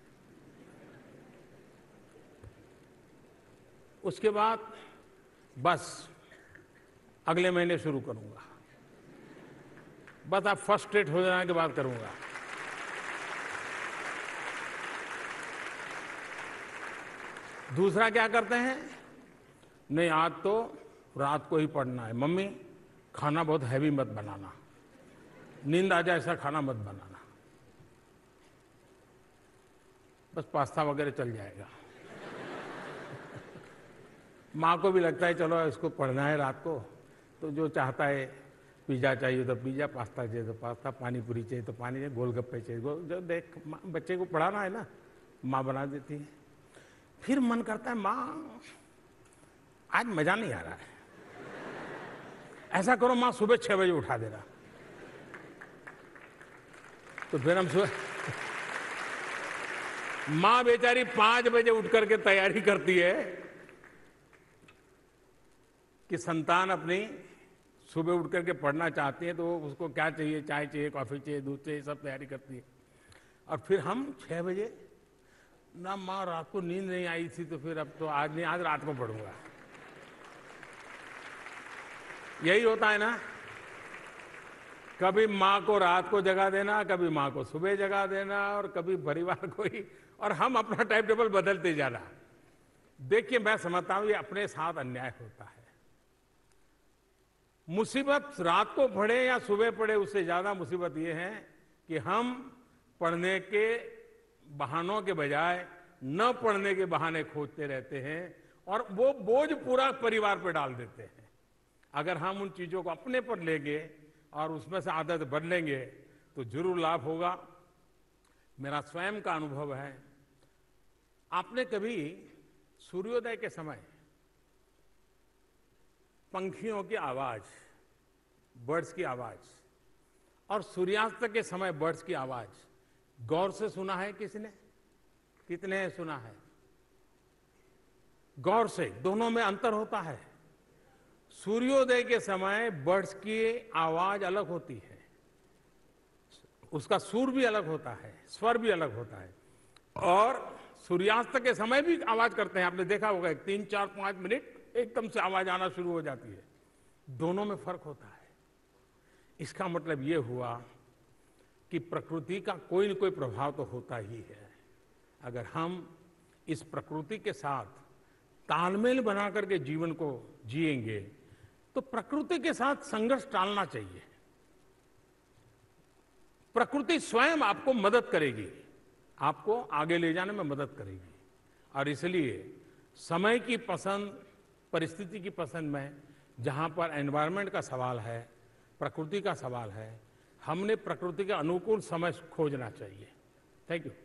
उसके बाद बस अगले महीने शुरू करूंगा, बस आप फर्स्ट रेट हो जाने के बाद करूंगा। दूसरा क्या करते हैं, नहीं आज तो रात को ही पढ़ना है, मम्मी खाना बहुत हैवी मत बनाना, नींद आ जाए ऐसा खाना मत बनाना, बस पास्ता वगैरह चल जाएगा। माँ को भी लगता है चलो इसको पढ़ना है रात को, तो जो चाहता है पिज्जा चाहिए तो पिज्जा, पास्ता चाहिए तो पास्ता, पानी पूरी चाहिए तो पानी चाहिए, गोलगप्पे चाहिए गोल, जो देख बच्चे को पढ़ाना है ना, माँ बना देती है। फिर मन करता है माँ आज मजा नहीं आ रहा है, ऐसा करो माँ सुबह छह बजे उठा देना। तो फिर हम सुबह माँ बेचारी पांच बजे उठ करके तैयारी करती है कि संतान अपनी सुबह उठ करके पढ़ना चाहती है, तो उसको क्या चाहिए, चाय चाहिए, कॉफी चाहिए, दूध चाहिए, सब तैयारी करती है। और फिर हम छह बजे, ना माँ रात को नींद नहीं आई थी तो फिर अब तो आज नहीं, आज रात को पढ़ूंगा। यही होता है ना, कभी माँ को रात को जगा देना, कभी माँ को सुबह जगा देना और कभी परिवार को ही, और हम अपना टाइम टेबल बदलते जाना। देखिए मैं समझता हूं ये अपने साथ अन्याय होता है। मुसीबत रात को पढ़े या सुबह पढ़े, उससे ज्यादा मुसीबत ये है कि हम पढ़ने के बहानों के बजाय न पढ़ने के बहाने खोजते रहते हैं और वो बोझ पूरा परिवार पर डाल देते हैं। अगर हम उन चीजों को अपने पर लेंगे और उसमें से आदत बदलेंगे तो जरूर लाभ होगा। मेरा स्वयं का अनुभव है, आपने कभी सूर्योदय के समय पंखियों की आवाज, बर्ड्स की आवाज, और सूर्यास्त के समय बर्ड्स की आवाज गौर से सुना है किसने? कितने ने सुना है? गौर से, दोनों में अंतर होता है। सूर्योदय के समय बर्ड्स की आवाज अलग होती है, उसका सुर भी अलग होता है, स्वर भी अलग होता है, और सूर्यास्त के समय भी आवाज करते हैं। आपने देखा होगा तीन चार पांच मिनट एकदम से आवाज आना शुरू हो जाती है। दोनों में फर्क होता है। इसका मतलब यह हुआ कि प्रकृति का कोई न कोई प्रभाव तो होता ही है। अगर हम इस प्रकृति के साथ तालमेल बना करके जीवन को जिएंगे तो प्रकृति के साथ संघर्ष टालना चाहिए। प्रकृति स्वयं आपको मदद करेगी, आपको आगे ले जाने में मदद करेगी। और इसलिए समय की पसंद, परिस्थिति की पसंद में, जहां पर एनवायरनमेंट का सवाल है, प्रकृति का सवाल है, हमने प्रकृति के अनुकूल समय खोजना चाहिए। Thank you.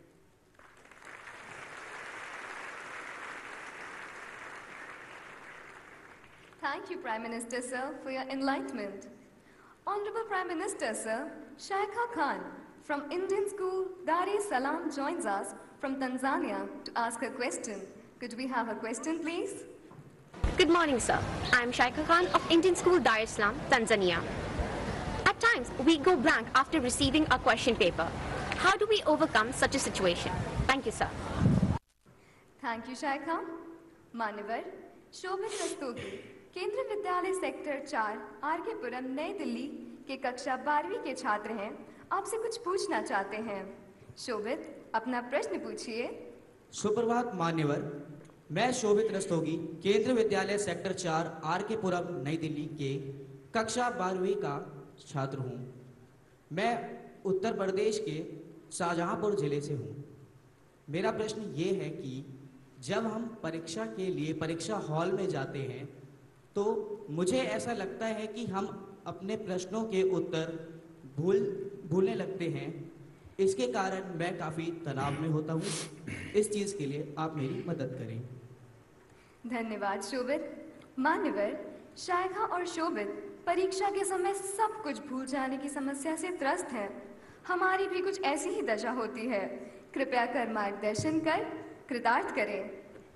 Thank you, Prime Minister, sir, for your enlightenment. Honorable Prime Minister, sir, Shaikha Khan from Indian School Dar es Salaam joins us from Tanzania to ask a question. Could we have a question, please? Good morning, sir. I am Shaikha Khan of Indian School Dar es Salaam, Tanzania. At times, we go blank after receiving a question paper. How do we overcome such a situation? Thank you, sir. Thank you, Shaikha. मान्यवर शोभित रस्तोगी केंद्रीय विद्यालय sector चार are के पुरम नई दिल्ली के कक्षा बारहवीं के छात्र हैं, आपसे कुछ पूछना चाहते हैं। शोभित, अपना प्रश्न पूछिए। सुप्रभात मान्यवर, मैं शोभित रस्तोगी केंद्रीय विद्यालय सेक्टर चार आर के पुरम नई दिल्ली के कक्षा बारहवीं का छात्र हूँ। मैं उत्तर प्रदेश के शाहजहांपुर जिले से हूँ। मेरा प्रश्न ये है कि जब हम परीक्षा के लिए परीक्षा हॉल में जाते हैं तो मुझे ऐसा लगता है कि हम अपने प्रश्नों के उत्तर भूल भूलने लगते हैं। इसके कारण मैं काफ़ी तनाव में होता हूँ। इस चीज़ के लिए आप मेरी मदद करें। धन्यवाद शोभित। मान्यवर, शाइखा और शोभित परीक्षा के समय सब कुछ भूल जाने की समस्या से त्रस्त हैं। हमारी भी कुछ ऐसी ही दशा होती है। कृपया कर मार्गदर्शन कर कृतार्थ करें।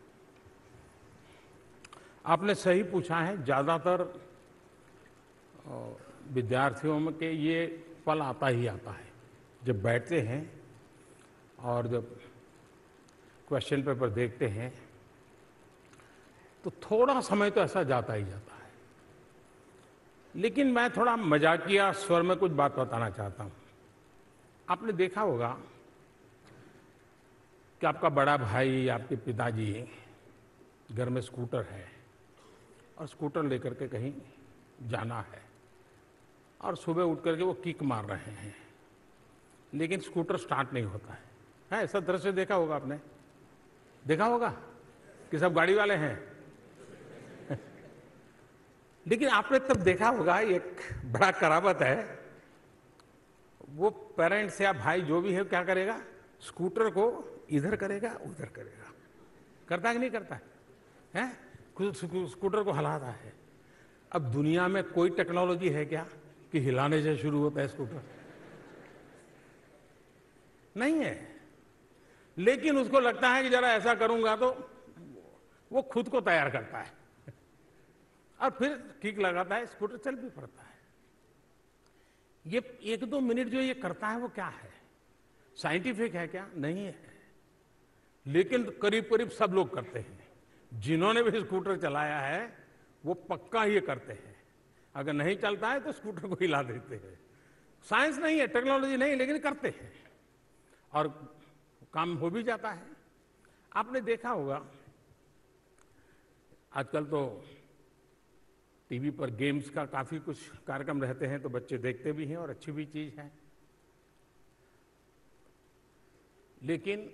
आपने सही पूछा है। ज़्यादातर विद्यार्थियों में के ये पल आता ही आता है जब बैठते हैं और जब क्वेश्चन पेपर देखते हैं तो थोड़ा समय तो ऐसा जाता ही जाता है। लेकिन मैं थोड़ा मजाकिया स्वर में कुछ बात बताना चाहता हूँ। आपने देखा होगा कि आपका बड़ा भाई, आपके पिताजी घर में स्कूटर है और स्कूटर लेकर के कहीं जाना है और सुबह उठ करके वो किक मार रहे हैं, लेकिन स्कूटर स्टार्ट नहीं होता है। है ऐसा दृश्य देखा होगा आपने? देखा होगा कि सब गाड़ी वाले हैं। लेकिन आपने तब देखा होगा एक बड़ा करावत है, वो पेरेंट्स या भाई जो भी है क्या करेगा, स्कूटर को इधर करेगा उधर करेगा। करता है कि नहीं करता है, है? स्कूटर को हिलाता है। अब दुनिया में कोई टेक्नोलॉजी है क्या कि हिलाने से शुरू होता है स्कूटर? नहीं है। लेकिन उसको लगता है कि जरा ऐसा करूंगा तो वो खुद को तैयार करता है और फिर किक लगाता है, स्कूटर चल भी पड़ता है। ये एक दो मिनट जो ये करता है वो क्या है? साइंटिफिक है क्या? नहीं है। लेकिन करीब करीब सब लोग करते हैं। जिन्होंने भी स्कूटर चलाया है वो पक्का ये करते हैं। अगर नहीं चलता है तो स्कूटर को हिला देते हैं। साइंस नहीं है, टेक्नोलॉजी नहीं, लेकिन करते हैं और काम हो भी जाता है। आपने देखा होगा आजकल तो टीवी पर गेम्स का काफी कुछ कार्यक्रम रहते हैं तो बच्चे देखते भी हैं और अच्छी भी चीज है। लेकिन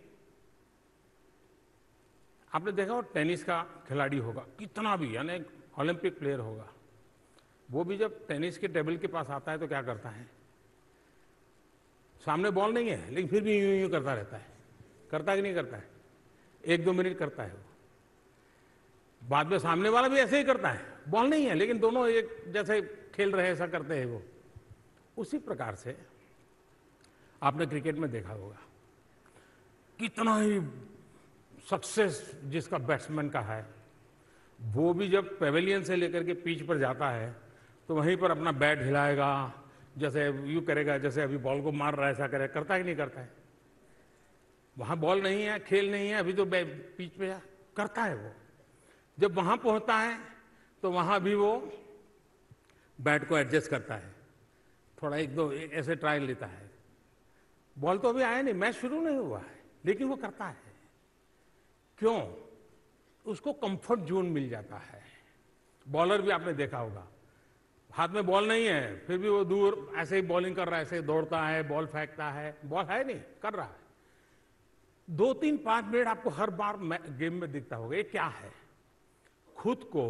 आपने देखा हो टेनिस का खिलाड़ी होगा, कितना भी यानी ओलंपिक प्लेयर होगा, वो भी जब टेनिस के टेबल के पास आता है तो क्या करता है? सामने बॉल नहीं है लेकिन फिर भी यूं यूं करता रहता है। करता है कि नहीं करता है? एक दो मिनट करता है वो। बाद में सामने वाला भी ऐसे ही करता है, बॉल नहीं है लेकिन दोनों एक जैसे खेल रहे ऐसा करते हैं वो। उसी प्रकार से आपने क्रिकेट में देखा होगा कितना ही सक्सेस जिसका बैट्समैन का है, वो भी जब पेवेलियन से लेकर के पिच पर जाता है तो वहीं पर अपना बैट हिलाएगा, जैसे यूं करेगा जैसे अभी बॉल को मार रहा है, ऐसा करेगा। करता है कि नहीं करता है? वहां बॉल नहीं है, खेल नहीं है, अभी तो पिच पे करता है वो। जब वहां पहुंचता है तो वहां भी वो बैट को एडजस्ट करता है, थोड़ा एक दो एक ऐसे ट्रायल लेता है। बॉल तो अभी आया नहीं, मैच शुरू नहीं हुआ है, लेकिन वो करता है। क्यों? उसको कंफर्ट जोन मिल जाता है। बॉलर भी आपने देखा होगा, हाथ में बॉल नहीं है फिर भी वो दूर ऐसे ही बॉलिंग कर रहा है, ऐसे दौड़ता है, बॉल फेंकता है। बॉल है नहीं, कर रहा है। दो तीन पांच मिनट आपको हर बार गेम में दिखता होगा। ये क्या है? खुद को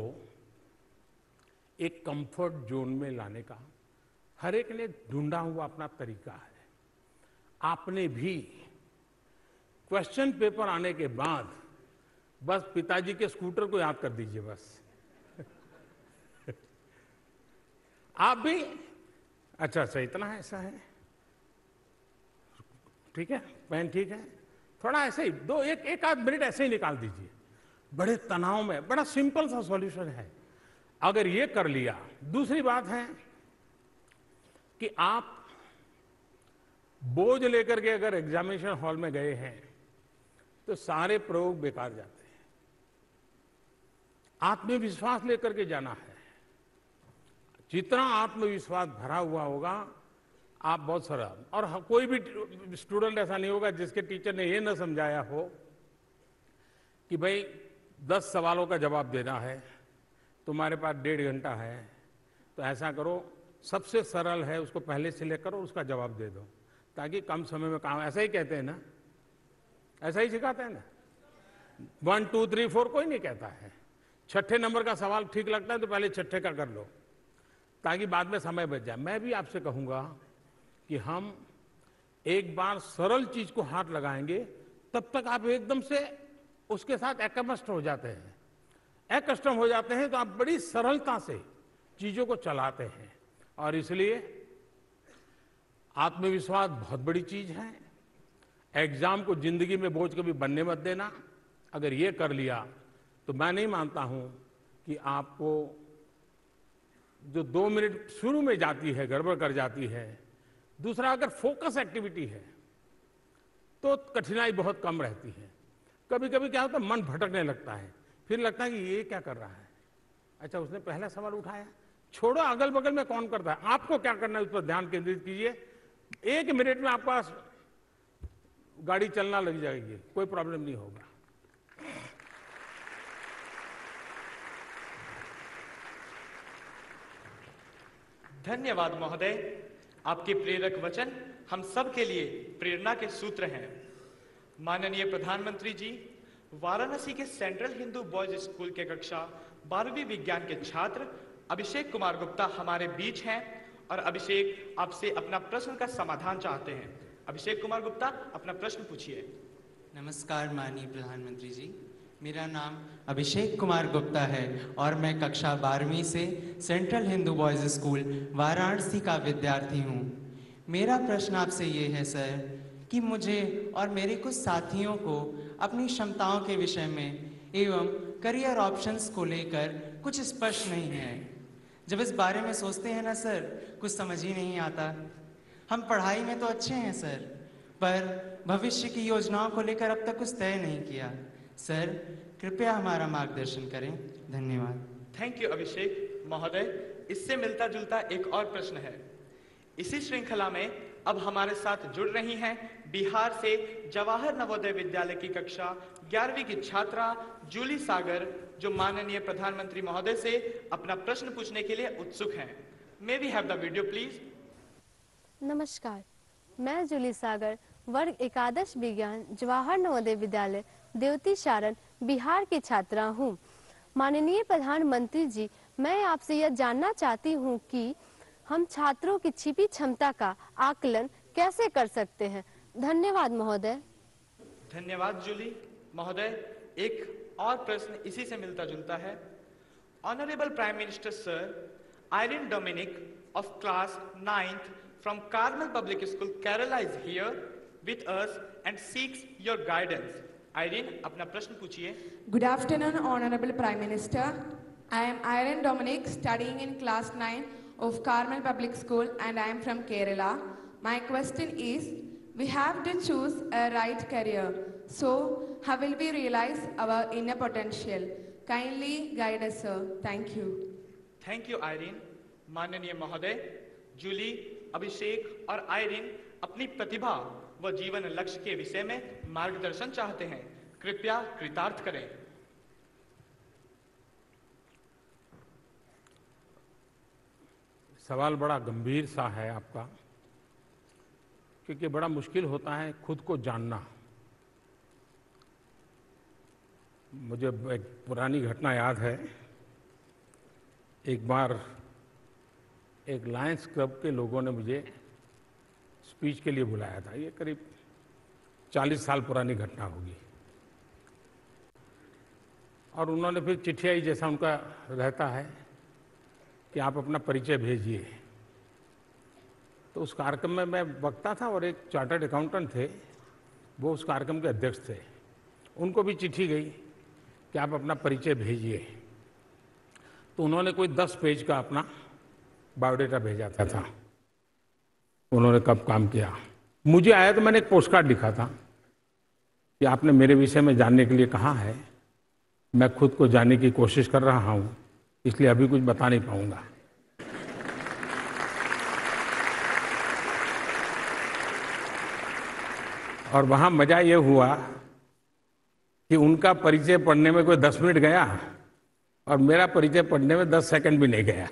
एक कंफर्ट जोन में लाने का हर एक ने ढूंढा हुआ अपना तरीका है। आपने भी क्वेश्चन पेपर आने के बाद बस पिताजी के स्कूटर को याद कर दीजिए बस आप भी अच्छा अच्छा इतना है, ऐसा है, ठीक है, पेन ठीक है, थोड़ा ऐसे ही दो एक एक आध मिनट ऐसे ही निकाल दीजिए। बड़े तनाव में बड़ा सिंपल सा सॉल्यूशन है, अगर ये कर लिया। दूसरी बात है कि आप बोझ लेकर के अगर एग्जामिनेशन हॉल में गए हैं तो सारे प्रयोग बेकार जाते हैं। आत्मविश्वास लेकर के जाना है, जितना आत्मविश्वास भरा हुआ होगा आप बहुत सरल, और कोई भी स्टूडेंट ऐसा नहीं होगा जिसके टीचर ने ये न समझाया हो कि भाई दस सवालों का जवाब देना है, तुम्हारे पास डेढ़ घंटा है, तो ऐसा करो सबसे सरल है उसको पहले सिलेक्ट करो, उसका जवाब दे दो, ताकि कम समय में काम। ऐसा ही कहते हैं ना, ऐसा ही सिखाते हैं ना। वन टू थ्री फोर कोई नहीं कहता है। छठे नंबर का सवाल ठीक लगता है तो पहले छठे का कर लो, ताकि बाद में समय बच जाए। मैं भी आपसे कहूंगा कि हम एक बार सरल चीज को हाथ लगाएंगे, तब तक आप एकदम से उसके साथ एकमस्ट हो जाते हैं। एकस्टम हो जाते हैं तो आप बड़ी सरलता से चीजों को चलाते हैं, और इसलिए आत्मविश्वास बहुत बड़ी चीज है। एग्जाम को जिंदगी में बोझ कभी बनने मत देना। अगर ये कर लिया तो मैं नहीं मानता हूं कि आपको जो दो मिनट शुरू में जाती है गड़बड़ कर जाती है। दूसरा, अगर फोकस एक्टिविटी है तो कठिनाई बहुत कम रहती है। कभी कभी क्या होता है, मन भटकने लगता है, फिर लगता है कि ये क्या कर रहा है, अच्छा उसने पहला सवाल उठाया, छोड़ो अगल बगल में कौन करता है, आपको क्या करना है उस पर ध्यान केंद्रित कीजिए। एक मिनट में आपका गाड़ी चलना लग जाएगी, कोई प्रॉब्लम नहीं होगा। धन्यवाद महोदय, आपके प्रेरक वचन हम सब के लिए प्रेरणा के सूत्र हैं। माननीय प्रधानमंत्री जी, वाराणसी के सेंट्रल हिंदू बॉयज स्कूल के कक्षा बारहवीं विज्ञान के छात्र अभिषेक कुमार गुप्ता हमारे बीच हैं, और अभिषेक आपसे अपना प्रश्न का समाधान चाहते हैं। अभिषेक कुमार गुप्ता, अपना प्रश्न पूछिए। नमस्कार माननीय प्रधानमंत्री जी, मेरा नाम अभिषेक कुमार गुप्ता है और मैं कक्षा बारहवीं से Central Hindu Boys School Varanasi का विद्यार्थी हूँ। मेरा प्रश्न आपसे ये है सर कि मुझे और मेरे कुछ साथियों को अपनी क्षमताओं के विषय में एवं करियर ऑप्शंस को लेकर कुछ स्पष्ट नहीं है। जब इस बारे में सोचते हैं ना सर, कुछ समझ ही नहीं आता। हम पढ़ाई में तो अच्छे हैं सर, पर भविष्य की योजनाओं को लेकर अब तक कुछ तय नहीं किया। सर कृपया हमारा मार्गदर्शन करें, धन्यवाद। थैंक यू अभिषेक महोदय। इससे मिलता जुलता एक और प्रश्न है। इसी श्रृंखला में अब हमारे साथ जुड़ रही हैं बिहार से जवाहर नवोदय विद्यालय की कक्षा ग्यारहवीं की छात्रा जूली सागर, जो माननीय प्रधानमंत्री महोदय से अपना प्रश्न पूछने के लिए उत्सुक हैं। May we have the video please. नमस्कार, मैं जूली सागर वर्ग एकादश विज्ञान जवाहर नवोदय विद्यालय देवती शारण बिहार की छात्रा हूँ। माननीय प्रधानमंत्री जी, मैं आपसे यह जानना चाहती हूँ कि हम छात्रों की छिपी क्षमता का आकलन कैसे कर सकते हैं। धन्यवाद महोदय। धन्यवाद जूली महोदय। एक और प्रश्न इसी से मिलता जुलता है। Honourable prime minister sir, Irene Dominic of class ninth from Carmel Public School, Kerala is here with us and seeks your guidance. Irene, अपना प्रश्न पूछिए। Good afternoon, Honorable Prime Minister. I am Irene Dominic, studying in class nine of Carmel Public School, and I am from Kerala. My question is, we have to choose a right career. So, how will we realize our inner potential? Kindly guide us, sir. Thank you. Thank you, Irene. माननीय महोदय, जूली, अभिषेक और Irene अपनी प्रतिभा व जीवन लक्ष्य के विषय में मार्गदर्शन चाहते हैं। कृपया कृतार्थ करें। सवाल बड़ा गंभीर सा है आपका, क्योंकि बड़ा मुश्किल होता है खुद को जानना। मुझे एक पुरानी घटना याद है। एक बार एक लायंस क्लब के लोगों ने मुझे स्पीच के लिए बुलाया था। ये करीब चालीस साल पुरानी घटना होगी। और उन्होंने फिर चिट्ठी आई, जैसा उनका रहता है, कि आप अपना परिचय भेजिए। तो उस कार्यक्रम में मैं वक्ता था और एक चार्टर्ड अकाउंटेंट थे, वो उस कार्यक्रम के अध्यक्ष थे। उनको भी चिट्ठी गई कि आप अपना परिचय भेजिए। तो उन्होंने कोई दस पेज का अपना बायोडेटा भेजा था। उन्होंने कब काम किया, मुझे आया तो मैंने एक पोस्ट कार्ड लिखा था कि आपने मेरे विषय में जानने के लिए कहा है, मैं खुद को जानने की कोशिश कर रहा हूँ, इसलिए अभी कुछ बता नहीं पाऊंगा। और वहाँ मजा ये हुआ कि उनका परिचय पढ़ने में कोई दस मिनट गया और मेरा परिचय पढ़ने में दस सेकंड भी नहीं गया।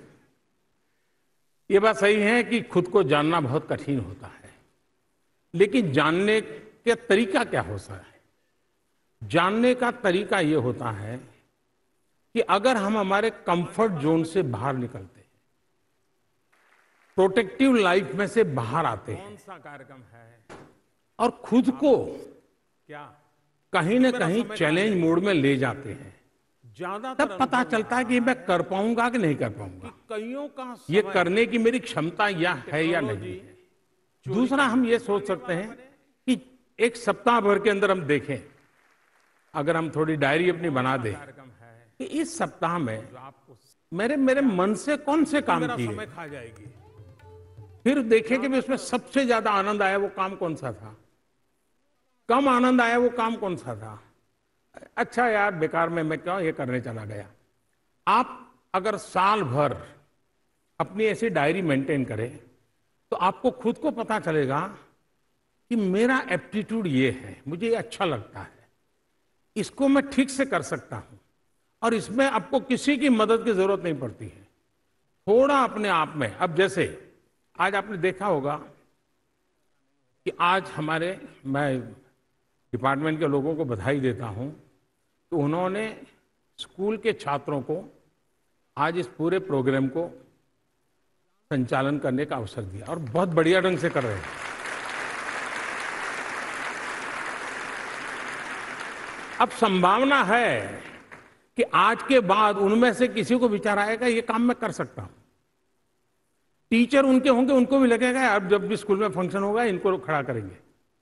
ये बात सही है कि खुद को जानना बहुत कठिन होता है, लेकिन जानने का तरीका क्या होता है? जानने का तरीका ये होता है कि अगर हम हमारे कंफर्ट जोन से बाहर निकलते हैं, प्रोटेक्टिव लाइफ में से बाहर आते हैं, कौन सा कार्यक्रम है, और खुद को क्या कहीं ना कहीं चैलेंज मोड में ले जाते हैं, तब पता चलता है कि मैं कर पाऊंगा कि नहीं कर पाऊंगा, कईयों का ये करने की मेरी क्षमता या है या नहीं है। दूसरा, हम ये सोच सकते हैं कि एक सप्ताह भर के अंदर हम देखें, अगर हम थोड़ी डायरी अपनी बना दें कि इस सप्ताह में मेरे मेरे मन से कौन से काम किए, खा जाएगी। फिर देखें कि उसमें सबसे ज्यादा आनंद आया वो काम कौन सा था, कम आनंद आया वो काम कौन सा था। अच्छा यार, बेकार में मैं क्यों ये करने चला गया। आप अगर साल भर अपनी ऐसी डायरी मेंटेन करें तो आपको खुद को पता चलेगा कि मेरा एप्टीट्यूड ये है, मुझे ये अच्छा लगता है, इसको मैं ठीक से कर सकता हूं, और इसमें आपको किसी की मदद की जरूरत नहीं पड़ती है। थोड़ा अपने आप में, अब जैसे आज आपने देखा होगा कि आज हमारे, मैं डिपार्टमेंट के लोगों को बधाई देता हूं, तो उन्होंने स्कूल के छात्रों को आज इस पूरे प्रोग्राम को संचालन करने का अवसर दिया और बहुत बढ़िया ढंग से कर रहे हैं। अब संभावना है कि आज के बाद उनमें से किसी को विचार आएगा ये काम मैं कर सकता हूं। टीचर उनके होंगे, उनको भी लगेगा अब जब भी स्कूल में फंक्शन होगा इनको खड़ा करेंगे।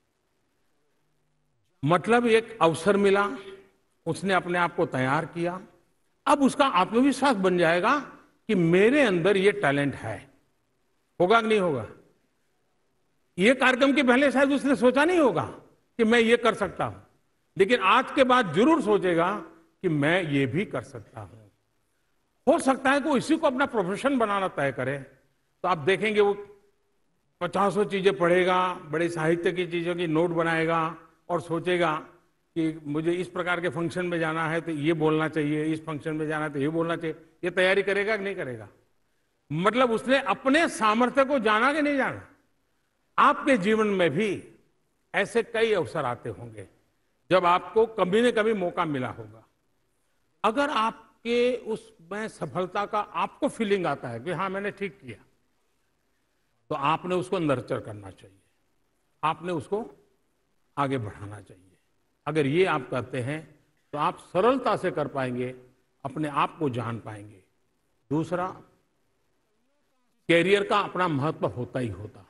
मतलब एक अवसर मिला, उसने अपने आप को तैयार किया, अब उसका आत्मविश्वास बन जाएगा कि मेरे अंदर ये टैलेंट है। होगा कि नहीं होगा? ये कार्यक्रम के पहले शायद उसने सोचा नहीं होगा कि मैं ये कर सकता हूं, लेकिन आज के बाद जरूर सोचेगा कि मैं ये भी कर सकता हूं। हो सकता है कि इसी को अपना प्रोफेशन बनाना तय करे, तो आप देखेंगे वो पचासों चीजें पढ़ेगा, बड़े साहित्य की चीजों की नोट बनाएगा और सोचेगा कि मुझे इस प्रकार के फंक्शन में जाना है तो ये बोलना चाहिए, इस फंक्शन में जाना है तो ये बोलना चाहिए। ये तैयारी करेगा कि नहीं करेगा? मतलब उसने अपने सामर्थ्य को जाना कि नहीं जाना। आपके जीवन में भी ऐसे कई अवसर आते होंगे जब आपको कभी न कभी मौका मिला होगा। अगर आपके उसमें सफलता का आपको फीलिंग आता है कि हाँ मैंने ठीक किया, तो आपने उसको नर्चर करना चाहिए, आपने उसको आगे बढ़ाना चाहिए। अगर ये आप करते हैं तो आप सरलता से कर पाएंगे, अपने आप को जान पाएंगे। दूसरा, कैरियर का अपना महत्व होता ही होता है।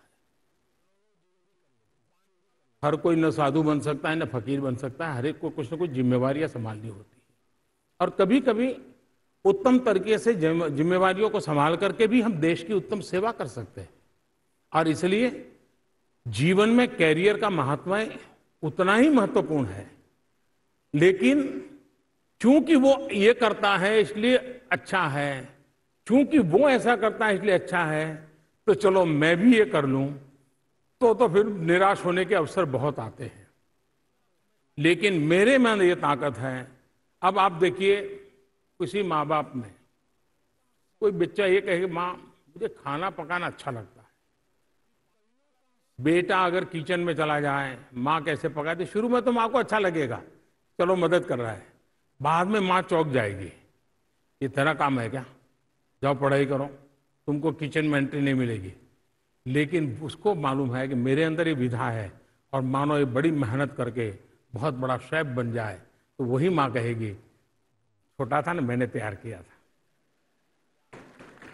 हर कोई न साधु बन सकता है न फकीर बन सकता है, हर एक को कुछ न कुछ जिम्मेवारियां संभालनी होती है, और कभी कभी उत्तम तरीके से जिम्मेवारियों को संभाल करके भी हम देश की उत्तम सेवा कर सकते हैं। और इसलिए जीवन में कैरियर का महत्व उतना ही महत्वपूर्ण है, लेकिन चूंकि वो ये करता है इसलिए अच्छा है, चूंकि वो ऐसा करता है इसलिए अच्छा है, तो चलो मैं भी ये कर लूं, तो तो फिर निराश होने के अवसर बहुत आते हैं। लेकिन मेरे में ये ताकत है। अब आप देखिए, किसी माँ बाप में कोई बच्चा ये कहे कि माँ मुझे खाना पकाना अच्छा लगता है, बेटा अगर किचन में चला जाए, माँ कैसे पकाती, शुरू में तो माँ को अच्छा लगेगा, चलो मदद कर रहा है, बाद में माँ चौंक जाएगी, ये तेरा काम है क्या, जाओ पढ़ाई करो, तुमको किचन में एंट्री नहीं मिलेगी। लेकिन उसको मालूम है कि मेरे अंदर ये विधा है, और मानो ये बड़ी मेहनत करके बहुत बड़ा शेफ बन जाए, तो वही माँ कहेगी छोटा था ना, मैंने तैयार किया था।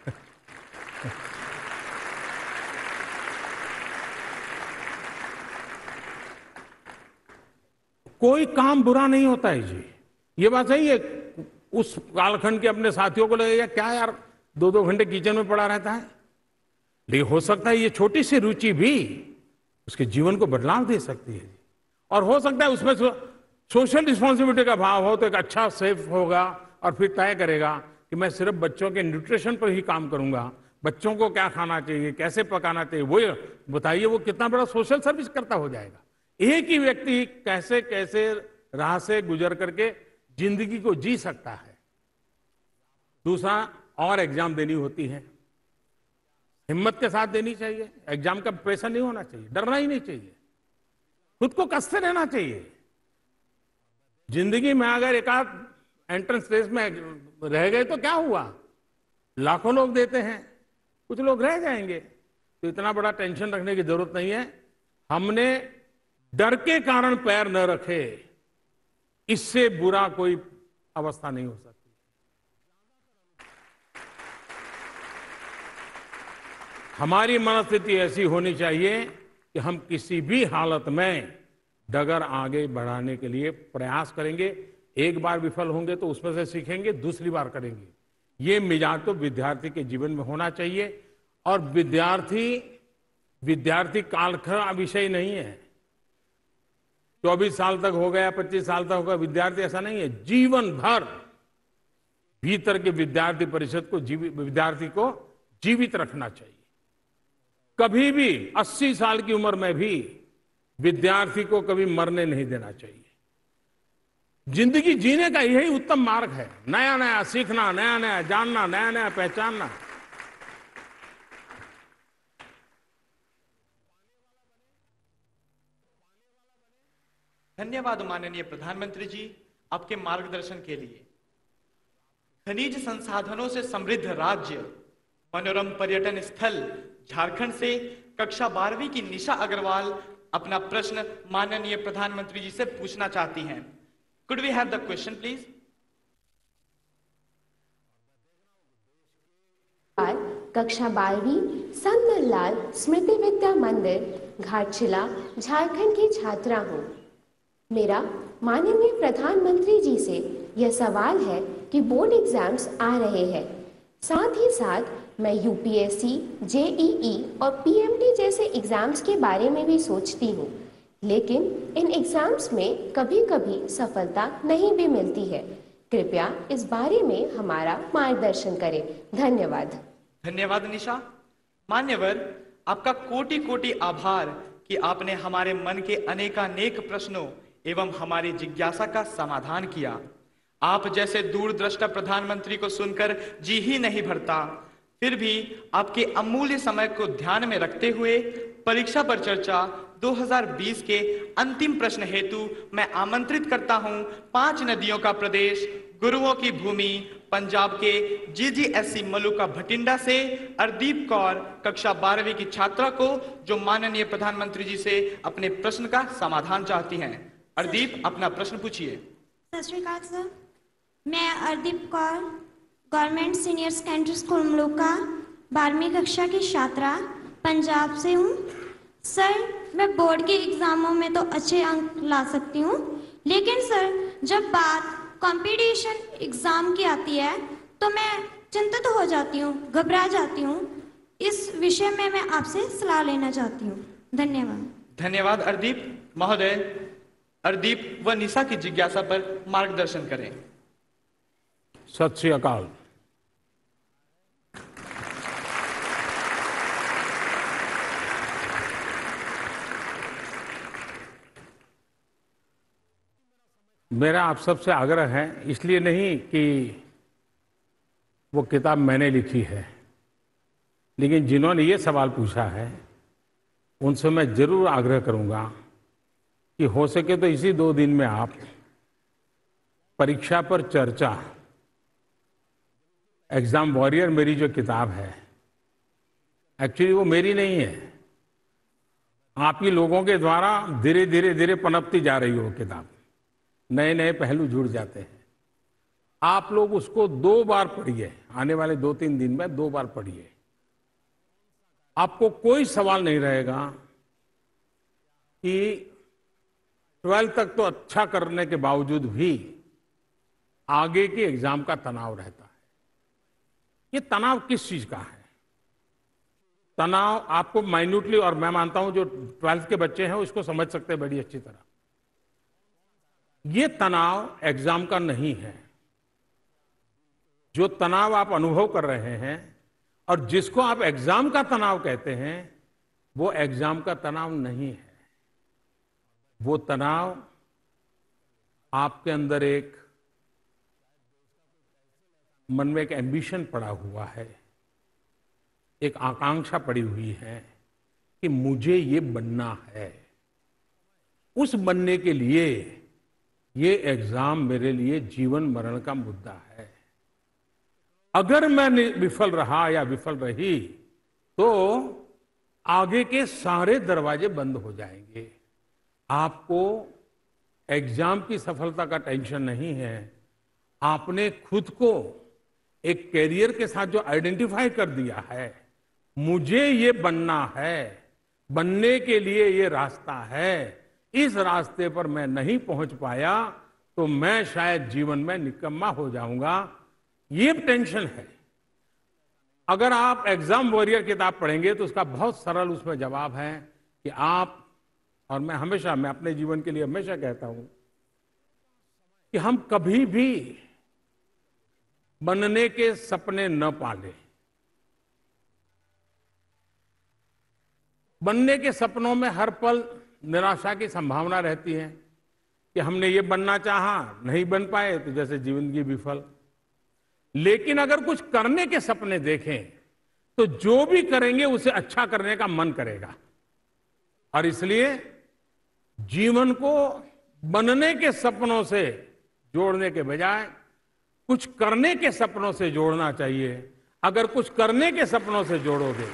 कोई काम बुरा नहीं होता है जी, ये बात सही है। उस कालखंड के अपने साथियों को लगेगा क्या यार दो दो घंटे किचन में पड़ा रहता है, लेकिन हो सकता है ये छोटी सी रुचि भी उसके जीवन को बदलाव दे सकती है। और हो सकता है उसमें सो, सोशल रिस्पॉन्सिबिलिटी का भाव हो तो एक अच्छा सेफ होगा और फिर तय करेगा कि मैं सिर्फ बच्चों के न्यूट्रिशन पर ही काम करूंगा, बच्चों को क्या खाना चाहिए, कैसे पकाना चाहिए, वो बताइए, वो कितना बड़ा सोशल सर्विस करता हो जाएगा। एक ही व्यक्ति कैसे कैसे राह से गुजर करके जिंदगी को जी सकता है। दूसरा, और एग्जाम देनी होती है, हिम्मत के साथ देनी चाहिए। एग्जाम का प्रेशर नहीं होना चाहिए, डरना ही नहीं चाहिए, खुद को कसते रहना चाहिए। जिंदगी में अगर एक आध एंट्रेंस टेस्ट में रह गए तो क्या हुआ, लाखों लोग देते हैं, कुछ लोग रह जाएंगे, तो इतना बड़ा टेंशन रखने की जरूरत नहीं है। हमने डर के कारण पैर न रखे, इससे बुरा कोई अवस्था नहीं हो सकती। हमारी मनस्थिति ऐसी होनी चाहिए कि हम किसी भी हालत में डगर आगे बढ़ाने के लिए प्रयास करेंगे। एक बार विफल होंगे तो उसमें से सीखेंगे, दूसरी बार करेंगे। ये मिजाज तो विद्यार्थी के जीवन में होना चाहिए। और विद्यार्थी विद्यार्थी काल का विषय नहीं है, चौबीस साल तक हो गया, पच्चीस साल तक हो गया, विद्यार्थी ऐसा नहीं है। जीवन भर भीतर के विद्यार्थी परिषद को जीवित विद्यार्थी को जीवित रखना चाहिए। कभी भी अस्सी साल की उम्र में भी विद्यार्थी को कभी मरने नहीं देना चाहिए। जिंदगी जीने का यही उत्तम मार्ग है, नया नया सीखना, नया नया जानना, नया नया पहचानना। धन्यवाद माननीय प्रधानमंत्री जी आपके मार्गदर्शन के लिए। खनिज संसाधनों से समृद्ध राज्य, मनोरम पर्यटन स्थल झारखंड से कक्षा बारहवीं की निशा अग्रवाल अपना प्रश्न माननीय प्रधानमंत्री जी से पूछना चाहती हैं। Could we have the question, please? कक्षा बारहवीं संत नरलाल स्मृति विद्या मंदिर घाटशिला झारखंड की छात्रा हूँ। मेरा माननीय प्रधानमंत्री जी से यह सवाल है कि बोर्ड एग्जाम्स आ रहे हैं, साथ ही साथ मैं यूपीएससी, जेईई और पीएमटी जैसे एग्जाम्स के बारे में भी सोचती हूँ, लेकिन इन एग्जाम्स में कभी कभी सफलता नहीं भी मिलती है। कृपया इस बारे में हमारा मार्गदर्शन करें। धन्यवाद। धन्यवाद निशा। मान्यवर, आपका कोटि कोटि आभार कि आपने हमारे मन के अनेकानेक प्रश्नों एवं हमारी जिज्ञासा का समाधान किया। आप जैसे दूरदृष्टा प्रधानमंत्री को सुनकर जी ही नहीं भरता। फिर भी आपके अमूल्य समय को ध्यान में रखते हुए परीक्षा पर चर्चा दो हज़ार बीस के अंतिम प्रश्न हेतु मैं आमंत्रित करता हूं पांच नदियों का प्रदेश, गुरुओं की भूमि, पंजाब के जीजीएससी मलुका भटिंडा से अर्दीप कौर कक्षा बारहवीं की छात्रा को, जो माननीय प्रधानमंत्री जी से अपने प्रश्न का समाधान चाहती हैं। अर्दीप, अपना प्रश्न पूछिए। सत श्री अकाल सर, मैं Ardeep Kaur Government Senior Secondary School Maluka बारहवीं कक्षा की छात्रा पंजाब से हूँ। सर, मैं बोर्ड के एग्जामों में तो अच्छे अंक ला सकती हूँ, लेकिन सर जब बात कंपटीशन एग्जाम की आती है तो मैं चिंतित हो जाती हूँ, घबरा जाती हूँ। इस विषय में मैं आपसे सलाह लेना चाहती हूँ। धन्यवाद। धन्यवाद अर्दीप महोदय। अर्दीप व निशा की जिज्ञासा पर मार्गदर्शन करें। सत श्री अकाल। मेरा आप सबसे आग्रह है, इसलिए नहीं कि वो किताब मैंने लिखी है, लेकिन जिन्होंने ये सवाल पूछा है उनसे मैं जरूर आग्रह करूंगा कि हो सके तो इसी दो दिन में आप परीक्षा पर चर्चा, एग्जाम वॉरियर मेरी जो किताब है, एक्चुअली वो मेरी नहीं है, आप ही लोगों के द्वारा धीरे धीरे धीरे पनपती जा रही हो किताब, नए नए पहलू जुड़ जाते हैं। आप लोग उसको दो बार पढ़िए, आने वाले दो तीन दिन में दो बार पढ़िए। आपको कोई सवाल नहीं रहेगा कि ट्वेल्थ तक तो अच्छा करने के बावजूद भी आगे के एग्जाम का तनाव रहता है। ये तनाव किस चीज का है? तनाव आपको माइन्यूटली, और मैं मानता हूं जो ट्वेल्थ के बच्चे हैं उसको समझ सकते हैं बड़ी अच्छी तरह। ये तनाव एग्जाम का नहीं है। जो तनाव आप अनुभव कर रहे हैं और जिसको आप एग्जाम का तनाव कहते हैं, वो एग्जाम का तनाव नहीं है। वो तनाव आपके अंदर एक मन में एक एम्बिशन पड़ा हुआ है, एक आकांक्षा पड़ी हुई है कि मुझे ये बनना है। उस बनने के लिए ये एग्जाम मेरे लिए जीवन मरण का मुद्दा है। अगर मैं विफल रहा या विफल रही तो आगे के सारे दरवाजे बंद हो जाएंगे। आपको एग्जाम की सफलता का टेंशन नहीं है। आपने खुद को एक कैरियर के साथ जो आइडेंटिफाई कर दिया है, मुझे ये बनना है, बनने के लिए ये रास्ता है, इस रास्ते पर मैं नहीं पहुंच पाया तो मैं शायद जीवन में निकम्मा हो जाऊंगा, ये टेंशन है। अगर आप एग्जाम वॉरियर किताब पढ़ेंगे तो उसका बहुत सरल उसमें जवाब है कि आप, और मैं हमेशा, मैं अपने जीवन के लिए हमेशा कहता हूं कि हम कभी भी बनने के सपने न पालें। बनने के सपनों में हर पल निराशा की संभावना रहती है कि हमने ये बनना चाहा, नहीं बन पाए तो जैसे जीवन की विफल। लेकिन अगर कुछ करने के सपने देखें तो जो भी करेंगे उसे अच्छा करने का मन करेगा। और इसलिए जीवन को बनने के सपनों से जोड़ने के बजाय कुछ करने के सपनों से जोड़ना चाहिए। अगर कुछ करने के सपनों से जोड़ोगे,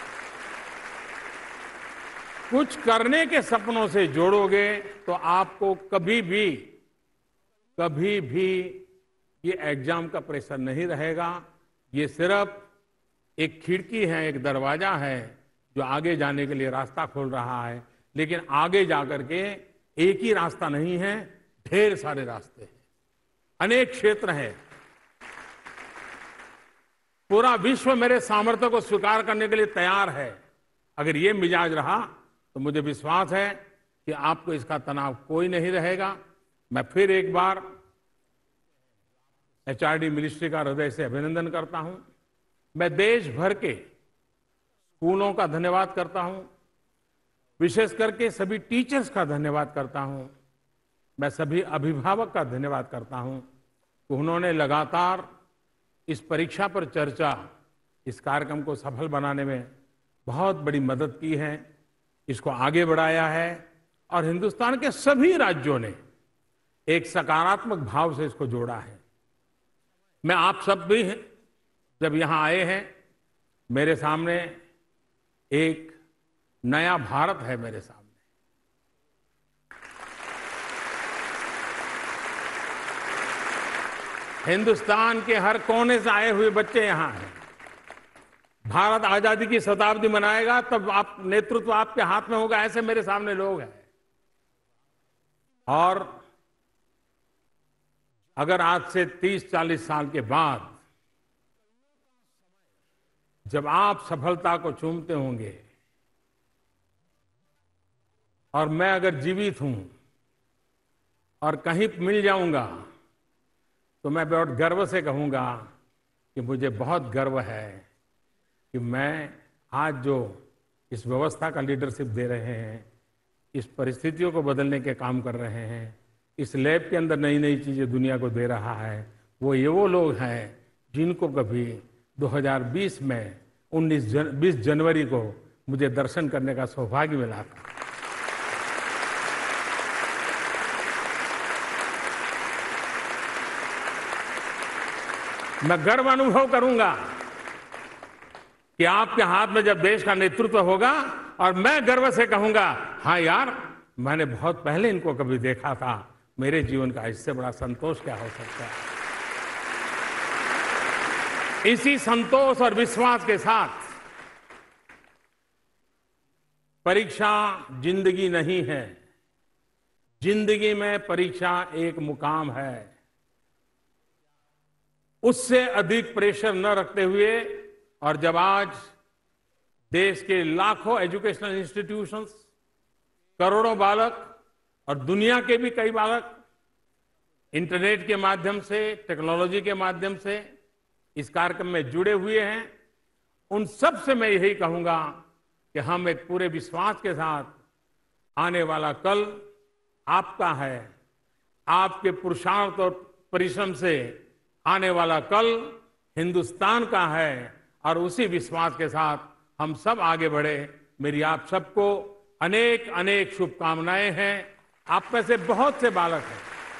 कुछ करने के सपनों से जोड़ोगे तो आपको कभी भी कभी भी ये एग्जाम का प्रेशर नहीं रहेगा। ये सिर्फ एक खिड़की है, एक दरवाजा है जो आगे जाने के लिए रास्ता खोल रहा है। लेकिन आगे जाकर के एक ही रास्ता नहीं है, ढेर सारे रास्ते हैं, अनेक क्षेत्र हैं। पूरा विश्व मेरे सामर्थ्य को स्वीकार करने के लिए तैयार है। अगर ये मिजाज रहा तो मुझे विश्वास है कि आपको इसका तनाव कोई नहीं रहेगा। मैं फिर एक बार एचआरडी मिनिस्ट्री का हृदय से अभिनंदन करता हूं। मैं देश भर के स्कूलों का धन्यवाद करता हूं, विशेष करके सभी टीचर्स का धन्यवाद करता हूं। मैं सभी अभिभावक का धन्यवाद करता हूं कि उन्होंने लगातार इस परीक्षा पर चर्चा, इस कार्यक्रम को सफल बनाने में बहुत बड़ी मदद की है, इसको आगे बढ़ाया है। और हिंदुस्तान के सभी राज्यों ने एक सकारात्मक भाव से इसको जोड़ा है। मैं आप सब भी जब यहां आए हैं, मेरे सामने एक नया भारत है। मेरे सामने हिंदुस्तान के हर कोने से आए हुए बच्चे यहां हैं। भारत आजादी की शताब्दी मनाएगा तब आप, नेतृत्व आपके हाथ में होगा, ऐसे मेरे सामने लोग हैं। और अगर आज से तीस चालीस साल के बाद जब आप सफलता को चूमते होंगे और मैं अगर जीवित हूं और कहीं मिल जाऊंगा तो मैं बहुत गर्व से कहूंगा कि मुझे बहुत गर्व है कि मैं आज जो इस व्यवस्था का लीडरशिप दे रहे हैं, इस परिस्थितियों को बदलने के काम कर रहे हैं, इस लैब के अंदर नई नई चीजें दुनिया को दे रहा है, वो ये वो लोग हैं जिनको कभी दो हज़ार बीस में उन्नीस जन, बीस जनवरी को मुझे दर्शन करने का सौभाग्य मिला था। मैं गर्व अनुभव करूंगा कि आपके हाथ में जब देश का नेतृत्व होगा और मैं गर्व से कहूंगा, हाँ यार, मैंने बहुत पहले इनको कभी देखा था, मेरे जीवन का इससे बड़ा संतोष क्या हो सकता है। इसी संतोष और विश्वास के साथ, परीक्षा जिंदगी नहीं है, जिंदगी में परीक्षा एक मुकाम है, उससे अधिक प्रेशर न रखते हुए, और जब आज देश के लाखों एजुकेशनल इंस्टीट्यूशंस, करोड़ों बालक और दुनिया के भी कई बालक इंटरनेट के माध्यम से, टेक्नोलॉजी के माध्यम से इस कार्यक्रम में जुड़े हुए हैं, उन सब से मैं यही कहूंगा कि हम एक पूरे विश्वास के साथ आने वाला कल आपका है, आपके पुरुषार्थ और परिश्रम से आने वाला कल हिंदुस्तान का है, और उसी विश्वास के साथ हम सब आगे बढ़े। मेरी आप सबको अनेक अनेक शुभकामनाएं हैं। आप में से बहुत से बालक हैं,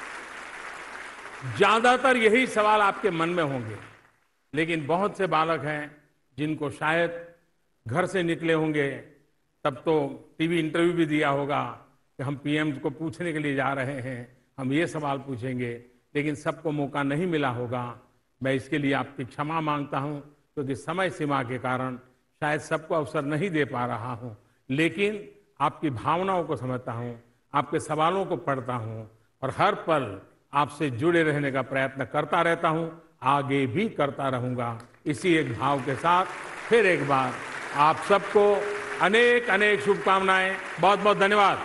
ज्यादातर यही सवाल आपके मन में होंगे, लेकिन बहुत से बालक हैं जिनको शायद घर से निकले होंगे तब तो टीवी इंटरव्यू भी दिया होगा कि हम पीएम को पूछने के लिए जा रहे हैं, हम ये सवाल पूछेंगे, लेकिन सबको मौका नहीं मिला होगा। मैं इसके लिए आपकी क्षमा मांगता हूं, क्योंकि समय सीमा के कारण शायद सबको अवसर नहीं दे पा रहा हूं, लेकिन आपकी भावनाओं को समझता हूं, आपके सवालों को पढ़ता हूं और हर पल आपसे जुड़े रहने का प्रयत्न करता रहता हूं, आगे भी करता रहूंगा। इसी एक भाव के साथ फिर एक बार आप सबको अनेक अनेक शुभकामनाएं। बहुत बहुत धन्यवाद।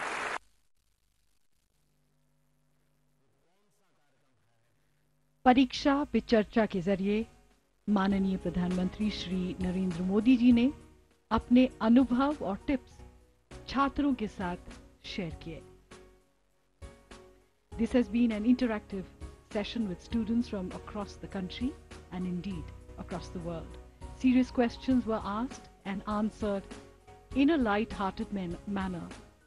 परीक्षा पे चर्चा के जरिए माननीय प्रधानमंत्री श्री नरेंद्र मोदी जी ने अपने अनुभव और टिप्स छात्रों के साथ शेयर किए। This has been an interactive session with students from across the country and indeed across the world. Serious questions were asked and answered in a light-hearted man manner.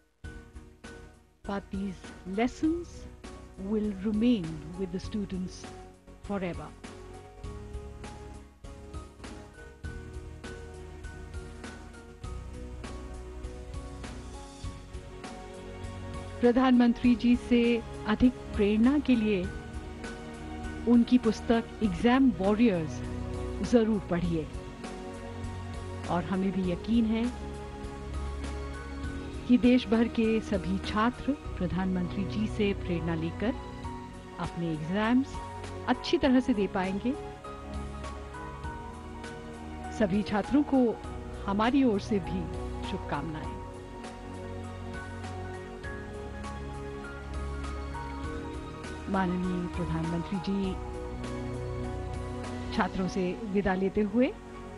But these lessons will remain with the students forever. प्रधानमंत्री जी से अधिक प्रेरणा के लिए उनकी पुस्तक exam warriors जरूर पढ़िए, और हमें भी यकीन है कि देश भर के सभी छात्र प्रधानमंत्री जी से प्रेरणा लेकर अपने एग्जाम्स अच्छी तरह से दे पाएंगे। सभी छात्रों को हमारी ओर से भी शुभकामनाएं। माननीय प्रधानमंत्री जी छात्रों से विदा लेते हुए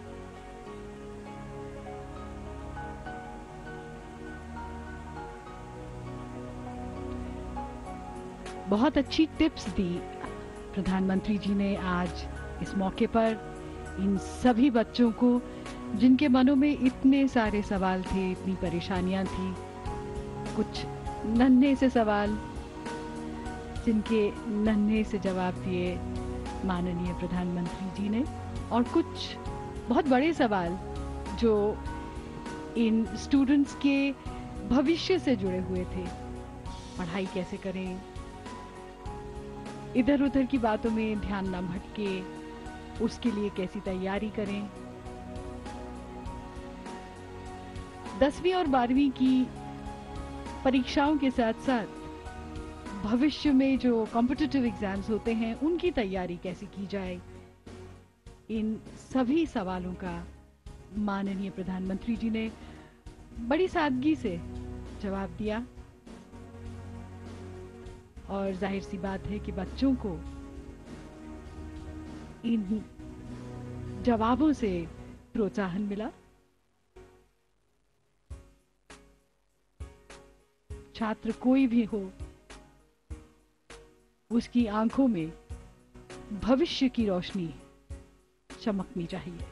बहुत अच्छी टिप्स दी प्रधानमंत्री जी ने आज इस मौके पर इन सभी बच्चों को, जिनके मनों में इतने सारे सवाल थे, इतनी परेशानियां थी। कुछ नन्हे से सवाल जिनके नन्हे से जवाब दिए माननीय प्रधानमंत्री जी ने, और कुछ बहुत बड़े सवाल जो इन स्टूडेंट्स के भविष्य से जुड़े हुए थे। पढ़ाई कैसे करें, इधर उधर की बातों में ध्यान न भटके, उसके लिए कैसी तैयारी करें। दसवीं और बारहवीं की परीक्षाओं के साथ साथ भविष्य में जो कॉम्पिटिटिव एग्जाम्स होते हैं उनकी तैयारी कैसे की जाए, इन सभी सवालों का माननीय प्रधानमंत्री जी ने बड़ी सादगी से जवाब दिया। और जाहिर सी बात है कि बच्चों को इन जवाबों से प्रोत्साहन मिला। छात्र कोई भी हो, उसकी आंखों में भविष्य की रोशनी चमकनी चाहिए।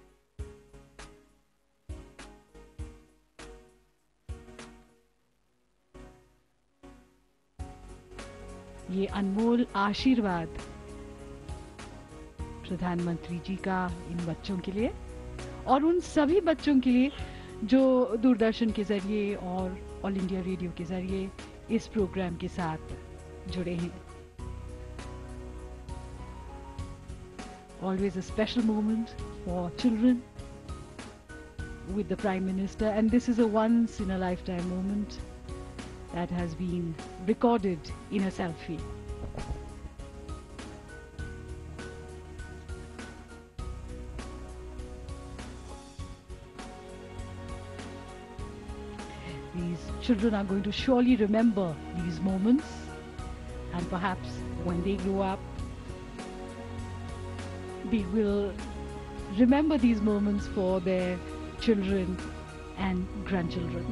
ये अनमोल आशीर्वाद प्रधानमंत्री जी का इन बच्चों के लिए और उन सभी बच्चों के लिए जो दूरदर्शन के जरिए और ऑल इंडिया रेडियो के जरिए इस प्रोग्राम के साथ जुड़े हैं। Always a special moment for children with the Prime Minister, and this is a once in a lifetime moment that has been recorded in a selfie. These children are going to surely remember these moments, and perhaps when they grow up, they will remember these moments for their children and grandchildren.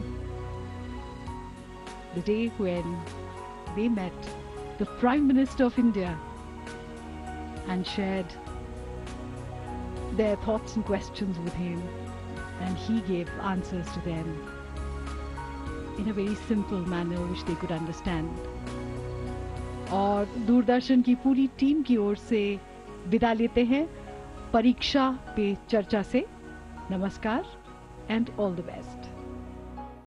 The day when they met the Prime Minister of India and shared their thoughts and questions with him, and he gave answers to them in a very simple manner which they could understand. और दूरदर्शन की पूरी team की ओर से विदा लेते हैं परीक्षा पे चर्चा से. नमस्कार and all the best.